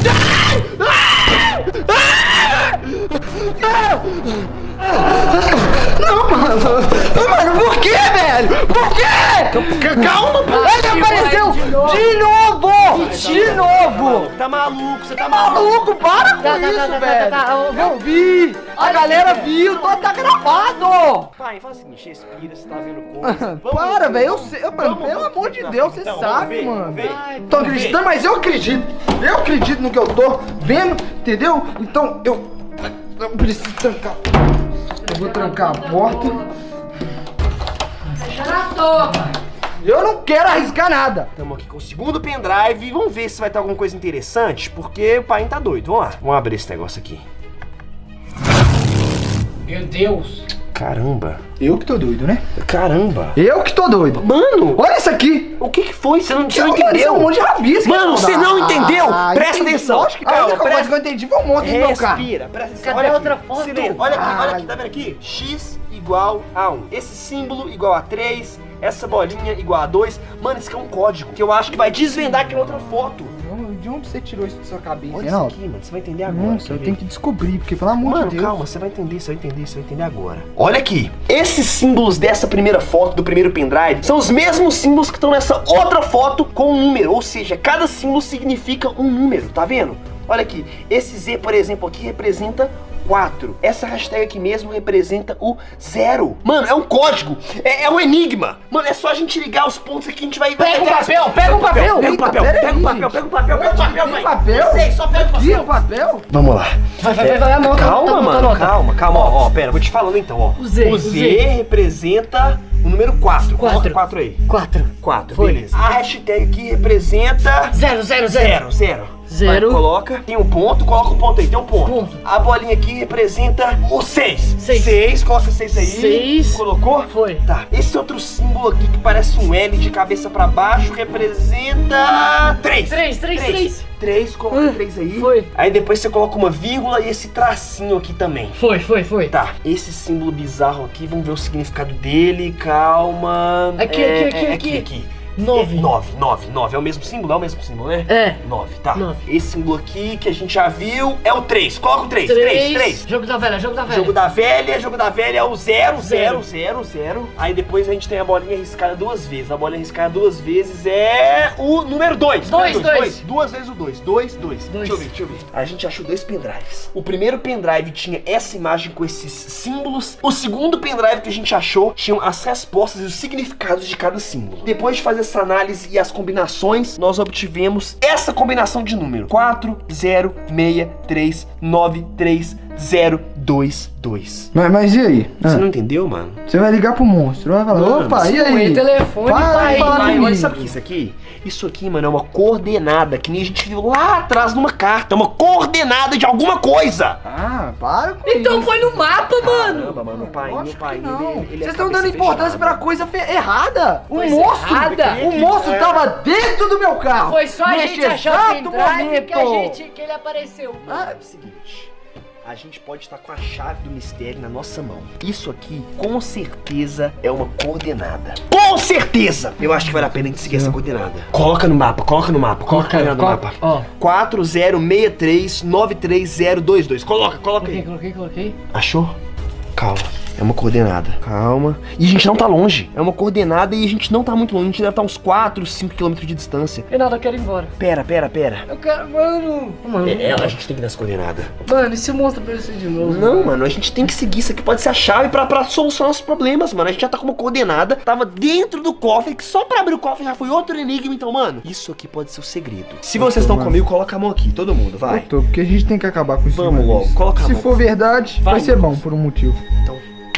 Não, mano, mano, por que, velho? Por quê? Calma, pô. Ele apareceu de novo, de novo. Tá maluco, você tá Maluco, para com Tá, tá, isso, tá, tá, velho. tá, tá, eu- Eu vi, a galera viu, tá, tá gravado. Pai, faz o seguinte, respira, você tá vendo coisa. Para, velho, eu sei, mano, vamos pelo ver amor o que de tá Deus, você então, vamos sabe, ver, mano. vamos ver. Tô acreditando, mas eu acredito. Eu acredito no que eu tô vendo, entendeu? Então, eu, eu preciso trancar. Eu vou trancar a porta. Fechando à toa, pai. Eu não quero arriscar nada. Estamos aqui com o segundo pendrive. Vamos ver se vai ter alguma coisa interessante, porque o pai tá doido. Vamos lá. Vamos abrir esse negócio aqui. Meu Deus. Caramba. Eu que tô doido, né? Caramba. Eu que tô doido. Mano, Olha isso aqui. o que que foi? Você não, você não Mano, isso é entendeu? um monte de rabisco. Mano, você não entendeu? Presta entendi. atenção. Lógico que a Calma, única coisa presta- que eu entendi foi o monstro do meu carro. Respira, presta atenção. Cadê olha a aqui. outra foto? Silêncio. Olha aqui, olha Ai. aqui, tá vendo aqui? X igual a um. Esse símbolo igual a três. Essa bolinha igual a dois. Mano, isso aqui é um código que eu acho que vai desvendar aquela outra foto. De onde você tirou isso da sua cabeça? Olha isso aqui, mano. Você vai entender agora. Nossa, quer eu ver? tenho que descobrir, porque pelo amor Mano, de Deus. calma, você vai entender, você vai entender, você vai entender agora. Olha aqui, esses símbolos dessa primeira foto, do primeiro pendrive, são os mesmos símbolos que estão nessa outra foto com um número. Ou seja, cada símbolo significa um número, tá vendo? Olha aqui, esse Z, por exemplo, aqui representa quatro. Essa hashtag aqui mesmo representa o zero. Mano, é um código, é, é um enigma. Mano, é só a gente ligar os pontos aqui que a gente vai... Pega um vai- papel, pega um papel. Pega um papel, Eita, pega um peraí, papel, pega um papel, pega um papel, Tem mãe. papel? Eu sei, só pega o Aqui, papel. o papel? Vamos lá. Vai, vai, vai, vai, anota, Calma, anota, mano, anota. calma, calma. Ó, ó, pera, vou te falando então, ó. O Z, O o Z, Z. representa o número quatro. Quatro. Coloca quatro aí. Quatro. quatro, Foi. beleza. A hashtag aqui representa... Zero, zero, zero. Zero, zero. Zero. Vai, coloca, tem um ponto, coloca um ponto aí, tem um ponto. Ponto. A bolinha aqui representa o seis. Seis. Seis, coloca seis aí. Seis. Colocou? Foi. Tá, esse outro símbolo aqui que parece um L de cabeça pra baixo representa... três. Três, três, três. três, coloca Ah, três aí. foi. Aí depois você coloca uma vírgula e esse tracinho aqui também. Foi, foi, foi. Tá, esse símbolo bizarro aqui, vamos ver o significado dele, calma. Aqui, É, aqui, é, aqui, aqui. Nove. É, nove, nove, nove. É o mesmo símbolo? É o mesmo símbolo, né? É. Nove, tá. Nove. Esse símbolo aqui que a gente já viu é o três. Coloca o três. Três, três. Jogo da velha, jogo da velha. Jogo da velha, jogo da velha é o zero, Zero. zero, zero, zero. Aí depois a gente tem a bolinha riscada duas vezes. A bolinha riscada duas vezes é o número dois. Dois, Número dois. Duas vezes o dois. Dois, dois. Dois. Deixa eu ver, deixa eu ver. A gente achou dois pendrives. O primeiro pendrive tinha essa imagem com esses símbolos. O segundo pendrive que a gente achou tinham as respostas e os significados de cada símbolo. Depois de fazer essa análise e as combinações, nós obtivemos essa combinação de número: quatro zero seis três nove três zero dois dois. Mas, mas e aí? Você Ah, não entendeu, mano? Você vai ligar pro monstro, vai falar, Mano, opa, e Põe o aí? telefone, Para pai. de falar Pai, comigo. olha, sabe o que é isso aqui? Isso aqui, mano, é uma coordenada que nem a gente viu lá atrás numa carta. É uma coordenada de alguma coisa. Ah, para com Então isso. põe no mapa, mano. Caramba, mano, pai, meu Lógico pai. que não. ele- ele é Vocês estão cabeça dando importância fechada. pra coisa fe- errada. O Coisa monstro, errada? o monstro tava dentro do meu carro. Foi só a Neste gente achar o exato pendrive que a momento. gente, que ele apareceu. Ah, é o seguinte. A gente pode estar com a chave do mistério na nossa mão. Isso aqui, com certeza, é uma coordenada. Com certeza! Eu acho que vale a pena a gente seguir essa coordenada. Coloca no mapa, coloca no mapa, coloca a coordenada no mapa. Ó. quatro zero seis três nove três zero dois dois. Coloca, coloca Coloquei, aí. coloquei, coloquei. Achou? Calma. É uma coordenada. Calma. E a gente não tá longe. É uma coordenada e a gente não tá muito longe. A gente deve estar uns quatro, cinco quilômetros de distância. Reinaldo, eu quero ir embora. Pera, pera, pera. Eu quero, mano. Mano, É, é, a gente tem que ir nessa coordenada. mano, e se o monstro aparecer de novo? Não, mano, a gente tem que seguir. Isso aqui pode ser a chave pra, pra solucionar os problemas, mano. A gente já tá com uma coordenada. Tava dentro do cofre, que só pra abrir o cofre já foi outro enigma. Então, mano, isso aqui pode ser o segredo. Se vocês estão comigo, coloca a mão aqui. Todo mundo, vai. Eu tô, porque a gente tem que acabar com isso. Vamos logo, coloca a Se mão. for verdade, vai, Vai, ser bom Lucas. por um motivo. Então,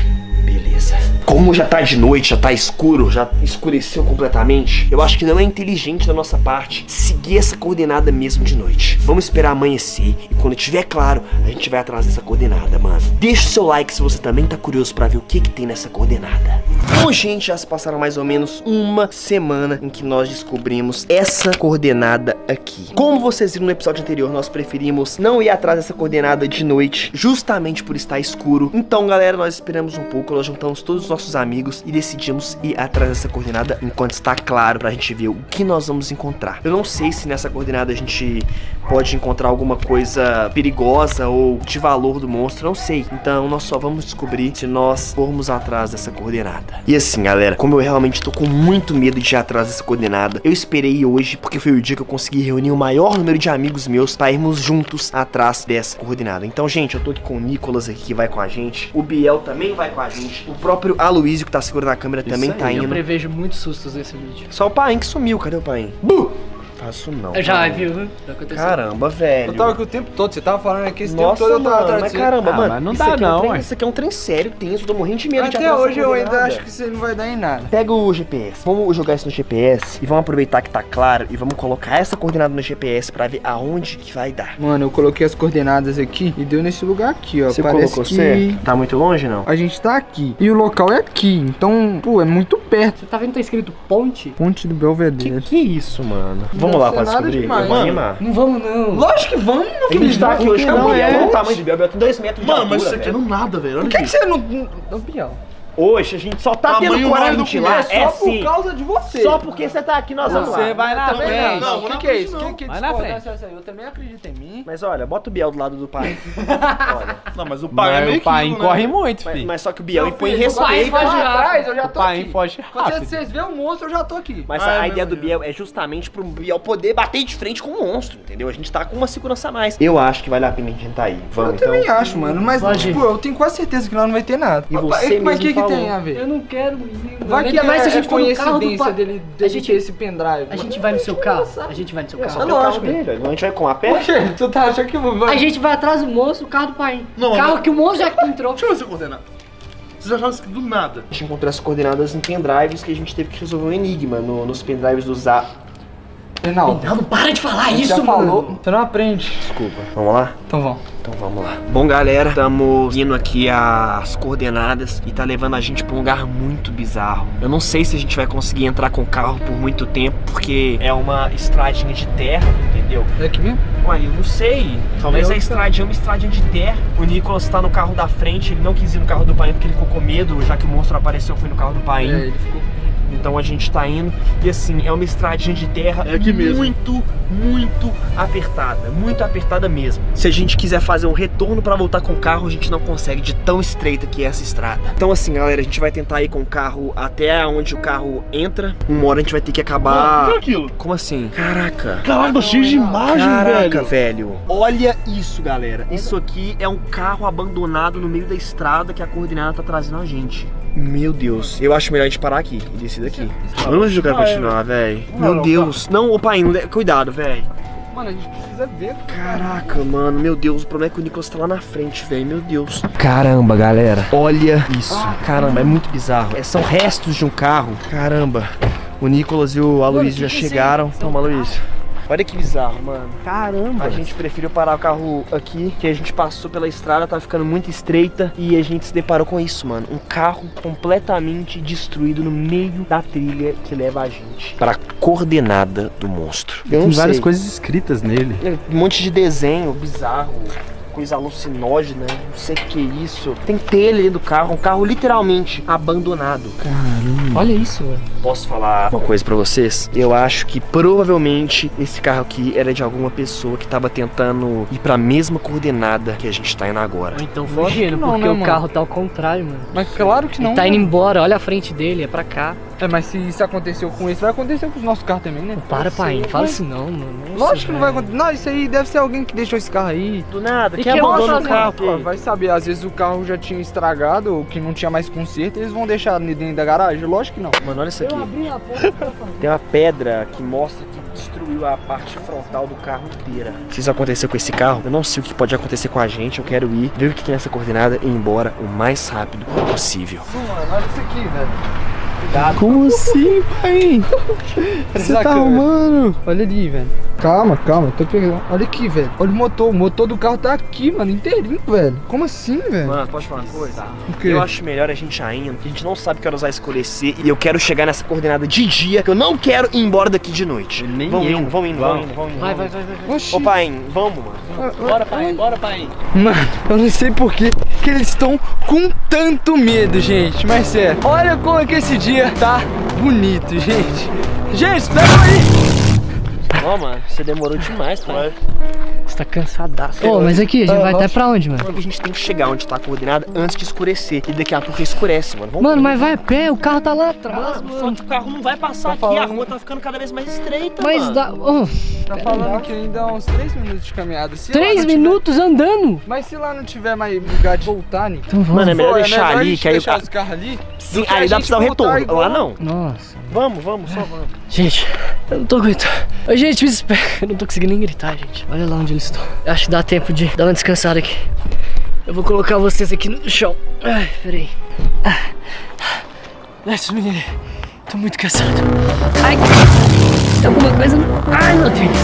beleza. Como já tá de noite, já tá escuro, já escureceu completamente, eu acho que não é inteligente da nossa parte seguir essa coordenada mesmo de noite. Vamos esperar amanhecer e quando tiver claro, a gente vai atrás dessa coordenada, mano. Deixa o seu like se você também tá curioso pra ver o que que tem nessa coordenada. Bom, gente, já se passaram mais ou menos uma semana em que nós descobrimos essa coordenada aqui. Como vocês viram no episódio anterior, nós preferimos não ir atrás dessa coordenada de noite, justamente por estar escuro. Então, galera, nós esperamos um pouco, nós juntamos todos os nossos amigos e decidimos ir atrás dessa coordenada enquanto está claro pra gente ver o que nós vamos encontrar. Eu não sei se nessa coordenada a gente pode encontrar alguma coisa perigosa ou de valor do monstro, não sei. Então nós só vamos descobrir se nós formos atrás dessa coordenada. E assim, galera, como eu realmente tô com muito medo de ir atrás dessa coordenada, eu esperei hoje porque foi o dia que eu consegui reunir o maior número de amigos meus pra irmos juntos atrás dessa coordenada. Então, gente, eu tô aqui com o Nicolas aqui que vai com a gente, o Biel também vai com a gente, o próprio Aloysio que tá segurando a câmera também Isso tá aí, indo. Eu prevejo muitos sustos nesse vídeo. Só o Paim que sumiu, cadê o Paim? Bu! Faço não. Já, mano. viu? Já aconteceu. Caramba, velho. Eu tava aqui o tempo todo, você tava falando aqui esse Nossa, tempo todo, eu tava mano, atrás mas de você. caramba, Ah, mano. mas não isso dá aqui é um não, trem- ué. Isso aqui é um trem sério, tenso, eu tô morrendo de medo de Até atrás hoje dessa eu ainda coordenada. acho que você não vai dar em nada. Pega o G P S, vamos jogar isso no G P S e vamos aproveitar que tá claro e vamos colocar essa coordenada no G P S pra ver aonde que vai dar. Mano, eu coloquei as coordenadas aqui e deu nesse lugar aqui, ó. Você Parece colocou que certo? Tá muito longe, não? a gente tá aqui. E o local é aqui, então, pô, é muito perto. Você tá vendo que tá escrito ponte? Ponte do Belvedere. Que isso, mano? Vamos Não lá sei pra nada descobrir. demais. Eu vou Mano, animar. Não vamos não. Lógico que vamos, meu A filho. gente tá aqui hoje com não, o Biel, é. olha o tamanho do Biel, Biel tem dois metros de Mano, altura, mas isso aqui velho. não nada, velho. Olha Por que, que isso. você não... não Biel. Hoje a gente só tá Tamanho tendo mais coragem de do lá, que é Só por sim. causa de você. Só porque você tá aqui, nós vamos lá. Você vai na Também frente. não. Não, O que, não que é acredito isso? não. Que, que Vai na discordância é essa aí? Eu também acredito em mim. Mas olha, bota o Biel do lado do pai. Olha. Não, mas o pai é Mas meio o pai quilo, né? corre muito, Mas, filho. mas só que o Biel Meu impõe filho, o pai respeito. foge lá. atrás, eu já O tô pai aqui. foge Quando rápido. vocês vêem o monstro, eu já tô aqui. Mas Ah, a é ideia do mesmo, Biel é justamente pro Biel poder bater de frente com o monstro, entendeu? A gente tá com uma segurança a mais. Eu acho que vale a pena a gente tá aí. Vamos Eu então. também acho, mano, mas Pode tipo, ir. eu tenho quase certeza que lá não vai ter nada. E Opa, você mas o que mesmo que falou. tem a ver? Eu não quero, menino. Vai que Ainda mais se a gente é for no carro do coincidência pai. dele, A dele gente- ter esse pendrive. A gente vai no seu carro? A gente vai no seu Só carro. tem o carro lógico. dele, a gente vai com a pé? Poxa, tu tá achando que eu vou... A gente vai atrás do monstro, o carro do pai. Não, carro não. que o monstro já entrou. Deixa eu ver se eu coordenar. Vocês acharam isso aqui do nada? A gente encontrou as coordenadas em pendrives que a gente teve que resolver um enigma no- nos pendrives do Zap. Reinaldo, Não, para de falar a gente isso, já falou, mano. você não aprende. Desculpa. Vamos lá? Então vamos. Então vamos lá. Bom, galera, estamos indo aqui as coordenadas e tá levando a gente pra um lugar muito bizarro. Eu não sei se a gente vai conseguir entrar com o carro por muito tempo, porque é uma estradinha de terra, entendeu? É aqui mesmo? Ué, eu não sei. Talvez a estradinha é uma estradinha de terra. O Nicolas tá no carro da frente, ele não quis ir no carro do pai porque ele ficou com medo, já que o monstro apareceu, foi no carro do pai. É, ele ficou... Então a gente tá indo e assim, é uma estradinha de terra É aqui mesmo. muito, muito apertada, muito apertada mesmo. Se a gente quiser fazer um retorno pra voltar com o carro, a gente não consegue de tão estreita que é essa estrada. Então assim, galera, a gente vai tentar ir com o carro até onde o carro entra. Uma hora a gente vai ter que acabar... O que é aquilo? Como assim? Caraca. Caralho, tá cheio de imagem, Caraca, velho. velho. Olha isso, galera. Isso aqui é um carro abandonado no meio da estrada que a coordenada tá trazendo a gente. Meu Deus. Eu acho melhor a gente parar aqui e descer daqui. Eu não quero continuar, velho. Meu Deus. Não, ô pai, não de- cuidado, velho. Mano, a gente precisa ver. Caraca, mano. Meu Deus. O problema é que o Nicolas tá lá na frente, velho. Meu Deus. Caramba, galera. Olha isso. Caramba, é muito bizarro. É, são restos de um carro. Caramba. O Nicolas e o Aloysio já chegaram. Toma, Aloysio. Olha que bizarro, mano. Caramba. A gente preferiu parar o carro aqui, que a gente passou pela estrada, tá ficando muito estreita e a gente se deparou com isso, mano. Um carro completamente destruído no meio da trilha que leva a gente para a coordenada do monstro. Eu Tem não várias sei. coisas escritas nele. Um monte de desenho bizarro. coisa alucinógena, não sei o que é isso. Tem telha aí do carro, um carro literalmente abandonado. Caramba. Olha isso, velho. Posso falar uma coisa pra vocês? Eu acho que provavelmente esse carro aqui era de alguma pessoa que tava tentando ir pra mesma coordenada que a gente tá indo agora. Ou então fugindo, não, porque né, o mano? carro tá ao contrário, mano. Mas claro que não. Ele tá mano. indo embora, olha a frente dele, é pra cá. É, mas se isso aconteceu com esse, vai acontecer com os nossos carros também, né? Para, pai, não fala vai. assim não, mano. Lógico que não vai acontecer. Não, isso aí deve ser alguém que deixou esse carro aí. Do nada, E que que abandona o mano? carro, Pô, pô. vai saber, às vezes o carro já tinha estragado ou que não tinha mais conserto, eles vão deixar dentro da garagem? Lógico que não. Mano, olha isso aqui. abri a porta. Tem uma pedra que mostra que destruiu a parte frontal do carro inteira. Se isso aconteceu com esse carro, eu não sei o que pode acontecer com a gente. Eu quero ir, ver o que tem nessa coordenada e ir embora o mais rápido possível. Mano, olha isso aqui, velho. Como assim, pai? Você tá arrumando? Olha ali, velho. Calma, calma, eu tô pegando. Olha aqui, velho. Olha o motor. O motor do carro tá aqui, mano, inteirinho, velho. Como assim, velho? Mano, posso falar uma coisa? O quê? Eu acho melhor a gente ir indo, que a gente não sabe que horas vai escurecer e eu quero chegar nessa coordenada de dia, que eu não quero ir embora daqui de noite. Nem vamos eu. indo, vamos indo, vamos indo, vamos indo. Vai, vai, vai, vai. vai. Oxi. Ô pai, vamos, mano. Bora, pai, bora, pai. Mano, eu não sei por que que eles estão com tanto medo, gente. Mas sério, olha como é que esse dia tá bonito, gente. Gente, pega aí. Ó, mano, você demorou demais, pai. Você tá cansadaço. Ô, mas aqui, a gente Ah, vai até nossa. pra onde, mano? A gente tem que chegar onde tá a coordenada antes de escurecer. E daqui a pouco escurece, mano. Vamos Mano, mas vai a pé, o carro tá lá atrás, Só mano. que o carro não vai passar Tá aqui, falando- a rua tá ficando cada vez mais estreita, Mas mano. dá. Ô, Tá falando que ainda há uns três minutos de caminhada. Se lá três não tiver- minutos andando? Mas se lá não tiver mais lugar de voltar, né? Então vamos. Mano, é melhor Pô, deixar a ali, gente que aí o deixar carro... os carros ali. Sim, do que a aí dá pra gente dar o voltar retorno. igual. Lá não. Nossa. Vamos, vamos, só vamos. Gente, eu não tô aguentando. Ô, gente, me espera. Eu não tô conseguindo nem gritar, gente. Olha lá onde eles estão. Eu acho que dá tempo de dar uma descansada aqui. Eu vou colocar vocês aqui no chão. Ai, peraí. Ah. Desce, menino. Tô muito cansado. Ai, tem alguma coisa no... Ai, meu Deus.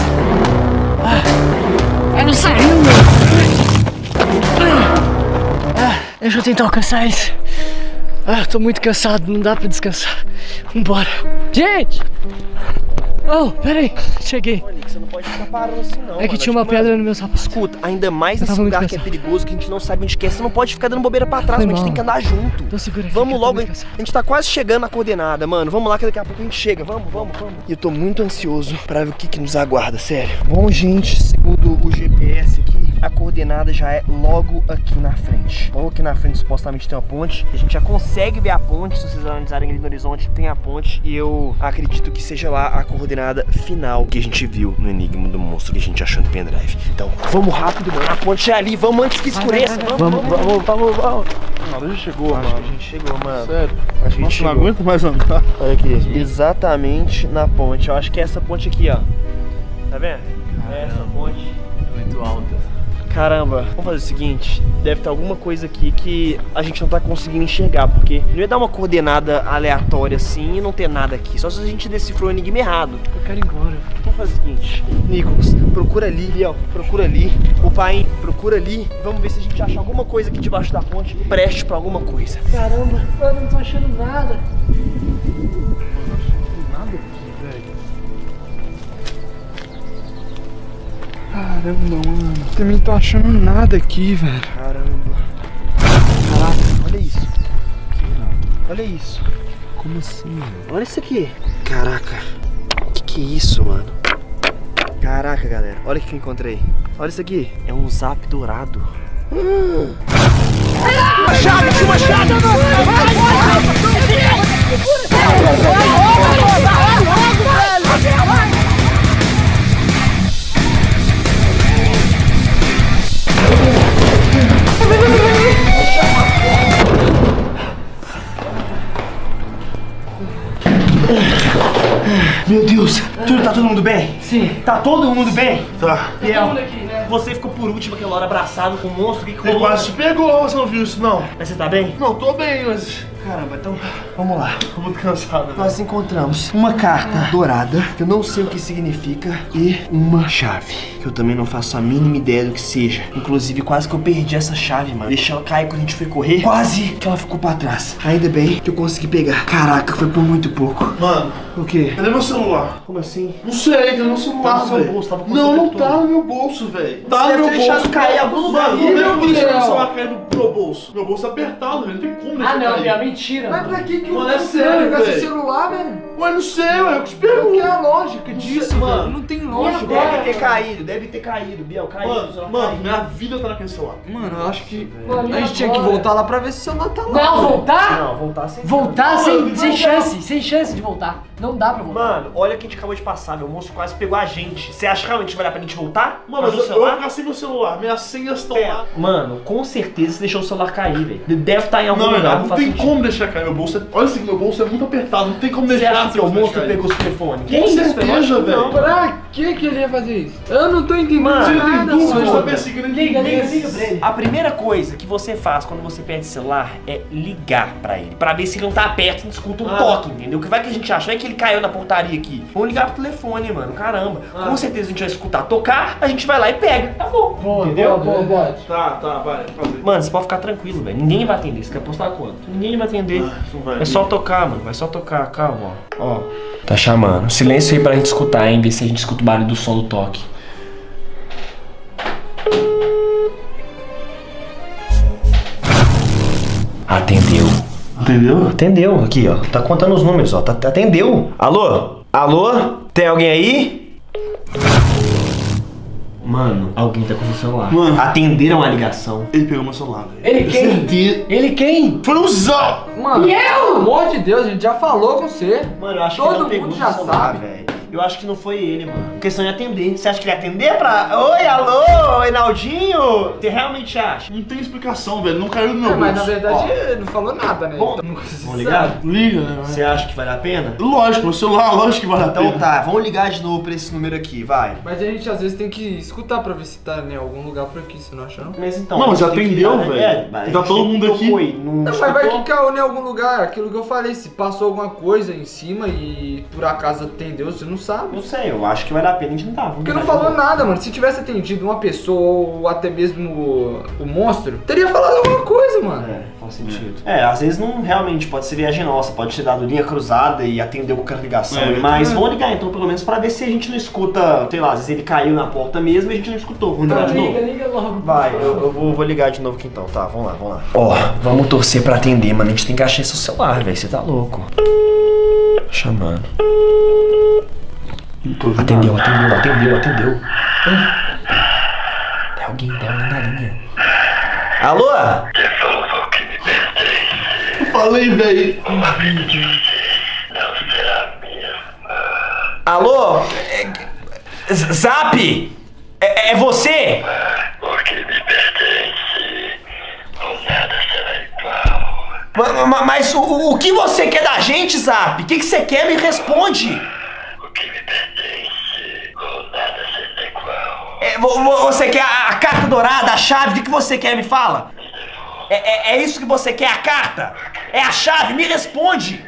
Ah. Ai, não saiu, meu. Ah. Deixa eu tentar alcançar eles. Ah, tô muito cansado, não dá pra descansar. Vambora. Gente! Oh, peraí, cheguei. Você não pode ficar parando assim, não. É que tinha uma pedra no meu sapato. Escuta, ainda mais Eu nesse tava muito lugar que é cansado. perigoso, que a gente não sabe onde que é. Você não pode ficar dando bobeira pra trás, Foi mas a gente mal. tem que andar junto. Então segura aqui, que Vamos eu tô logo, muito a cansado. gente tá quase chegando na coordenada, mano. Vamos lá que daqui a pouco a gente chega. Vamos, vamos, vamos. E eu tô muito ansioso pra ver o que que nos aguarda, sério. Bom, gente, segundo o G P S aqui, a coordenada já é logo aqui na frente. Logo aqui na frente supostamente tem uma ponte. A gente já consegue ver a ponte, se vocês analisarem ali no horizonte, tem a ponte. E eu acredito que seja lá a coordenada final que a gente viu no Enigma do Monstro que a gente achou no pendrive. Então, vamos rápido, mano. A ponte é ali, vamos antes que escureça. Vamos, vamos, vamos, vamos, vamos. Mano, a gente chegou, Acho que mano. a gente chegou, mano. Sério. Acho que a gente Nossa, não chegou. aguento mais andar. Olha aqui, exatamente na ponte. Eu acho que é essa ponte aqui, ó. Tá vendo? É essa ponte. Muito alta. Caramba, vamos fazer o seguinte. Deve ter alguma coisa aqui que a gente não tá conseguindo enxergar, porque não ia dar uma coordenada aleatória assim e não ter nada aqui. Só se a gente decifrou o enigma errado. Eu quero ir embora. Vamos fazer o seguinte, Nicolas, procura ali, ó, procura ali. O pai, procura ali. Vamos ver se a gente acha alguma coisa aqui debaixo da ponte. Preste pra alguma coisa. Caramba, eu não tô achando nada. Caramba, mano. Também tô achando nada aqui, velho. Caramba. Caraca, olha isso. Olha isso. Como assim, velho? Olha isso aqui. Caraca. Que que é isso, mano? Caraca, galera. Olha o que eu encontrei. Olha isso aqui. É um zap dourado. Hum. Uma chave, tinha uma chave! Meu Deus, tudo, tá todo mundo bem? Sim. Tá todo mundo bem? Tá. Biel, mundo aqui, né? você ficou por último aquela hora abraçado com o monstro, o que que Ele rolou? quase te pegou, você não viu isso, não? Mas você tá bem? Não, tô bem, mas Caramba, então vamos lá. tô muito cansado. né? Nós encontramos uma carta dourada, que eu não sei o que significa, e uma chave, que eu também não faço a mínima ideia do que seja. Inclusive, quase que eu perdi essa chave, mano. Deixei ela cair quando a gente foi correr, quase que ela ficou pra trás. Ainda bem que eu consegui pegar. Caraca, foi por muito pouco. Mano, O quê? Cadê meu celular? Como assim? Não sei, cadê meu celular, Tá no seu velho? bolso, tava com Não, você o não tempo tá todo. no meu bolso, velho. Tá Você no deve meu ter bolso. deixado cair em algum lugar. Mano, como é que eu vou deixar meu Deus. celular cair no meu bolso? Meu bolso é apertado, velho. Não tem como deixar Ah, não, cair. Biel, mentira. Mas mano. pra que que Mano, eu é sério, com esse velho. celular, velho? Ué, não sei, ué. Eu te Qual pergunto. que é a lógica disso, mano. mano? Não tem lógica. Deve ter caído, deve ter caído, Biel, caiu. Mano, mano, minha vida tá naquele celular. Mano, eu acho que Mano, e a gente tinha que agora? voltar lá pra ver se o celular tá lá. Não, voltar? Não, voltar sem. Voltar Mano, sem, não sem dá. chance, sem chance de voltar. Não dá pra voltar. Mano, olha o que a gente acabou de passar, meu moço quase pegou a gente. Você acha que realmente vai dar pra gente voltar? Mano, Fazer eu, o eu vou celular? ficar sem meu celular. Minhas senhas estão É, lá. mano, com certeza você deixou o celular cair, velho. Ele deve estar em algum Não, lugar. não, não faz tem sentido. como deixar cair meu bolso. é- Olha assim, meu bolso é muito apertado. Não tem como Você deixar. acha que o simplesmente monstro cair. pegou o telefone? Com certeza, velho. Pra que que ele ia fazer isso? Eu não tô entendendo Mano, Você tem nada, dúvida? A gente tá mano. perseguindo ele. Liga, liga, meses. liga pra ele. A primeira coisa que você faz quando você perde o celular é ligar pra ele. Pra ver se ele não tá perto e não escuta um Ah. toque, entendeu? O que vai que a gente acha? Vai que ele caiu na portaria aqui. Vamos ligar pro telefone, mano. Caramba. Ah. Com certeza a gente vai escutar tocar, a gente vai lá e pega. Acabou. Boa, entendeu? boa, boa, boa. Tá, tá, vai, fazer. Mano, você pode ficar tranquilo, velho. Ninguém vai atender. Você quer postar quanto? Ninguém vai atender. Ah, não vai. É só tocar, mano. Vai só tocar. Calma, ó. Ó. Tá chamando. Silêncio aí pra gente escutar, hein? Ver se a gente escuta o barulho do som do toque. Atendeu. Entendeu? Atendeu. Aqui, ó. Tá contando os números, ó. Tá, atendeu. Alô? Alô? Tem alguém aí? Mano, alguém tá com o seu celular. Mano. Atenderam a ligação. Ele pegou meu celular, velho. Ele quem? Certeza. Ele quem? Foi um zão! Mano, pelo amor de Deus, a gente já falou com você. Mano, eu acho Todo que ele não mundo pegou já o celular, sabe. velho. Eu acho que não foi ele, mano. A questão é atender. Você acha que ele ia atender pra... Oi, alô, Reinaldinho? Você realmente acha? Não tem explicação, velho. Não caiu no meu É, bolso. mas na verdade Ó. ele não falou nada, né? Bom, Então, vamos ligar? Liga, né? Você acha que vale a pena? Lógico, meu celular, lógico que vale a Então pena. tá, vamos ligar de novo pra esse número aqui, vai. Mas a gente às vezes tem que escutar pra ver se tá em algum lugar por aqui, você não acha não? Mas então... Não, mas a gente tem que atendeu, ligar, né? velho. É, mas Tá a gente todo tem mundo que aqui. tocou aí, Não, Não, mas vai escutou? que caiu em algum lugar, aquilo que eu falei, se passou alguma coisa em cima e por acaso atendeu, você não sabe. Não sei, eu acho que vale a pena, a gente não tá. Porque não falou nada, mano. Se tivesse atendido uma pessoa ou até mesmo o, o monstro, teria falado alguma coisa, mano. É, faz sentido. É, às vezes não realmente pode ser viagem nossa, pode ter dado linha cruzada e atendeu qualquer ligação. É. Mas É. vamos ligar então, pelo menos, pra ver se a gente não escuta, sei lá, às vezes ele caiu na porta mesmo e a gente não escutou. Vamos ligar de novo? Liga, liga logo. Vai, eu, eu vou, vou ligar de novo aqui então, tá? Vamos lá, vamos lá. Ó, vamos torcer pra atender, mano. A gente tem que achar esse celular, velho. Você tá louco. Chamando. Atendeu, atendeu, atendeu, atendeu. Tem alguém, tem alguém na linha. Alô? Eu falei, velho. Alô? É, Zap? É, é você? O que me pertence, com nada será igual. Ma- ma- Mas o, o que você quer da gente, Zap? O que, que você quer? Me responde. O que me pertence, com nada será igual. É, vo- vo- você quer a, a carta dourada, a chave? O que, que você quer? Me fala. É, é, é isso que você quer, a carta? É a chave? Me responde.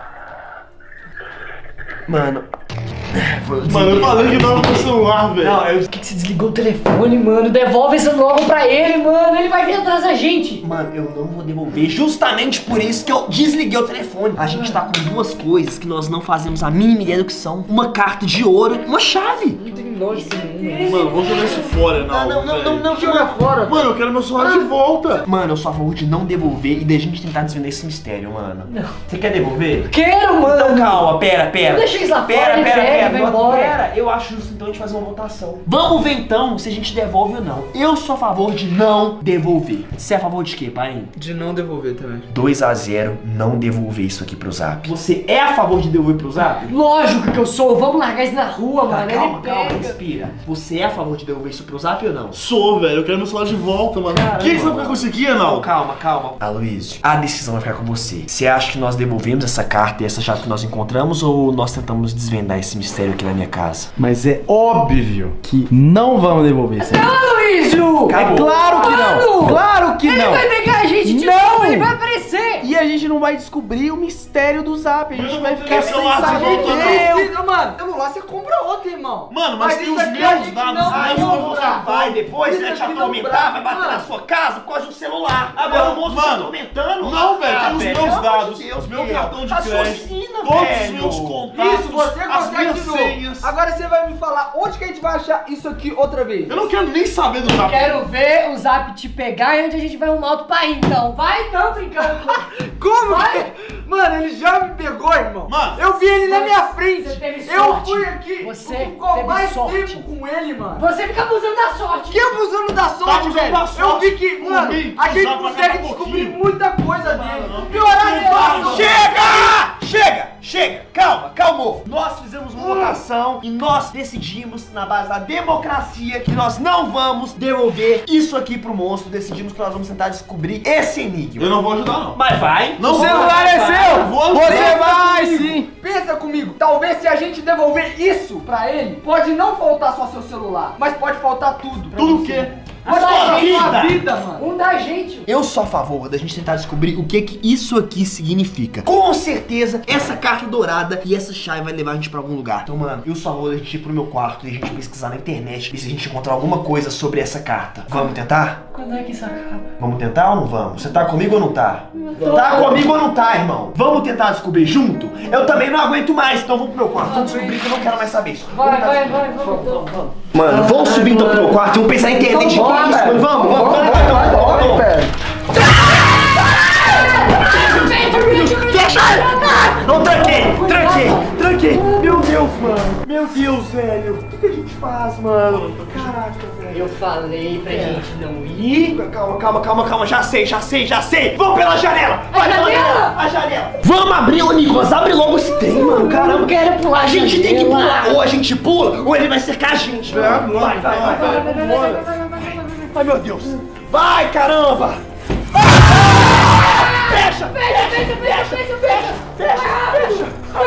Mano... Mano, eu falei que tava com o celular, velho. Não, eu... Por que, que você desligou o telefone, mano? Devolve esse logo pra ele, mano. Ele vai vir atrás da gente. Mano, eu não vou devolver. Justamente por isso que eu desliguei o telefone. A gente tá com duas coisas que nós não fazemos a mínima ideia do que são. Uma carta de ouro e uma chave. Não tem lógica nenhuma. Mano, vou jogar isso fora, não. Não, não, não, não, Joga fora. Mano, eu quero meu celular de volta. Mano, eu sou a favor de não devolver e da gente tentar desvendar esse mistério, mano. Não. Você quer devolver? Quero, Então mano. calma, pera, pera. Deixa eles lá Pera, fora, ele pera, pega, pera, vai não, embora. pera. Eu acho justo então a gente fazer uma votação. Vamos ver então se a gente devolve ou não. Eu sou a favor de não devolver. Você é a favor de quê, pai? De não devolver também. dois a zero, não devolver isso aqui pro Zap. Você é a favor de devolver pro Zap? Lógico que eu sou. Vamos largar isso na rua, Tá, mano. calma, ele calma, pega. respira. Você é a favor de devolver isso pro Zap ou não? Sou, velho. Eu quero meu celular de volta, mano. Caramba, Quem que você vai mano. ficar com isso aqui, Não, Anal? calma, calma. Aloysio, a decisão vai ficar com você. Você acha que nós devolvemos essa carta e essa chave que nós encontramos ou nós tentamos desvendar esse mistério aqui na minha casa? Mas é óbvio que não vamos devolver isso aí. Não, Luísio! É claro que não! Mano! Claro que Ele não! vai pegar a gente de Não! novo, ele vai aparecer! E a gente não vai descobrir o mistério do Zap. A gente vai ficar Meu sem celular de saber volta, quem não. é. Precisa, mano, celular você compra outro, irmão. Mano, mas tem isso os aqui a meus gente dados, não né? compra. vai depois, Isso né, te aqui não atormentar, brava, vai bater mano. na sua casa por causa do celular. Agora o moço tá Mano, atormentando. Não, velho, Ah, tem os velho, meus pelo amor dados, de Deus, meu Biel. cartão de Raciocina, crédito. Todos velho. os meus contatos, Isso, você as consegue minhas de novo. senhas. Agora você vai me falar onde que a gente vai achar isso aqui outra vez. Eu não quero nem saber do zap. Quero ver o Zap te pegar e onde a gente vai arrumar outro pai, então. Vai então, brincando. Como Vai. que? Mano, ele já me pegou, irmão. Mano, eu vi ele na minha frente. Você teve Eu sorte. fui aqui. Você ficou teve mais sorte. tempo com ele, mano. Você fica abusando da sorte. Que abusando da sorte, abusando velho. da sorte. Eu vi que, mano, Comigo, a gente usar pra consegue cada descobrir pouquinho. muita coisa dele. não. Piorar a situação. Chega! Chega! Chega! Calma, calmou! Nós fizemos uma votação e nós decidimos, na base da democracia, que nós não vamos devolver isso aqui pro monstro. Decidimos que nós vamos tentar descobrir esse enigma. eu não vou ajudar, não. Mas vai! Não O vou. celular é seu! Eu vou Você ajudar. vai sim! Pensa comigo, talvez se a gente devolver isso pra ele, pode não faltar só seu celular, mas pode faltar tudo. pra Tudo o você. quê? Pode A faltar vida. sua vida, mano. Um da gente. Eu sou a favor da gente tentar descobrir o que que isso aqui significa. Com certeza, essa carta dourada e essa chave vai levar a gente pra algum lugar. Então, mano, eu sou a favor da gente ir pro meu quarto e a gente pesquisar na internet e se a gente encontrar alguma coisa sobre essa carta. Vamos tentar? Quando é que isso acaba? Vamos tentar ou não vamos? Você tá comigo ou não tá? Tá comigo ou não tá, irmão? Vamos tentar descobrir junto? Eu também não aguento mais, então vamos pro meu quarto. Vamos descobrir que eu não quero mais saber isso. Vai, Vamos vai, tentar vai, vamos, vamos, vamos. Mano, vamos subir então pro meu quarto e vamos pensar na internet. Que isso, mano? Vamos, vamos, vamos, vamos, vamos, vamos, vamos. Fecha! Não, tranquei, tranquei, tranquei. Meu Deus, mano. Meu Deus, velho. O que, que a gente faz, mano? Caraca, velho. Eu falei pra gente não ir. Calma, calma, calma, calma. Já sei, já sei, já sei. Vamos pela janela. Vai pela janela? janela. A janela. Vamos abrir, ô Nicolas. Abre logo esse trem, mano. Caramba. Eu quero pular A gente a tem que janela. pular. Ou a gente pula, ou ele vai cercar a gente. É, Vai, vai, vai, vai, vai, vai, vai. Ai, meu Deus. Vai, caramba. Ah! Fecha! Fecha, fecha, fecha, fecha, fecha. Fecha, fecha!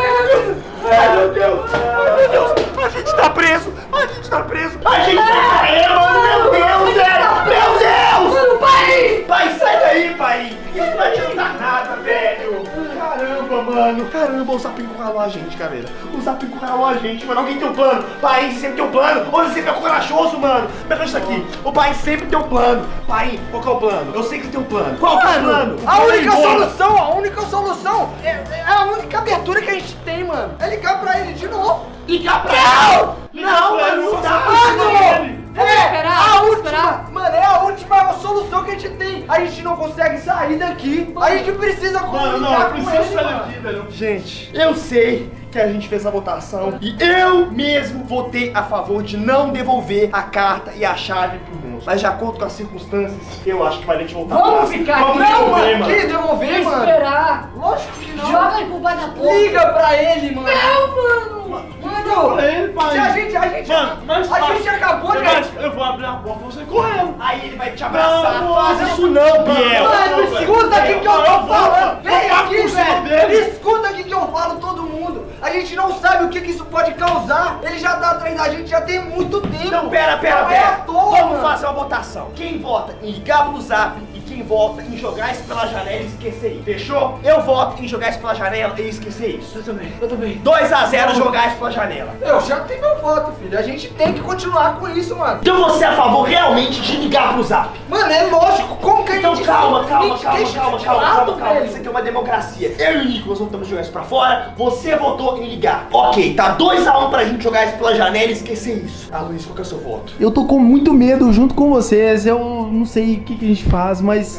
Ai, meu Deus! Ai, meu Deus! A gente tá preso! A gente tá preso! A gente tá preso! Meu Deus, velho! Meu Deus! Mano, pai! Pai, sai daí, pai! Isso não vai adiantar nada, velho! Caramba, mano! Caramba, o Zap encurralou a gente, galera! O Zap encurralou a gente, mano! Alguém tem um plano! Pai, sempre tem um plano! Ou você sempre é corajoso, mano! Pega isso aqui! O pai sempre tem um plano! Pai, qual que é o plano? Eu sei que tem um plano! Qual que é o plano? A única Vai embora. solução, a única solução é, é a única abertura que a gente tem, mano. É ligar pra ele de novo. Liga pra não! Não, mano, não dá pra Mano! Vamos É, esperar, a vamos última, esperar. mano, é a última solução que a gente tem. A gente não consegue sair daqui. A gente precisa Mano, não, comunicar eu com preciso ele, sair mano. daqui, velho. Gente, eu sei que a gente fez a votação e eu mesmo votei a favor de não devolver a carta e a chave pro monstro. Mas de acordo com as circunstâncias, eu acho que vai a gente voltar Vamos atrás. ficar Vamos aqui. devolver, Não, mano. que devolver, mano? Esperar. Lógico que não. Joga ele pro pai da porra. Liga pra ele, mano. Não, mano. Mano, Pra ele, pai. se a gente, a gente, Mano, mas a fácil. gente acabou de... Mas eu vou abrir a porta pra você correndo. Aí ele vai te abraçar. Não, Faz não, isso não, Biel. Mano, velho. escuta aqui que eu Eu tô vou, falando. eu Vem vou aqui, por cima velho. dele. Escuta aqui que eu falo todo mundo. A gente não sabe o que, que isso pode causar. Ele já tá atrás da gente já tem muito tempo. Não, pera, pera, Não é pera. à toa, Vamos mano. fazer uma votação. Quem vota em ligar pro Zap e quem vota em jogar isso pela janela e esquecer isso. Fechou? Eu voto em jogar isso pela janela e esquecer isso. Eu também, eu também. dois a zero jogar isso pela janela. Eu já tenho meu voto, filho. A gente tem que continuar com isso, mano. Então você é a favor realmente de ligar pro Zap? Mano, é lógico. Como que a Então gente... calma, calma, Gente, calma, deixa calma, de calma, lado, calma, calma. velho. Isso aqui é uma democracia. Eu e o Nicolas votamos jogar isso pra fora, você votou em ligar. Ok, tá dois a um pra gente jogar isso pela janela e esquecer isso. Ah, Luiz, qual que é o seu voto? Eu tô com muito medo junto com vocês. Eu não sei o que, que a gente faz, mas.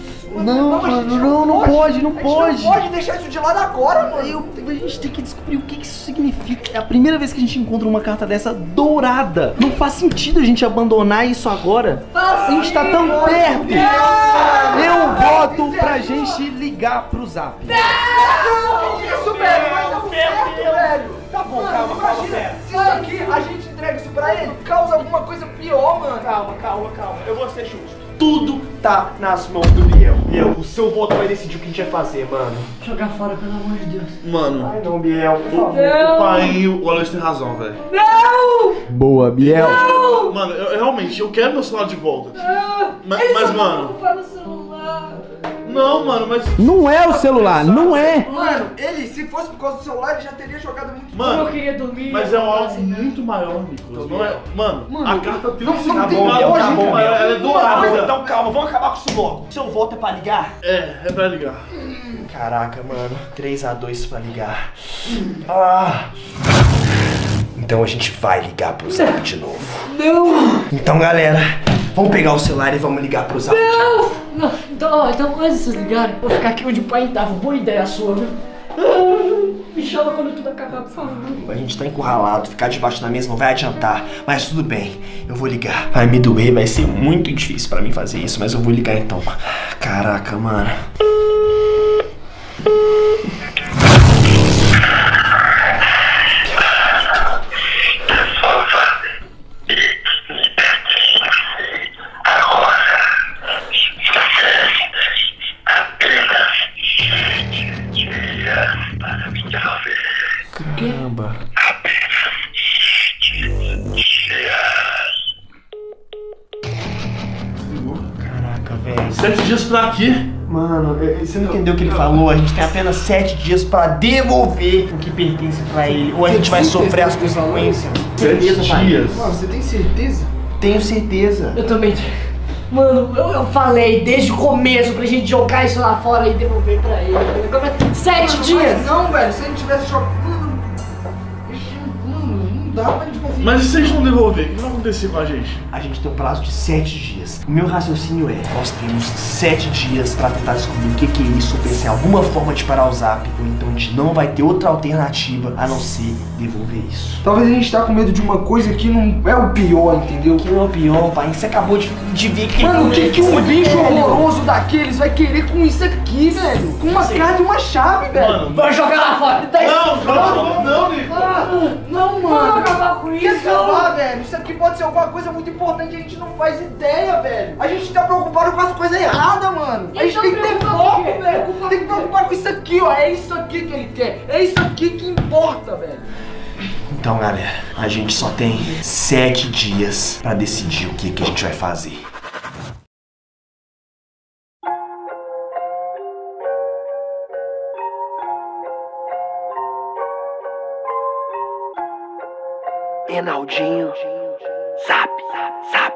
Não, a gente mano, não, não pode, não A gente pode. não pode deixar isso de lado agora, mano. Eu, a gente tem que descobrir o que, que isso significa. É a primeira vez que a gente encontra uma carta dessa dourada. Não faz sentido a gente abandonar isso agora. A gente tá tão perto. Eu voto pra gente ligar pro Zap. Isso, velho, vai dar certo, velho. Tá bom, Mano, calma, calma, imagina pera. se isso aqui, a gente entrega isso pra ele, causa alguma coisa pior, mano. Calma, calma, calma. Eu vou ser justo. Tudo tá nas mãos do Biel. Biel, o seu voto vai decidir o que a gente vai fazer, mano. Jogar fora, pelo amor de Deus. Mano, Ai não, Biel, por favor. o pai, o Aloysio tem razão, velho. Boa, Biel. Mano, eu, eu realmente, eu quero meu celular de volta. Mas, mas, mano, Para o celular. Não, mano, mas... Não é o celular, não é. Mano, ele, se fosse por causa do celular, ele já teria jogado muito. Mano, Como eu queria dormir. mas é algo assim, né? muito maior, Nicolas. Não é... Mano, Mano, a carta tem não- um não significado tem maior, lógica, tá bom, meu. ela é dourada. Então calma, vamos acabar com isso logo. Seu voto é pra ligar? É, é pra ligar. Caraca, mano. três a dois pra ligar. Ah. Então a gente vai ligar pro Zap de novo. Não! Então, galera, vamos pegar o celular e vamos ligar pro Zap. Não! Não, então, ó, então antes de vocês ligarem, vou ficar aqui onde o pai tava. Boa ideia sua, viu? Ah, me chama quando tudo acabar, por favor. A gente tá encurralado, ficar debaixo da mesa não vai adiantar. Mas tudo bem, eu vou ligar. Vai me doer, vai ser muito difícil pra mim fazer isso, mas eu vou ligar então. Caraca, mano. Caramba. Caraca, velho. Sete dias pra quê? Mano, eh, você não entendeu o que ele falou? A gente tem apenas sete dias pra devolver o que pertence pra ele. Ou a gente vai sofrer as consequências. Sete pai? dias. Mano, você tem certeza? Tenho certeza. Eu também. Mano, eu, eu falei desde o começo pra gente jogar isso lá fora e devolver pra ele. Sete dias! Mas não, velho, se ele tivesse jogado. Mano, mano, não dá pra gente fazer Mas e isso. se a gente não devolver? O que vai acontecer com a gente? A gente tem um prazo de sete dias. O meu raciocínio é, nós temos sete dias pra tentar descobrir o que, que é isso, pensar em alguma forma de parar o Zap, ou então a gente não vai ter outra alternativa a não ser devolver isso. Talvez a gente tá com medo de uma coisa que não é o pior, entendeu? Que não é o pior, pai. Você acabou de, de ver que... Mano, o que, que um Muito bicho velho. horroroso daqueles vai querer com isso aqui, velho? Com uma carta e uma chave, velho. Mano, Vai jogar lá fora! Dá não, não, não, Nico. Ah, não, Vamos mano. acabar com Quer isso! acabar, velho? Isso aqui pode ser alguma coisa muito importante e a gente não faz ideia, velho. A gente tá preocupado com as coisas erradas, mano. A gente Então tem que ter preocupa foco, com o quê? velho. Preocupa Tem que com o quê? preocupar com isso aqui, ó. É isso aqui que ele quer. É isso aqui que importa, velho. Então, galera, a gente só tem sete dias pra decidir o que, que a gente vai fazer. Enaldinho, zap, zap, zap.